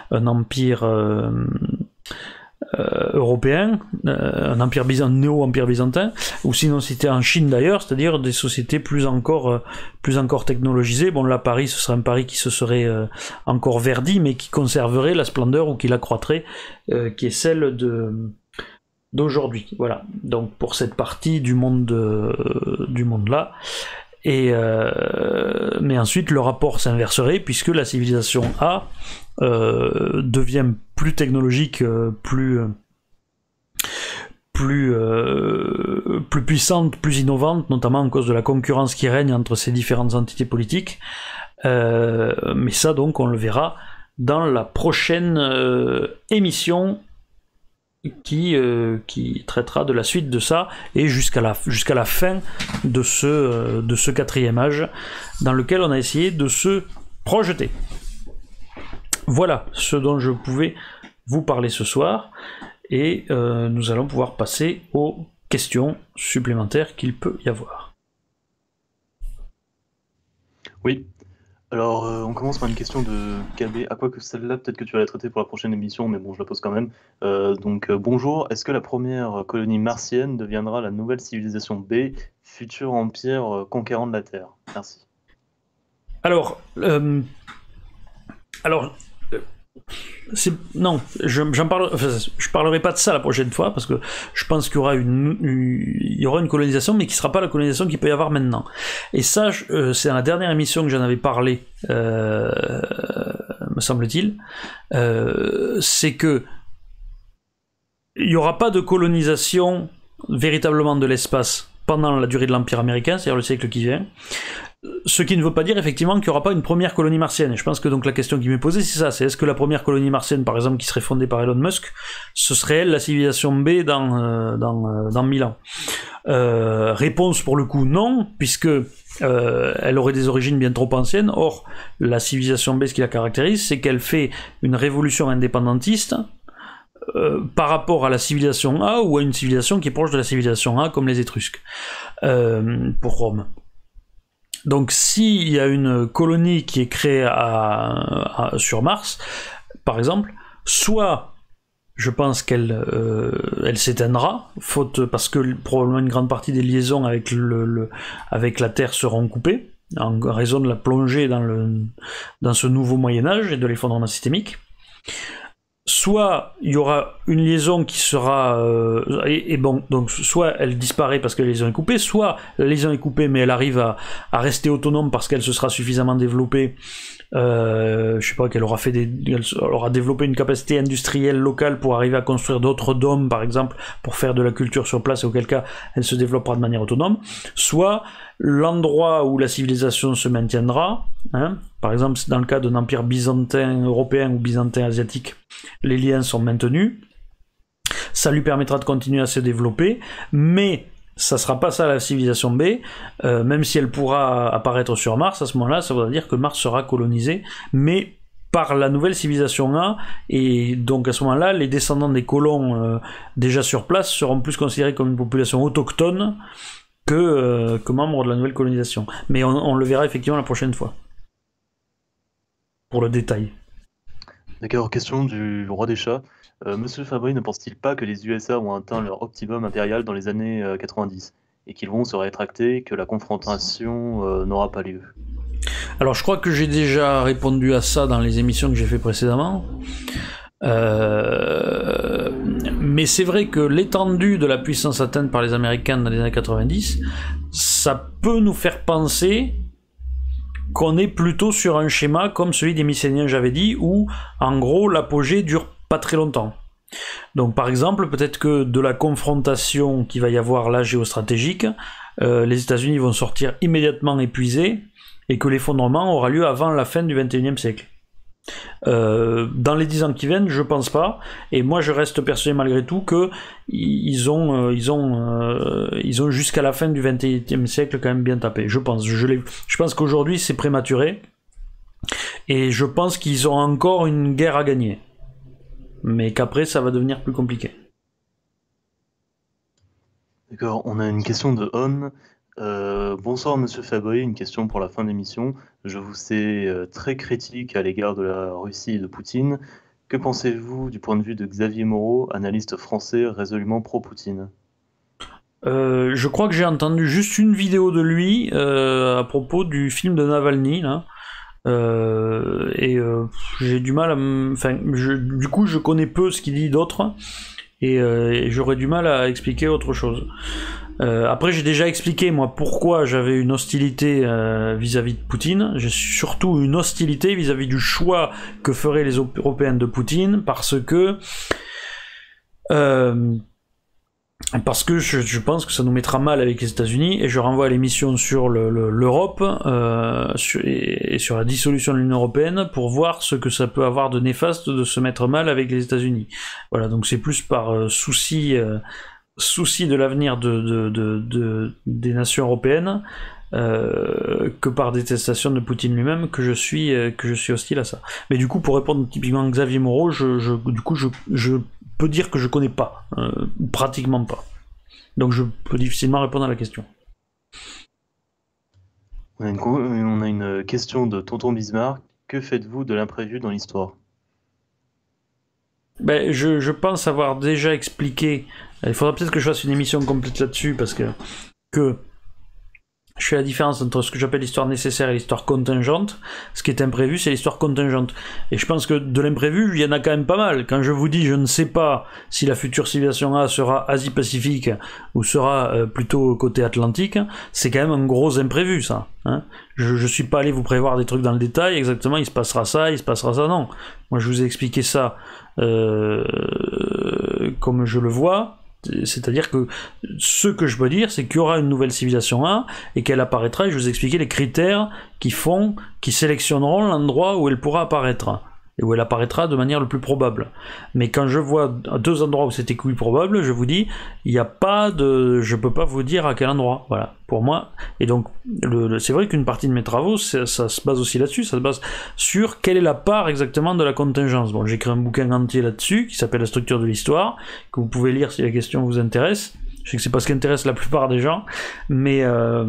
européen, un empire néo-empire byzantin, ou sinon c'était en Chine d'ailleurs, c'est-à-dire des sociétés plus encore technologisées. Bon, là Paris, ce serait un Paris qui se serait encore verdi, mais qui conserverait la splendeur ou qui l'accroîtrait, qui est celle d'aujourd'hui. Voilà. Donc pour cette partie du monde là. Et mais ensuite le rapport s'inverserait puisque la civilisation A devient plus technologique, plus puissante, plus innovante, notamment à cause de la concurrence qui règne entre ces différentes entités politiques. Mais ça donc on le verra dans la prochaine émission qui traitera de la suite de ça et jusqu'à la fin de ce quatrième âge dans lequel on a essayé de se projeter. Voilà ce dont je pouvais vous parler ce soir et nous allons pouvoir passer aux questions supplémentaires qu'il peut y avoir. Oui. Alors, on commence par une question de KB. À quoi que celle-là, peut-être que tu vas la traiter pour la prochaine émission, mais bon, je la pose quand même. Bonjour. Est-ce que la première colonie martienne deviendra la nouvelle civilisation B, futur empire conquérant de la Terre? Merci. Alors, non, je parlerai pas de ça la prochaine fois parce que je pense qu'il y aura une colonisation, mais qui sera pas la colonisation qu'il peut y avoir maintenant. Et ça, c'est dans la dernière émission que j'en avais parlé, me semble-t-il. C'est que il y aura pas de colonisation véritablement de l'espace pendant la durée de l'Empire américain, c'est-à-dire le siècle qui vient. Ce qui ne veut pas dire effectivement qu'il n'y aura pas une première colonie martienne. Et je pense que donc la question qui m'est posée, c'est ça, c'est est-ce que la première colonie martienne, par exemple, qui serait fondée par Elon Musk, ce serait elle la civilisation B dans 1000 ans? Réponse pour le coup non, puisque elle aurait des origines bien trop anciennes. Or, la civilisation B, ce qui la caractérise, c'est qu'elle fait une révolution indépendantiste par rapport à la civilisation A ou à une civilisation qui est proche de la civilisation A, comme les Étrusques, pour Rome. Donc s'il y a une colonie qui est créée sur Mars, par exemple, soit je pense qu'elle s'éteindra, parce que probablement une grande partie des liaisons avec la Terre seront coupées, en raison de la plongée dans ce nouveau Moyen-Âge et de l'effondrement systémique. Soit il y aura une liaison qui sera donc soit elle disparaît parce que la liaison est coupée, soit la liaison est coupée mais elle arrive à rester autonome parce qu'elle se sera suffisamment développée. Je sais pas, qu'elle aura développé une capacité industrielle locale pour arriver à construire d'autres dômes par exemple pour faire de la culture sur place, et auquel cas elle se développera de manière autonome. Soit l'endroit où la civilisation se maintiendra, par exemple dans le cas d'un empire byzantin européen ou byzantin asiatique, les liens sont maintenus, ça lui permettra de continuer à se développer, mais ça sera pas ça la civilisation B, même si elle pourra apparaître sur Mars. À ce moment-là, ça voudra dire que Mars sera colonisé, mais par la nouvelle civilisation A, et donc à ce moment-là, les descendants des colons déjà sur place seront plus considérés comme une population autochtone que membres de la nouvelle colonisation. Mais on le verra effectivement la prochaine fois, pour le détail. D'accord, question du roi des chats. Monsieur Fabry ne pense-t-il pas que les USA ont atteint leur optimum impérial dans les années 90 et qu'ils vont se rétracter, que la confrontation n'aura pas lieu? Alors je crois que j'ai déjà répondu à ça dans les émissions que j'ai fait précédemment. Mais c'est vrai que l'étendue de la puissance atteinte par les Américains dans les années 90, ça peut nous faire penser qu'on est plutôt sur un schéma comme celui des Mycéniens, j'avais dit, où en gros l'apogée dure pas très longtemps. Donc par exemple, peut-être que de la confrontation qu'il va y avoir là géostratégique, les États-Unis vont sortir immédiatement épuisés et que l'effondrement aura lieu avant la fin du XXIe siècle. Dans les 10 ans qui viennent, je pense pas, et moi je reste persuadé malgré tout que ils ont jusqu'à la fin du XXe siècle quand même bien tapé. Je pense qu'aujourd'hui c'est prématuré, et je pense qu'ils ont encore une guerre à gagner, mais qu'après ça va devenir plus compliqué. D'accord, on a une question de On. Bonsoir Monsieur Fabry, une question pour la fin de l'émission. Je vous sais très critique à l'égard de la Russie et de Poutine. Que pensez-vous du point de vue de Xavier Moreau, analyste français résolument pro-Poutine? Je crois que j'ai entendu juste une vidéo de lui à propos du film de Navalny, là. J'ai du mal à enfin, du coup, je connais peu ce qu'il dit d'autre et j'aurais du mal à expliquer autre chose. Après, j'ai déjà expliqué moi pourquoi j'avais une hostilité vis-à-vis de Poutine. J'ai surtout une hostilité vis-à-vis du choix que feraient les Européens de Poutine euh, parce que je pense que ça nous mettra mal avec les États-Unis, et je renvoie à l'émission sur l'Europe et sur la dissolution de l'Union Européenne pour voir ce que ça peut avoir de néfaste de se mettre mal avec les États-Unis. Voilà, donc c'est plus par souci de l'avenir des nations européennes que par détestation de Poutine lui-même que je suis hostile à ça. Mais du coup, pour répondre typiquement à Xavier Moreau, je peux dire que je connais pas, pratiquement pas. Donc je peux difficilement répondre à la question. On a une question de Tonton Bismarck. Que faites-vous de l'imprévu dans l'histoire? Ben, je pense avoir déjà expliqué. Il faudra peut-être que je fasse une émission complète là-dessus parce que je fais la différence entre ce que j'appelle l'histoire nécessaire et l'histoire contingente. Ce qui est imprévu, c'est l'histoire contingente. Et je pense que de l'imprévu, il y en a quand même pas mal. Quand je vous dis, je ne sais pas si la future civilisation A sera Asie-Pacifique ou sera plutôt côté Atlantique, c'est quand même un gros imprévu, ça. Hein, je suis pas allé vous prévoir des trucs dans le détail, exactement, il se passera ça, non. Moi, je vous ai expliqué ça comme je le vois. C'est-à-dire que ce que je peux dire, c'est qu'il y aura une nouvelle civilisation 1 et qu'elle apparaîtra, et je vous ai expliqué les critères qui sélectionneront l'endroit où elle pourra apparaître et où elle apparaîtra de manière le plus probable. Mais quand je vois deux endroits où c'est écrit probable, je vous dis, il n'y a pas de, je peux pas vous dire à quel endroit. Voilà, pour moi. Et donc, c'est vrai qu'une partie de mes travaux, ça se base aussi là-dessus. Ça se base sur quelle est la part exactement de la contingence. Bon, j'ai écrit un bouquin entier là-dessus qui s'appelle La structure de l'histoire, que vous pouvez lire si la question vous intéresse. Je sais que c'est pas ce qui intéresse la plupart des gens, mais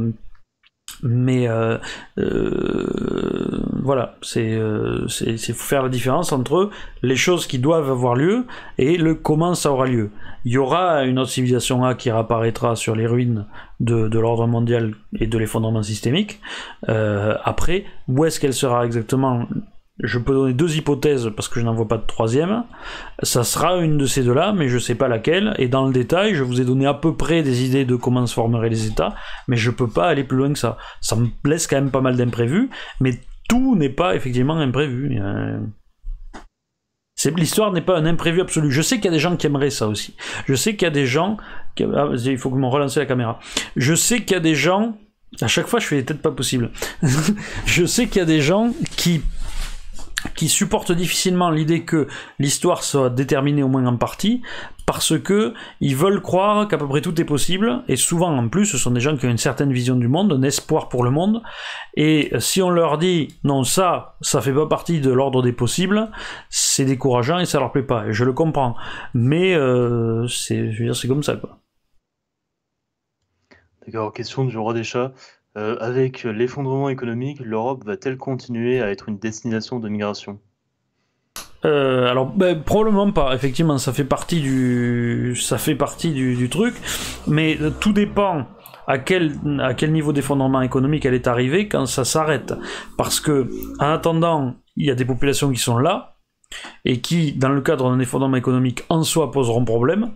voilà, c'est faire la différence entre les choses qui doivent avoir lieu et le comment ça aura lieu. Il y aura une autre civilisation A qui réapparaîtra sur les ruines de l'ordre mondial et de l'effondrement systémique. Après, où est-ce qu'elle sera exactement? Je peux donner deux hypothèses parce que je n'en vois pas de troisième. Ça sera une de ces deux-là, mais je sais pas laquelle. Et dans le détail, je vous ai donné à peu près des idées de comment se formeraient les États, mais je peux pas aller plus loin que ça. Ça me laisse quand même pas mal d'imprévus, mais tout n'est pas effectivement imprévu. L'histoire n'est pas un imprévu absolu. Je sais qu'il y a des gens qui aimeraient ça aussi. Je sais qu'il y a des gens... il faut que je me relance la caméra. Je sais qu'il y a des gens... À chaque fois, je fais des têtes pas possibles. Je sais qu'il y a des gens qui supportent difficilement l'idée que l'histoire soit déterminée au moins en partie, parce que ils veulent croire qu'à peu près tout est possible, et souvent en plus ce sont des gens qui ont une certaine vision du monde, un espoir pour le monde, et si on leur dit non, ça fait pas partie de l'ordre des possibles, c'est décourageant et ça leur plaît pas, et je le comprends, mais je veux dire, c'est comme ça, quoi. D'accord, question du roi des chats. Avec l'effondrement économique, l'Europe va-t-elle continuer à être une destination de migration? Alors probablement pas, effectivement ça fait partie du truc, mais tout dépend à quel niveau d'effondrement économique elle est arrivée quand ça s'arrête, parce que en attendant il y a des populations qui sont là et qui dans le cadre d'un effondrement économique en soi poseront problème.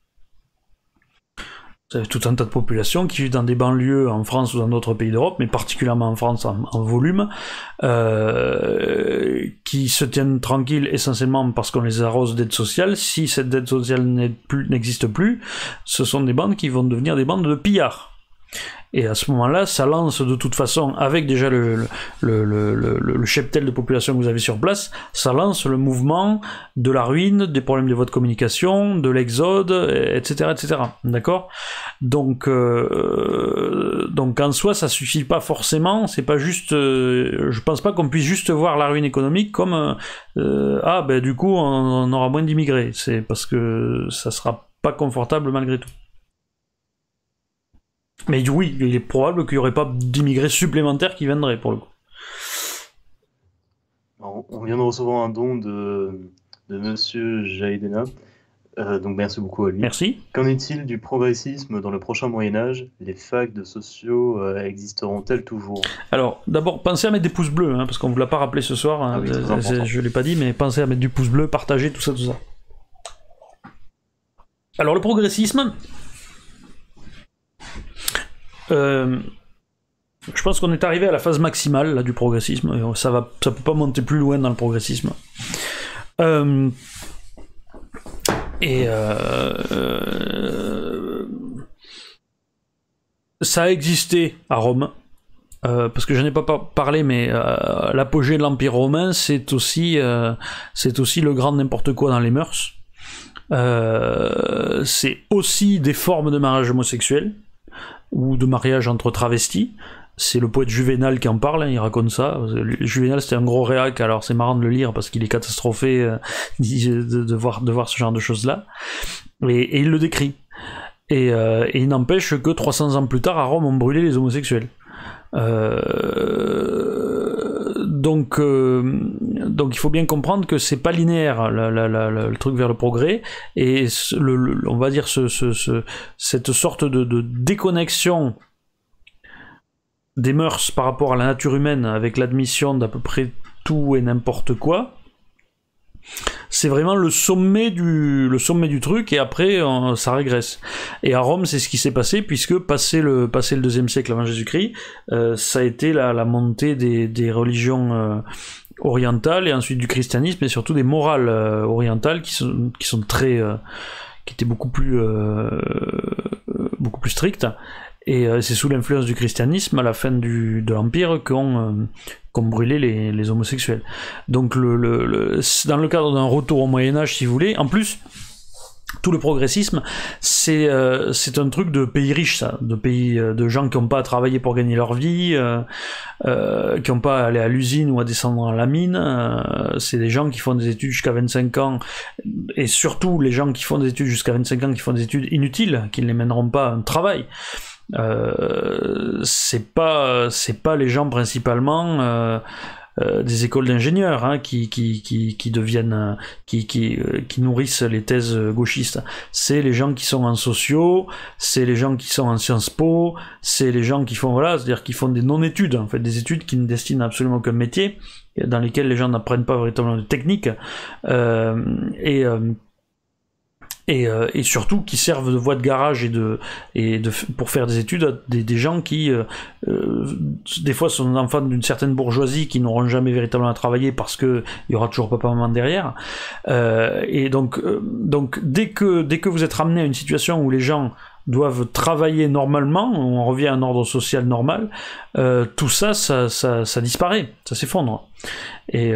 Vous avez tout un tas de populations qui vivent dans des banlieues en France ou dans d'autres pays d'Europe, mais particulièrement en France en volume, qui se tiennent tranquilles essentiellement parce qu'on les arrose d'aide sociale. Si cette dette sociale n'existe plus, ce sont des bandes qui vont devenir des bandes de pillards. Et à ce moment-là, ça lance de toute façon, avec déjà le cheptel de population que vous avez sur place, ça lance le mouvement de la ruine, des problèmes de votre communication, de l'exode, etc., etc. D'accord ? Donc en soi, ça suffit pas forcément. C'est pas juste. Je pense pas qu'on puisse juste voir la ruine économique comme du coup on aura moins d'immigrés. C'est parce que ça sera pas confortable malgré tout. Mais oui, il est probable qu'il n'y aurait pas d'immigrés supplémentaires qui viendraient, pour le coup. On vient de recevoir un don de Monsieur Jaidena, donc merci beaucoup à lui. Merci. Qu'en est-il du progressisme dans le prochain Moyen-Âge? Les facs de sociaux existeront-elles toujours? Alors, d'abord, pensez à mettre des pouces bleus, hein, parce qu'on ne vous l'a pas rappelé ce soir, hein, oui, je ne l'ai pas dit, mais pensez à mettre du pouce bleu, partager, tout ça, tout ça. Alors, le progressisme... je pense qu'on est arrivé à la phase maximale là, du progressisme. Ça peut pas monter plus loin dans le progressisme. Ça a existé à Rome. Parce que je n'ai pas parlé, mais l'apogée de l'Empire romain, c'est aussi le grand n'importe quoi dans les mœurs. C'est aussi des formes de mariage homosexuel ou de mariage entre travestis. C'est le poète Juvénal qui en parle, hein, il raconte ça. Juvénal, c'était un gros réac, alors c'est marrant de le lire parce qu'il est catastrophé de voir ce genre de choses-là. Et il le décrit. Et il n'empêche que 300 ans plus tard, à Rome, on brûlait les homosexuels. Donc il faut bien comprendre que c'est pas linéaire le truc vers le progrès, et on va dire cette sorte de déconnexion des mœurs par rapport à la nature humaine avec l'admission d'à peu près tout et n'importe quoi, c'est vraiment le sommet du truc, et après ça régresse. Et à Rome, c'est ce qui s'est passé, puisque passé le 2e siècle avant Jésus-Christ, ça a été la montée des religions orientales, et ensuite du christianisme, et surtout des morales orientales qui sont très qui étaient beaucoup plus strictes. Et c'est sous l'influence du christianisme, à la fin de l'Empire, qu'on brûlait les homosexuels. Donc dans le cadre d'un retour au Moyen-Âge, si vous voulez, en plus, tout le progressisme, c'est un truc de pays riches, ça, de gens qui n'ont pas à travailler pour gagner leur vie, qui n'ont pas à aller à l'usine ou à descendre à la mine. C'est des gens qui font des études jusqu'à 25 ans, et surtout les gens qui font des études jusqu'à 25 ans, qui font des études inutiles, qui ne les mèneront pas à un travail. C'est pas les gens principalement des écoles d'ingénieurs, hein, qui deviennent qui nourrissent les thèses gauchistes. C'est les gens qui sont en sociaux, c'est les gens qui sont en Sciences Po, c'est les gens qui font c'est-à-dire qui font des non-études, en fait, des études qui ne destinent absolument qu'un métier, dans lesquelles les gens n'apprennent pas véritablement de technique, et surtout qui servent de voie de garage pour faire des études à des gens qui des fois sont enfants d'une certaine bourgeoisie, qui n'auront jamais véritablement à travailler parce que il y aura toujours papa maman derrière, et donc dès que vous êtes ramené à une situation où les gens doivent travailler normalement, on revient à un ordre social normal, tout ça disparaît, ça s'effondre. Et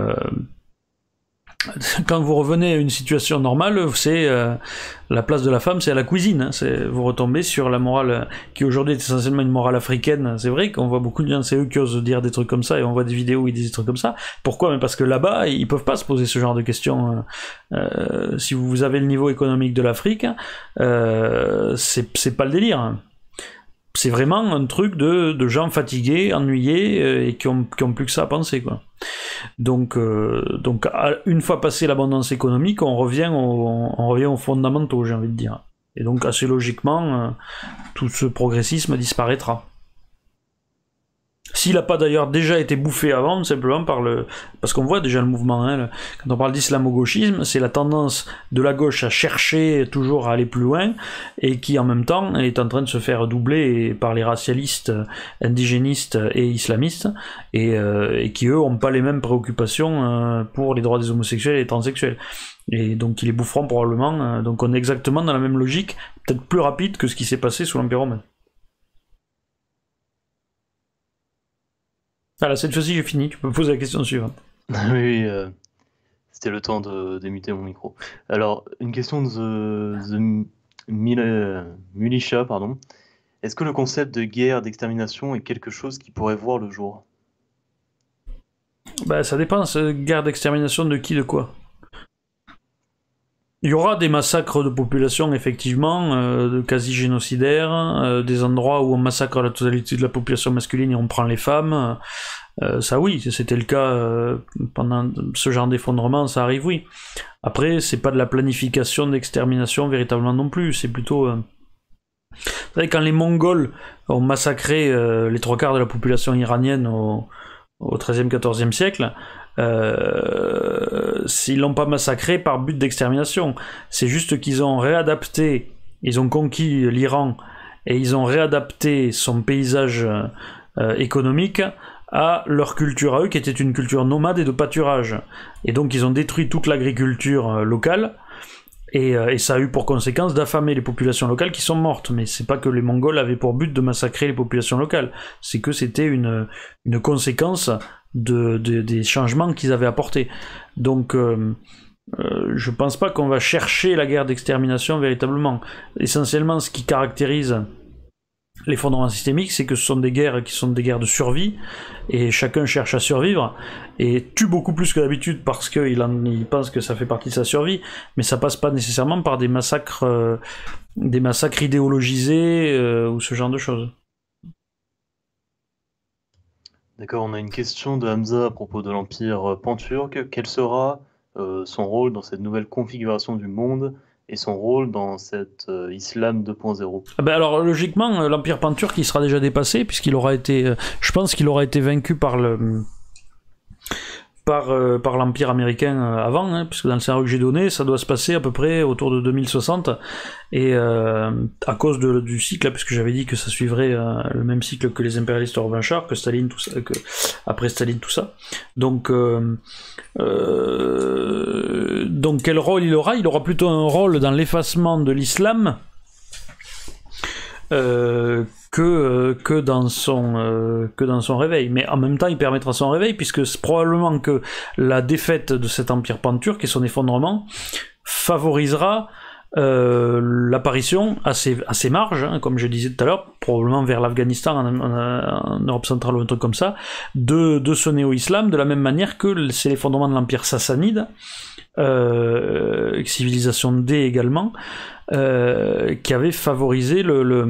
quand vous revenez à une situation normale, c'est la place de la femme, c'est à la cuisine, hein. Vous retombez sur la morale qui aujourd'hui est essentiellement une morale africaine. C'est vrai qu'on voit beaucoup de gens, c'est eux qui osent dire des trucs comme ça, et on voit des vidéos où ils disent des trucs comme ça. Pourquoi? Mais parce que là-bas, ils peuvent pas se poser ce genre de questions. Si vous avez le niveau économique de l'Afrique, c'est pas le délire. C'est vraiment un truc de gens fatigués, ennuyés, et qui ont plus que ça à penser, quoi. Donc une fois passé l'abondance économique, on revient aux fondamentaux, j'ai envie de dire. Et donc assez logiquement, tout ce progressisme disparaîtra. S'il n'a pas d'ailleurs déjà été bouffé avant, simplement parce qu'on voit déjà le mouvement, hein, quand on parle d'islamo-gauchisme, c'est la tendance de la gauche à chercher toujours à aller plus loin, et qui en même temps est en train de se faire doubler par les racialistes, indigénistes et islamistes, et qui eux n'ont pas les mêmes préoccupations pour les droits des homosexuels et des transsexuels. Et donc ils les boufferont probablement, donc on est exactement dans la même logique, peut-être plus rapide que ce qui s'est passé sous l'Empire romain. Voilà, cette fois-ci j'ai fini, tu peux poser la question suivante. Oui, c'était le temps de démuter mon micro. Alors, une question de Mulisha, pardon. Est-ce que le concept de guerre d'extermination est quelque chose qui pourrait voir le jour? Ça dépend, guerre d'extermination de qui, de quoi? Il y aura des massacres de population, effectivement, de quasi-génocidaires, des endroits où on massacre la totalité de la population masculine et on prend les femmes. Ça oui, c'était le cas pendant ce genre d'effondrement, ça arrive, oui. Après, c'est pas de la planification d'extermination véritablement non plus, c'est plutôt... Vous savez, quand les Mongols ont massacré les 3/4 de la population iranienne au XIIIe, XIVe siècle, s'ils l'ont pas massacré par but d'extermination, c'est juste qu'ils ont réadapté, ils ont conquis l'Iran et ils ont réadapté son paysage économique à leur culture à eux, qui était une culture nomade et de pâturage. Et donc ils ont détruit toute l'agriculture locale, et ça a eu pour conséquence d'affamer les populations locales qui sont mortes. Mais c'est pas que les Mongols avaient pour but de massacrer les populations locales, c'est que c'était une conséquence des changements qu'ils avaient apportés. Donc je pense pas qu'on va chercher la guerre d'extermination véritablement. Essentiellement, ce qui caractérise l'effondrement systémique, c'est que ce sont des guerres qui sont des guerres de survie, et chacun cherche à survivre, et tue beaucoup plus que d'habitude parce qu'il pense que ça fait partie de sa survie, mais ça passe pas nécessairement par des massacres idéologisés ou ce genre de choses. D'accord, on a une question de Hamza à propos de l'Empire panturc. Quel sera son rôle dans cette nouvelle configuration du monde et son rôle dans cet islam 2.0? Ben alors logiquement, l'Empire panturc il sera déjà dépassé puisqu'il aura été, je pense qu'il aura été vaincu par l'Empire américain avant, hein, puisque dans le scénario que j'ai donné, ça doit se passer à peu près autour de 2060, et à cause du cycle, puisque j'avais dit que ça suivrait le même cycle que les impérialistes revanchards, que Staline, tout ça, après Staline, tout ça. Donc quel rôle il aura? Il aura plutôt un rôle dans l'effacement de l'islam que dans son réveil. Mais en même temps, il permettra son réveil, puisque c'est probablement que la défaite de cet empire panturc et son effondrement favorisera l'apparition à ses marges, hein, comme je disais tout à l'heure, probablement vers l'Afghanistan, en Europe centrale ou un truc comme ça, de ce néo-islam, de la même manière que c'est l'effondrement de l'empire sassanide, civilisation D également, qui avait favorisé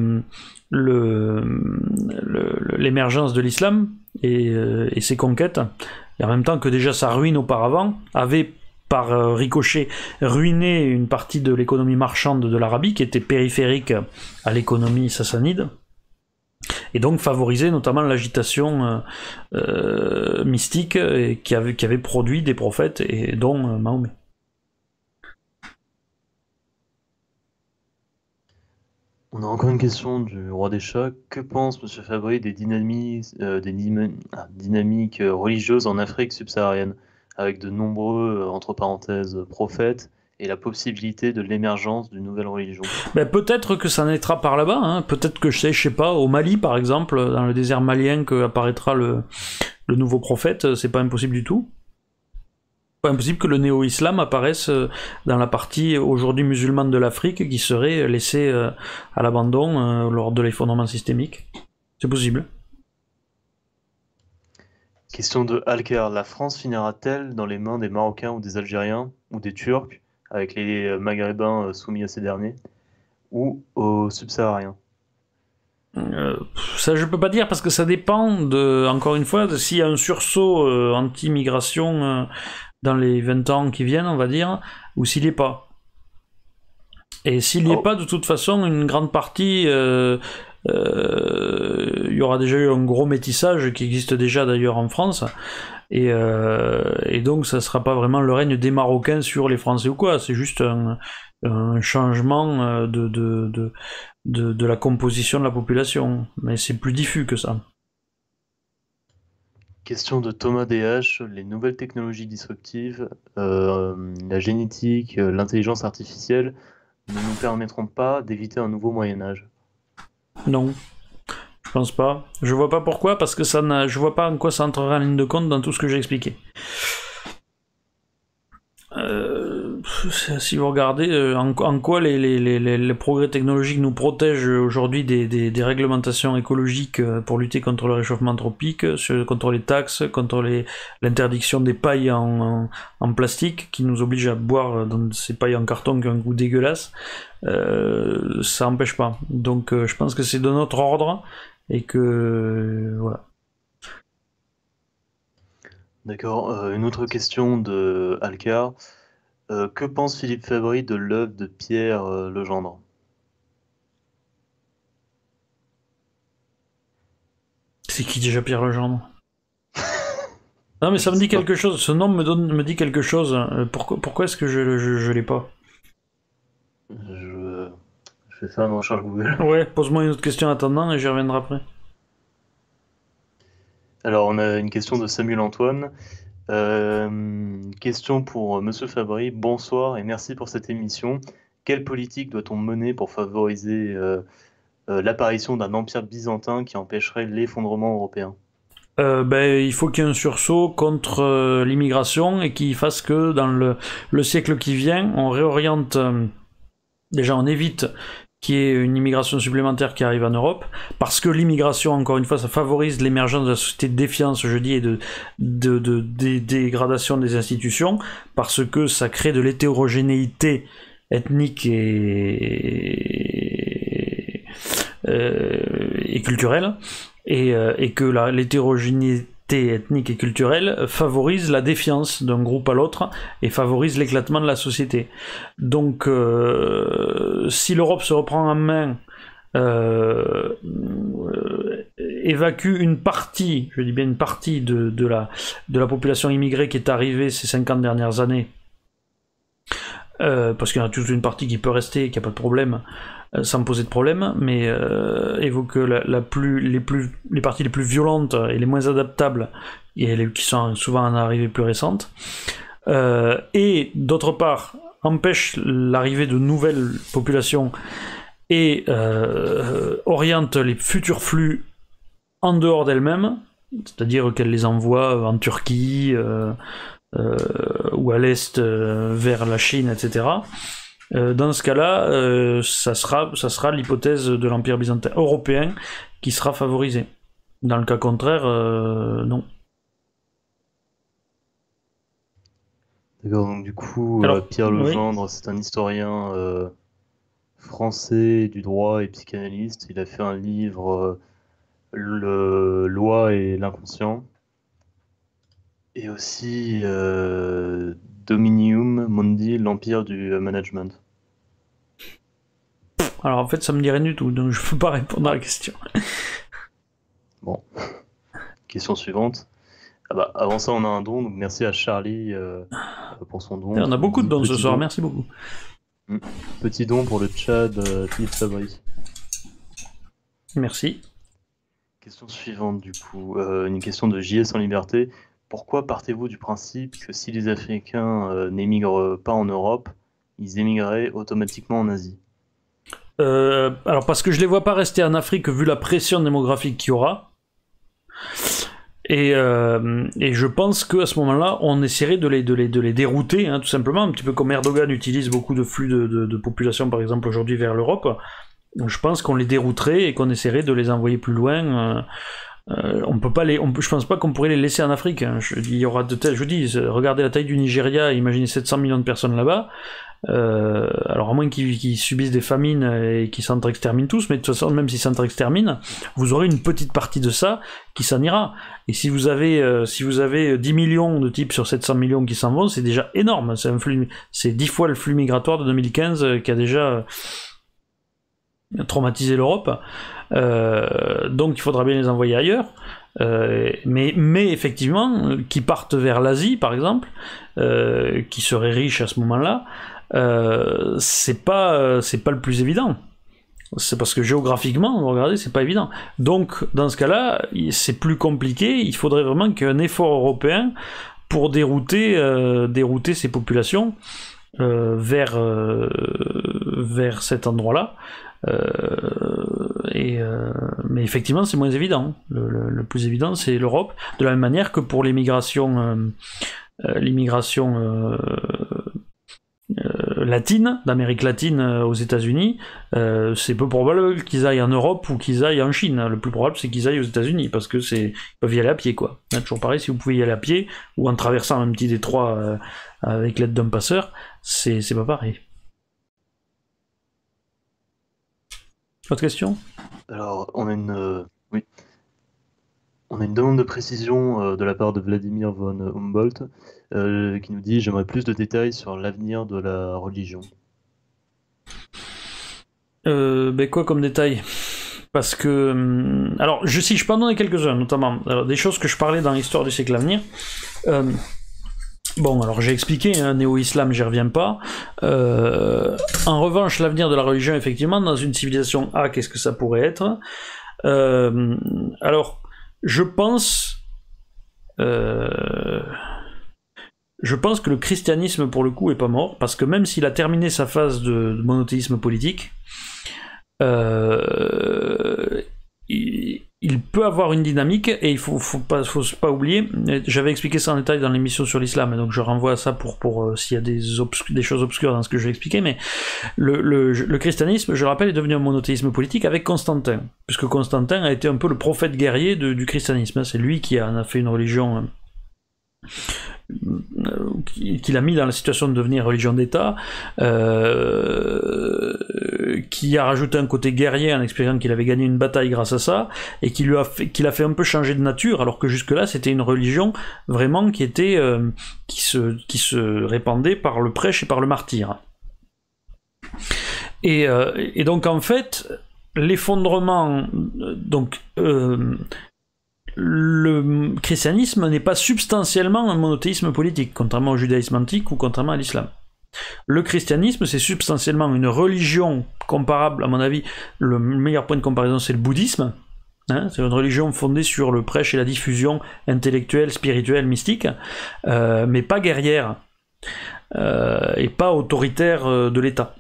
l'émergence de l'islam et ses conquêtes, et en même temps que déjà sa ruine auparavant avait par ricochet ruiné une partie de l'économie marchande de l'Arabie qui était périphérique à l'économie sassanide, et donc favoriser notamment l'agitation mystique qui avait produit des prophètes, et dont Mahomet. On a encore une question du roi des chats. Que pense M. Fabry des dynamiques religieuses en Afrique subsaharienne, avec de nombreux, entre parenthèses, prophètes, et la possibilité de l'émergence d'une nouvelle religion? Ben, peut-être que ça naîtra par là-bas, hein. Peut-être que je sais pas, au Mali par exemple, dans le désert malien, que apparaîtra le nouveau prophète, c'est pas impossible du tout. Pas impossible que le néo-islam apparaisse dans la partie aujourd'hui musulmane de l'Afrique qui serait laissée à l'abandon lors de l'effondrement systémique. C'est possible. Question de Alker. La France finira-t-elle dans les mains des Marocains ou des Algériens ou des Turcs, avec les Maghrébins soumis à ces derniers, ou aux subsahariens? Ça je peux pas dire, parce que ça dépend encore une fois, s'il y a un sursaut anti-migration dans les 20 ans qui viennent, on va dire, ou s'il n'y est pas. Et s'il n'y est pas, de toute façon, une grande partie, il y aura déjà eu un gros métissage qui existe déjà d'ailleurs en France, et donc ça ne sera pas vraiment le règne des Marocains sur les Français ou quoi, c'est juste un changement de la composition de la population, mais c'est plus diffus que ça. Question de Thomas DH. Les nouvelles technologies disruptives, la génétique, l'intelligence artificielle ne nous permettront pas d'éviter un nouveau Moyen-Âge? Non, je pense pas. Je vois pas pourquoi, parce que je vois pas en quoi ça entrera en ligne de compte dans tout ce que j'ai expliqué. Si vous regardez en quoi les progrès technologiques nous protègent aujourd'hui des réglementations écologiques pour lutter contre le réchauffement anthropique, contre les taxes, contre l'interdiction des pailles en plastique qui nous obligent à boire dans ces pailles en carton qui ont un goût dégueulasse, ça n'empêche pas. Donc je pense que c'est de notre ordre et que voilà. D'accord. Une autre question de Alcar. Que pense Philippe Fabry de l'œuvre de Pierre Legendre? C'est qui déjà Pierre Legendre? Non mais ça me dit quelque chose, ce nom me dit quelque chose. Pourquoi est-ce que je l'ai pas? Je fais ça dans recherche Google. Ouais, pose-moi une autre question en attendant et j'y reviendrai après. Alors, on a une question de Samuel Antoine. Question pour Monsieur Fabry. Bonsoir et merci pour cette émission. Quelle politique doit-on mener pour favoriser l'apparition d'un empire byzantin qui empêcherait l'effondrement européen? Il faut qu'il y ait un sursaut contre l'immigration et qu'il fasse que dans le siècle qui vient, on réoriente. Déjà, on évite qu'il y ait une immigration supplémentaire qui arrive en Europe, parce que l'immigration, encore une fois, ça favorise l'émergence de la société de défiance, je dis, et de dégradation des institutions, parce que ça crée de l'hétérogénéité ethnique et culturelle, et que l'hétérogénéité ethnique et culturelle favorise la défiance d'un groupe à l'autre et favorise l'éclatement de la société. Donc si l'Europe se reprend en main, évacue une partie, je dis bien une partie de la population immigrée qui est arrivée ces 50 dernières années, parce qu'il y en a toute une partie qui peut rester, qui n'a pas de problème, sans me poser de problème, mais évoque les parties les plus violentes et les moins adaptables, et qui sont souvent en arrivée plus récente, et d'autre part empêche l'arrivée de nouvelles populations et oriente les futurs flux en dehors d'elles-mêmes, c'est-à-dire qu'elle les envoie en Turquie ou à l'est vers la Chine, etc. Dans ce cas-là, ça sera l'hypothèse de l'Empire byzantin européen qui sera favorisée. Dans le cas contraire, non. D'accord, donc du coup, Alors, Pierre oui. Legendre, c'est un historien français du droit et psychanalyste. Il a fait un livre, Le Loi et l'inconscient. Et aussi Dominium Mundi, l'empire du management. Alors en fait, ça me dit rien du tout, donc je peux pas répondre à la question. Bon. Question suivante. Ah bah, avant ça, on a un don, donc merci à Charlie pour son don. On a beaucoup de dons ce soir, don. merci beaucoup. Petit don pour le Tchad, Philippe Fabry. Merci. Question suivante, du coup. Une question de JS en liberté. Pourquoi partez-vous du principe que si les Africains n'émigrent pas en Europe, ils émigreraient automatiquement en Asie? Alors parce que je les vois pas rester en Afrique vu la pression démographique qu'il y aura. Et je pense qu'à ce moment-là, on essaierait de les dérouter, hein, tout simplement, un petit peu comme Erdogan utilise beaucoup de flux de population, par exemple, aujourd'hui vers l'Europe. Je pense qu'on les dérouterait et qu'on essaierait de les envoyer plus loin. On peut pas je pense pas qu'on pourrait les laisser en Afrique. Hein. Il y aura regardez la taille du Nigeria, imaginez 700 millions de personnes là-bas. Alors à moins qu'ils subissent des famines et qu'ils s'entre-exterminent tous, mais de toute façon, même s'ils s'entre-exterminent, vous aurez une petite partie de ça qui s'en ira. Et si vous avez 10 millions de types sur 700 millions qui s'en vont, c'est déjà énorme. C'est 10 fois le flux migratoire de 2015 qui a déjà traumatisé l'Europe. Donc il faudra bien les envoyer ailleurs. Mais effectivement, qui partent vers l'Asie, par exemple, qui seraient riches à ce moment-là, c'est pas le plus évident. C'est parce que géographiquement, vous regardez, c'est pas évident. Donc, dans ce cas-là, c'est plus compliqué. Il faudrait vraiment qu'il y ait un effort européen pour dérouter ces populations vers cet endroit-là. Mais effectivement, c'est moins évident. Le plus évident, c'est l'Europe. De la même manière que pour l'immigration latine, d'Amérique latine aux États-Unis, c'est peu probable qu'ils aillent en Europe ou qu'ils aillent en Chine. Le plus probable, c'est qu'ils aillent aux États-Unis, parce que ils peuvent y aller à pied, quoi. Toujours pareil, si vous pouvez y aller à pied, ou en traversant un petit détroit avec l'aide d'un passeur, c'est pas pareil. Autre question? Alors, on a une demande de précision de la part de Vladimir von Humboldt qui nous dit: j'aimerais plus de détails sur l'avenir de la religion. Quoi comme détail? Parce que... alors, si je peux en donner quelques-uns, notamment. Alors, des choses que je parlais dans l'histoire du siècle à venir. Bon, alors j'ai expliqué, hein, néo-islam, j'y reviens pas. En revanche, l'avenir de la religion, effectivement, dans une civilisation A, qu'est-ce que ça pourrait être? Alors, je pense que le christianisme, pour le coup, est pas mort, parce que même s'il a terminé sa phase de monothéisme politique, il peut avoir une dynamique, et il faut pas oublier, j'avais expliqué ça en détail dans l'émission sur l'islam, donc je renvoie à ça pour s'il y a des choses obscures dans ce que je vais expliquer, mais le christianisme, je rappelle, est devenu un monothéisme politique avec Constantin, puisque Constantin a été un peu le prophète guerrier du christianisme, c'est lui qui en a fait une religion... qu'il a mis dans la situation de devenir religion d'État, qui a rajouté un côté guerrier en expliquant qu'il avait gagné une bataille grâce à ça, et qu'il a fait un peu changer de nature, alors que jusque-là c'était une religion vraiment qui était qui se répandait par le prêche et par le martyr. Et donc en fait l'effondrement, donc le christianisme n'est pas substantiellement un monothéisme politique, contrairement au judaïsme antique ou contrairement à l'islam. Le christianisme, c'est substantiellement une religion comparable, à mon avis, le meilleur point de comparaison, c'est le bouddhisme. Hein, c'est une religion fondée sur le prêche et la diffusion intellectuelle, spirituelle, mystique, mais pas guerrière, et pas autoritaire de l'État.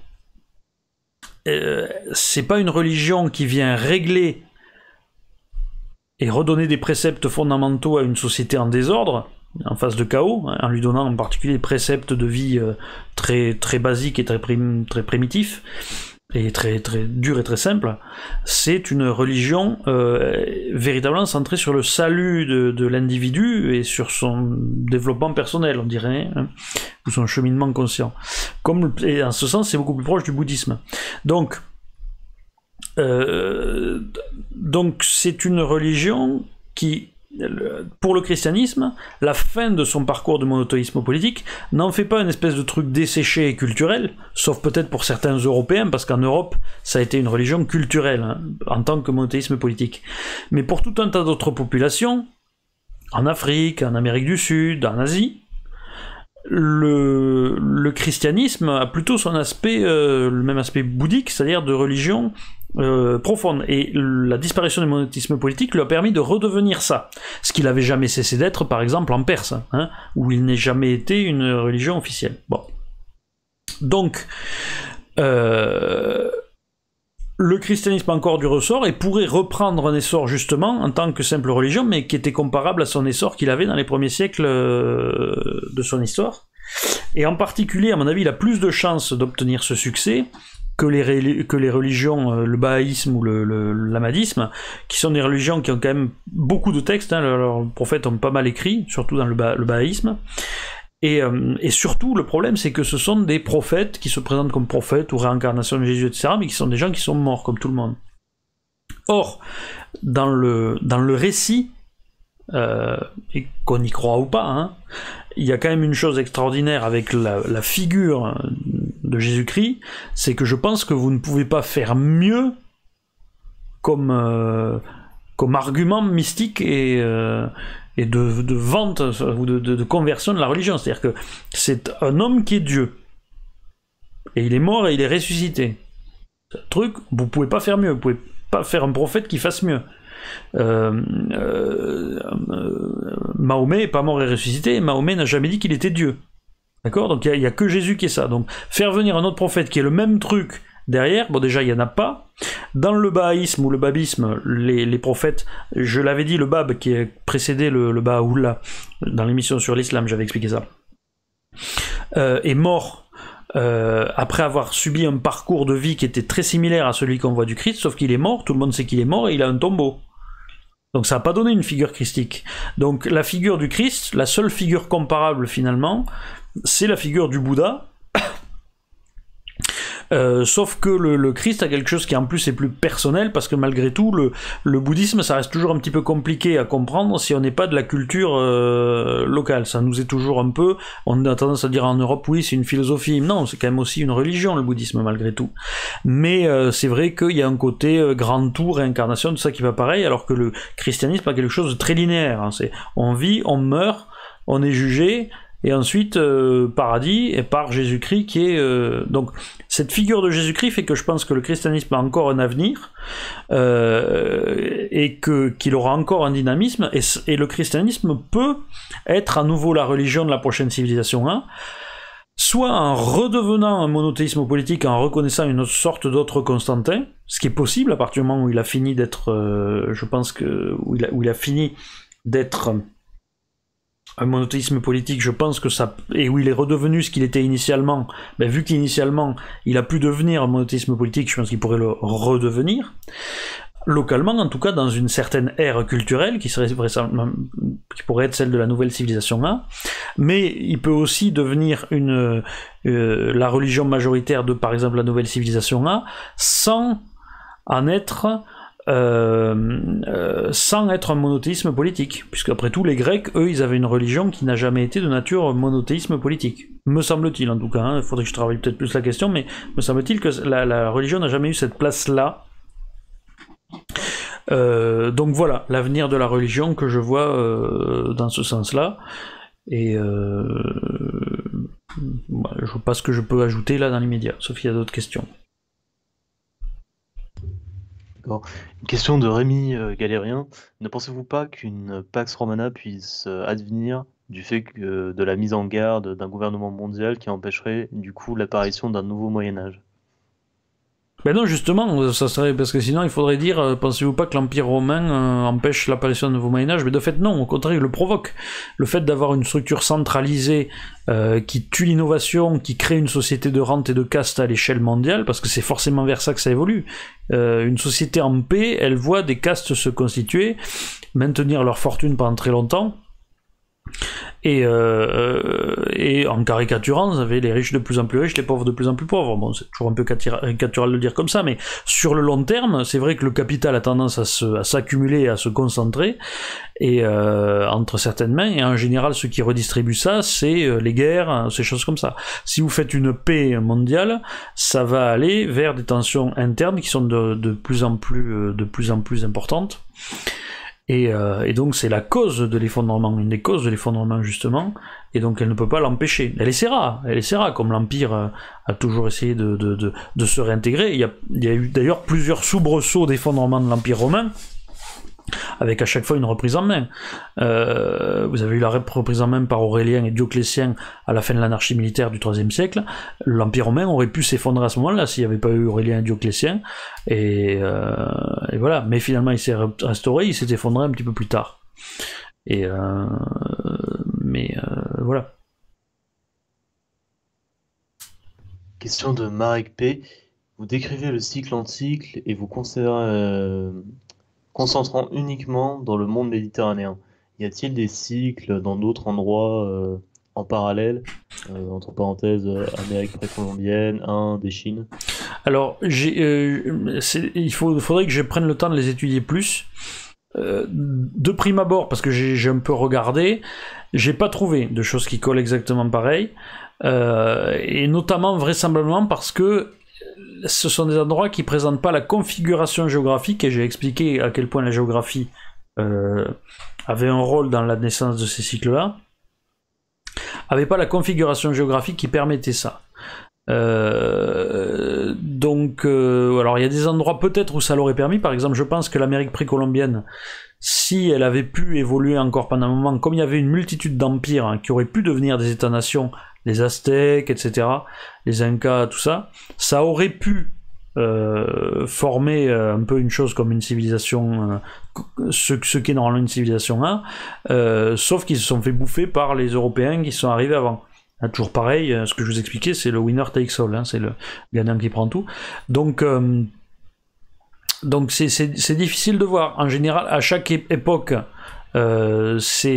C'est pas une religion qui vient régler et redonner des préceptes fondamentaux à une société en désordre, en phase de chaos, en lui donnant en particulier des préceptes de vie très, très basiques et très primitifs, et très, très durs et très simples. C'est une religion véritablement centrée sur le salut de l'individu et sur son développement personnel, on dirait, hein, ou son cheminement conscient. Et en ce sens, c'est beaucoup plus proche du bouddhisme. Donc c'est une religion qui, pour le christianisme, la fin de son parcours de monothéisme politique n'en fait pas une espèce de truc desséché et culturel, sauf peut-être pour certains Européens, parce qu'en Europe, ça a été une religion culturelle, hein, en tant que monothéisme politique. Mais pour tout un tas d'autres populations, en Afrique, en Amérique du Sud, en Asie, le christianisme a plutôt son aspect, le même aspect bouddhique, c'est-à-dire de religion profonde, et la disparition du monothéisme politique lui a permis de redevenir ça, ce qu'il n'avait jamais cessé d'être, par exemple en Perse, hein, où il n'est jamais été une religion officielle. Bon. Donc le christianisme a encore du ressort et pourrait reprendre un essor justement en tant que simple religion, mais qui était comparable à son essor qu'il avait dans les premiers siècles de son histoire. Et en particulier, à mon avis, il a plus de chances d'obtenir ce succès que les religions, le bahaïsme ou l'ahmadisme, qui sont des religions qui ont quand même beaucoup de textes, hein, leurs prophètes ont pas mal écrit, surtout dans le bahaïsme. Et surtout, le problème, c'est que ce sont des prophètes qui se présentent comme prophètes ou réincarnation de Jésus, etc., mais qui sont des gens qui sont morts, comme tout le monde. Or, dans le récit, et qu'on y croit ou pas, hein, il y a quand même une chose extraordinaire avec la figure de Jésus-Christ, c'est que je pense que vous ne pouvez pas faire mieux comme argument mystique et de vente ou de conversion de la religion. C'est-à-dire que c'est un homme qui est Dieu. Et il est mort et il est ressuscité. C'est un truc, vous pouvez pas faire mieux. Vous pouvez pas faire un prophète qui fasse mieux. Mahomet est pas mort et ressuscité. Mahomet n'a jamais dit qu'il était Dieu. D'accord ? Donc il y a que Jésus qui est ça. Donc faire venir un autre prophète qui est le même truc derrière, bon déjà il y en a pas. Dans le bahaïsme ou le babisme, les prophètes, je l'avais dit, le bab qui a précédé le Bahá'u'lláh, dans l'émission sur l'islam, j'avais expliqué ça, est mort après avoir subi un parcours de vie qui était très similaire à celui qu'on voit du Christ, sauf qu'il est mort, tout le monde sait qu'il est mort et il a un tombeau. Donc ça n'a pas donné une figure christique. Donc la figure du Christ, la seule figure comparable finalement, c'est la figure du Bouddha. Sauf que le Christ a quelque chose qui en plus est plus personnel, parce que malgré tout le bouddhisme, ça reste toujours un petit peu compliqué à comprendre si on n'est pas de la culture locale. Ça nous est toujours un peu, on a tendance à dire en Europe, oui c'est une philosophie, non, c'est quand même aussi une religion le bouddhisme malgré tout. Mais c'est vrai qu'il y a un côté grand tour, réincarnation, tout ça qui va pareil, alors que le christianisme a quelque chose de très linéaire, hein. C'est on vit, on meurt, on est jugé, et ensuite paradis, et par Jésus-Christ qui est... Donc cette figure de Jésus-Christ fait que je pense que le christianisme a encore un avenir, et qu'il aura encore un dynamisme, et le christianisme peut être à nouveau la religion de la prochaine civilisation 1, soit en redevenant un monothéisme politique, en reconnaissant une sorte d'autre Constantin, ce qui est possible à partir du moment où il a fini d'être... je pense que... où il a fini d'être... un monothéisme politique, je pense que ça... Et où il est redevenu ce qu'il était initialement, ben, vu qu'initialement, il a pu devenir un monothéisme politique, je pense qu'il pourrait le redevenir. Localement, en tout cas, dans une certaine ère culturelle, qui pourrait être celle de la nouvelle civilisation 1, mais il peut aussi devenir la religion majoritaire de, par exemple, la nouvelle civilisation 1, sans en être... sans être un monothéisme politique, puisque après tout les Grecs, eux, ils avaient une religion qui n'a jamais été de nature monothéisme politique, me semble-t-il en tout cas, hein. Il faudrait que je travaille peut-être plus la question, mais me semble-t-il que la religion n'a jamais eu cette place-là. Donc voilà, l'avenir de la religion que je vois dans ce sens-là, et je vois pas ce que je peux ajouter là dans l'immédiat, sauf qu'il y a d'autres questions. Une question de Rémi Galérien. Ne pensez-vous pas qu'une Pax Romana puisse advenir du fait de la mise en garde d'un gouvernement mondial qui empêcherait du coup l'apparition d'un nouveau Moyen-Âge? Ben non, justement, ça serait parce que sinon il faudrait dire, pensez-vous pas que l'Empire romain empêche l'apparition d'un nouveau Moyen-Âge? Mais de fait non, au contraire il le provoque. Le fait d'avoir une structure centralisée qui tue l'innovation, qui crée une société de rente et de caste à l'échelle mondiale, parce que c'est forcément vers ça que ça évolue. Une société en paix, elle voit des castes se constituer, maintenir leur fortune pendant très longtemps, et en caricaturant, vous avez les riches de plus en plus riches, les pauvres de plus en plus pauvres. Bon, c'est toujours un peu caricatural de le dire comme ça, mais sur le long terme, c'est vrai que le capital a tendance à s'accumuler et à se concentrer, et entre certaines mains, et en général, ce qui redistribue ça, c'est les guerres, ces choses comme ça. Si vous faites une paix mondiale, ça va aller vers des tensions internes qui sont de plus en plus importantes. Et donc c'est la cause de l'effondrement, une des causes de l'effondrement justement, et donc elle ne peut pas l'empêcher. Elle essaiera, comme l'Empire a toujours essayé de se réintégrer. Il y a eu d'ailleurs plusieurs soubresauts d'effondrement de l'Empire romain, avec à chaque fois une reprise en main. Vous avez eu la reprise en main par Aurélien et Dioclétien à la fin de l'anarchie militaire du IIIe siècle. L'Empire romain aurait pu s'effondrer à ce moment-là s'il n'y avait pas eu Aurélien et Dioclétien, et voilà. Mais finalement il s'est restauré, il s'est effondré un petit peu plus tard. Mais voilà. Question de Marek P. Vous décrivez le cycle en cycle et vous considérez... concentrant uniquement dans le monde méditerranéen. Y a-t-il des cycles dans d'autres endroits en parallèle, entre parenthèses Amérique précolombienne, Inde et Chine? Alors, faudrait que je prenne le temps de les étudier plus. De prime abord, parce que j'ai un peu regardé, j'ai pas trouvé de choses qui collent exactement pareil, et notamment vraisemblablement parce que ce sont des endroits qui présentent pas la configuration géographique, et j'ai expliqué à quel point la géographie avait un rôle dans la naissance de ces cycles-là, avait pas la configuration géographique qui permettait ça. Donc, alors il y a des endroits peut-être où ça l'aurait permis. Par exemple, je pense que l'Amérique précolombienne, si elle avait pu évoluer encore pendant un moment, comme il y avait une multitude d'empires qui auraient pu devenir des États-nations, les Aztèques, etc., les Incas, tout ça, ça aurait pu former un peu une chose comme une civilisation, ce qu'est normalement une civilisation 1, sauf qu'ils se sont fait bouffer par les Européens qui sont arrivés avant. Toujours pareil, ce que je vous expliquais, c'est le winner takes all, hein, c'est le gagnant qui prend tout. Donc c'est difficile de voir. En général, à chaque époque, c'est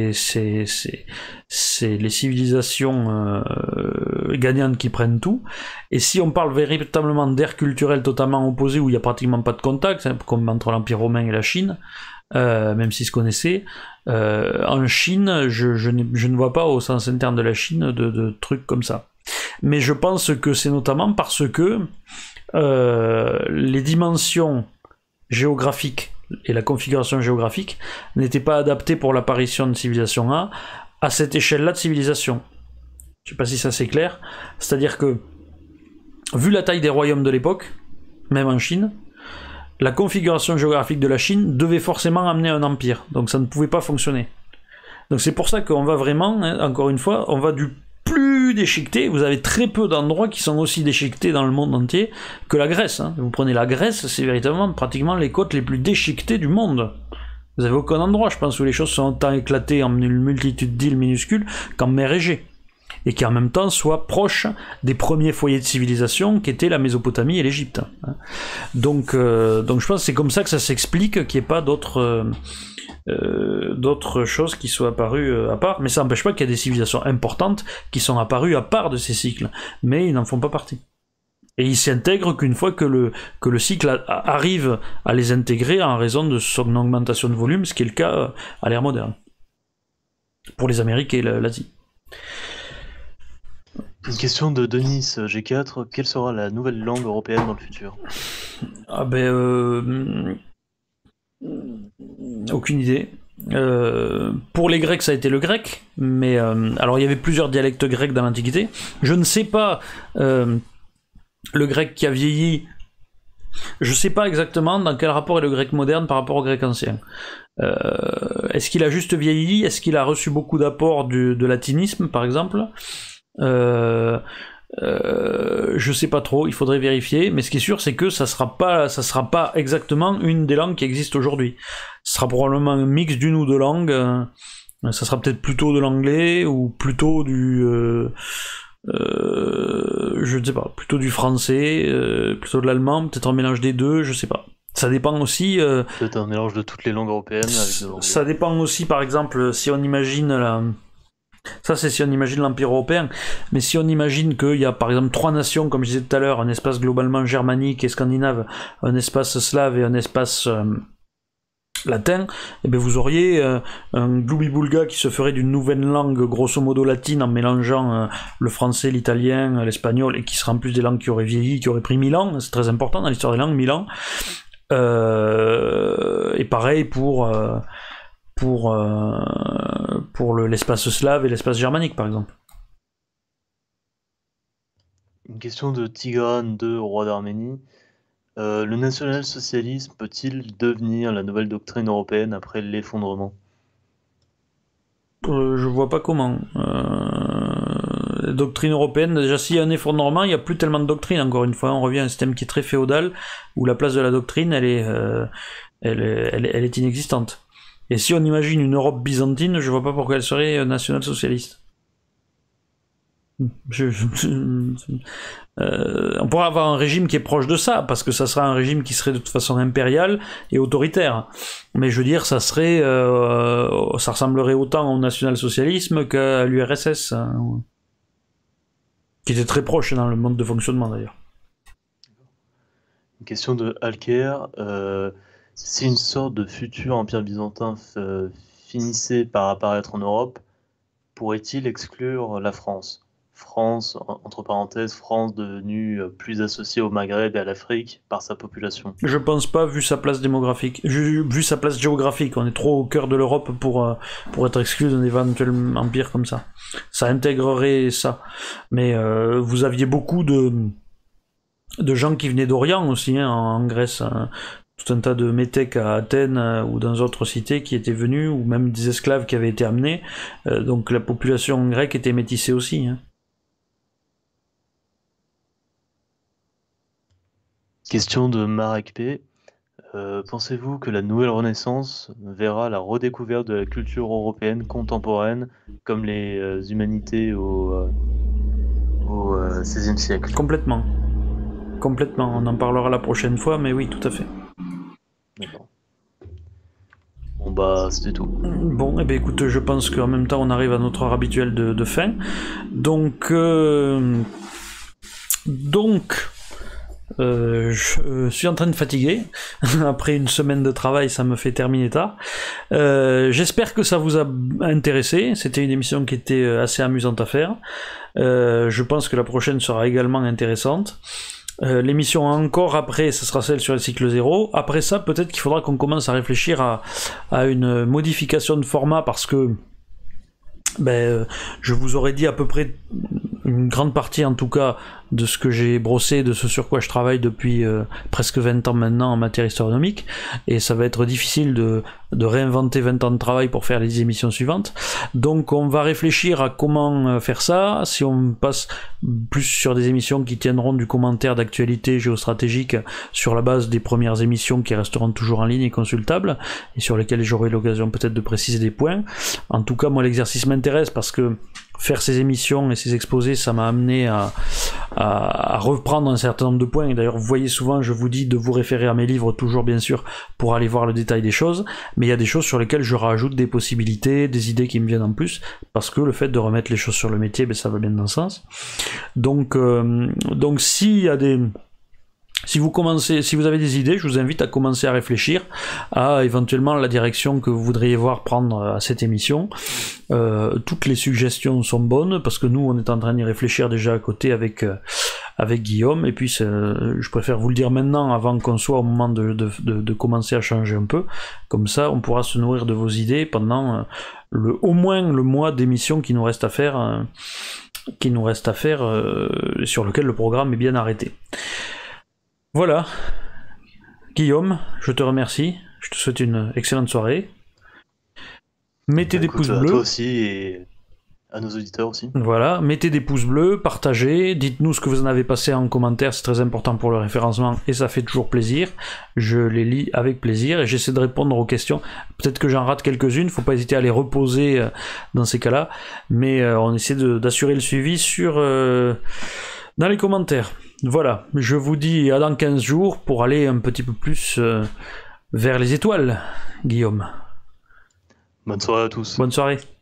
les civilisations gagnantes qui prennent tout. Et si on parle véritablement d'ère culturelle totalement opposée, où il n'y a pratiquement pas de contact, hein, comme entre l'Empire romain et la Chine, même s'ils se connaissaient, en Chine, je ne vois pas au sens interne de la Chine de trucs comme ça. Mais je pense que c'est notamment parce que les dimensions géographiques et la configuration géographique n'étaient pas adaptées pour l'apparition de civilisation A à cette échelle-là de civilisation. Je sais pas si ça c'est clair. C'est-à-dire que, vu la taille des royaumes de l'époque, même en Chine, la configuration géographique de la Chine devait forcément amener un empire. Donc ça ne pouvait pas fonctionner. Donc c'est pour ça qu'on va vraiment, hein, encore une fois, on va du plus déchiqueté. Vous avez très peu d'endroits qui sont aussi déchiquetés dans le monde entier que la Grèce. Hein. Vous prenez la Grèce, c'est véritablement pratiquement les côtes les plus déchiquetées du monde. Vous avez aucun endroit, je pense, où les choses sont autant éclatées en une multitude d'îles minuscules qu'en mer Égée. Et qui en même temps soient proches des premiers foyers de civilisation qu'étaient la Mésopotamie et l'Égypte. Donc je pense que c'est comme ça que ça s'explique qu'il n'y ait pas d'autres choses qui soient apparues à part, mais ça n'empêche pas qu'il y a des civilisations importantes qui sont apparues à part de ces cycles, mais ils n'en font pas partie. Et ils s'intègrent qu'une fois que le cycle arrive à les intégrer en raison de son augmentation de volume, ce qui est le cas à l'ère moderne, pour les Amériques et l'Asie. Une question de Denis G4, quelle sera la nouvelle langue européenne dans le futur? Ah aucune idée. Pour les Grecs, ça a été le grec, mais alors il y avait plusieurs dialectes grecs dans l'Antiquité. Je ne sais pas le grec qui a vieilli. Je ne sais pas exactement dans quel rapport est le grec moderne par rapport au grec ancien. Est-ce qu'il a juste vieilli? Est-ce qu'il a reçu beaucoup d'apports de latinisme, par exemple? Je sais pas trop, il faudrait vérifier, mais ce qui est sûr c'est que ça sera pas exactement une des langues qui existent aujourd'hui. Ce sera probablement un mix d'une ou deux langues, ça sera peut-être plutôt de l'anglais ou plutôt je ne sais pas, plutôt du français, plutôt de l'allemand, peut-être un mélange des deux, je sais pas. Ça dépend aussi. Peut-être un mélange de toutes les langues européennes avec de l'anglais. Ça dépend aussi, par exemple, si on imagine ça, c'est si on imagine l'Empire européen. Mais si on imagine qu'il y a, par exemple, 3 nations, comme je disais tout à l'heure, un espace globalement germanique et scandinave, un espace slave et un espace latin, et bien vous auriez un gloubi-boulga qui se ferait d'une nouvelle langue, grosso modo latine, en mélangeant le français, l'italien, l'espagnol, et qui sera en plus des langues qui auraient vieilli, qui auraient pris 1000 ans. C'est très important dans l'histoire des langues, 1000 ans. Et pareil pour l'espace slave et l'espace germanique, par exemple. Une question de Tigran II, roi d'Arménie. Le national-socialisme peut-il devenir la nouvelle doctrine européenne après l'effondrement? Je vois pas comment. Doctrine européenne, déjà s'il y a un effondrement, il n'y a plus tellement de doctrine, encore une fois, on revient à un système qui est très féodal, où la place de la doctrine, elle est inexistante. Et si on imagine une Europe byzantine, je vois pas pourquoi elle serait national-socialiste. On pourrait avoir un régime qui est proche de ça, parce que ça sera un régime qui serait de toute façon impérial et autoritaire. Mais je veux dire, ça ressemblerait autant au national-socialisme qu'à l'URSS, hein, qui était très proche dans le mode de fonctionnement d'ailleurs. Une question de Alker. Si une sorte de futur empire byzantin finissait par apparaître en Europe, pourrait-il exclure la France? France, entre parenthèses, France devenue plus associée au Maghreb et à l'Afrique par sa population. Je pense pas, vu sa place démographique, vu sa place géographique, on est trop au cœur de l'Europe pour être exclu d'un éventuel empire comme ça. Ça intégrerait ça. Mais vous aviez beaucoup de gens qui venaient d'Orient aussi, hein, en Grèce, hein. Tout un tas de métèques à Athènes ou dans d'autres cités qui étaient venus, ou même des esclaves qui avaient été amenés. Donc la population grecque était métissée aussi. Hein. Question de Marek P. Pensez-vous que la nouvelle Renaissance verra la redécouverte de la culture européenne contemporaine comme les humanités au XVIe siècle? Complètement. Complètement. On en parlera la prochaine fois, mais oui, tout à fait. D'accord. Bon bah c'était tout. Bon, et bien écoute, je pense qu'en même temps on arrive à notre heure habituelle de fin. Donc, je suis en train de fatiguer. Après une semaine de travail, ça me fait terminer tard. J'espère que ça vous a intéressé. C'était une émission qui était assez amusante à faire. Je pense que la prochaine sera également intéressante. L'émission encore après, ce sera celle sur le cycle 0. Après ça, peut-être qu'il faudra qu'on commence à réfléchir à une modification de format parce que je vous aurais dit à peu près une grande partie en tout cas de ce que j'ai brossé, de ce sur quoi je travaille depuis presque 20 ans maintenant en matière historique, et ça va être difficile de réinventer 20 ans de travail pour faire les émissions suivantes. Donc on va réfléchir à comment faire ça, si on passe plus sur des émissions qui tiendront du commentaire d'actualité géostratégique sur la base des premières émissions qui resteront toujours en ligne et consultables, et sur lesquelles j'aurai l'occasion peut-être de préciser des points. En tout cas, moi l'exercice m'intéresse parce que faire ces émissions et ces exposés, ça m'a amené à reprendre un certain nombre de points. Et d'ailleurs, vous voyez souvent, je vous dis de vous référer à mes livres, toujours bien sûr, pour aller voir le détail des choses. Mais il y a des choses sur lesquelles je rajoute des possibilités, des idées qui me viennent en plus, parce que le fait de remettre les choses sur le métier, ça va bien dans le sens. Donc s'il y a des... Si vous avez des idées, je vous invite à commencer à réfléchir à éventuellement la direction que vous voudriez voir prendre à cette émission. Toutes les suggestions sont bonnes parce que nous on est en train d'y réfléchir déjà à côté avec Guillaume, et puis je préfère vous le dire maintenant avant qu'on soit au moment de commencer à changer un peu. Comme ça on pourra se nourrir de vos idées pendant au moins le mois d'émissions qui nous reste à faire, sur lequel le programme est bien arrêté. Voilà, Guillaume, je te remercie, je te souhaite une excellente soirée. Mettez des pouces bleus. À toi aussi et à nos auditeurs aussi. Voilà, mettez des pouces bleus, partagez, dites-nous ce que vous en avez passé en commentaire, c'est très important pour le référencement et ça fait toujours plaisir. Je les lis avec plaisir et j'essaie de répondre aux questions. Peut-être que j'en rate quelques-unes, faut pas hésiter à les reposer dans ces cas-là, mais on essaie d'assurer le suivi dans les commentaires. Voilà, je vous dis à dans 15 jours pour aller un petit peu plus vers les étoiles, Guillaume. Bonne soirée à tous. Bonne soirée.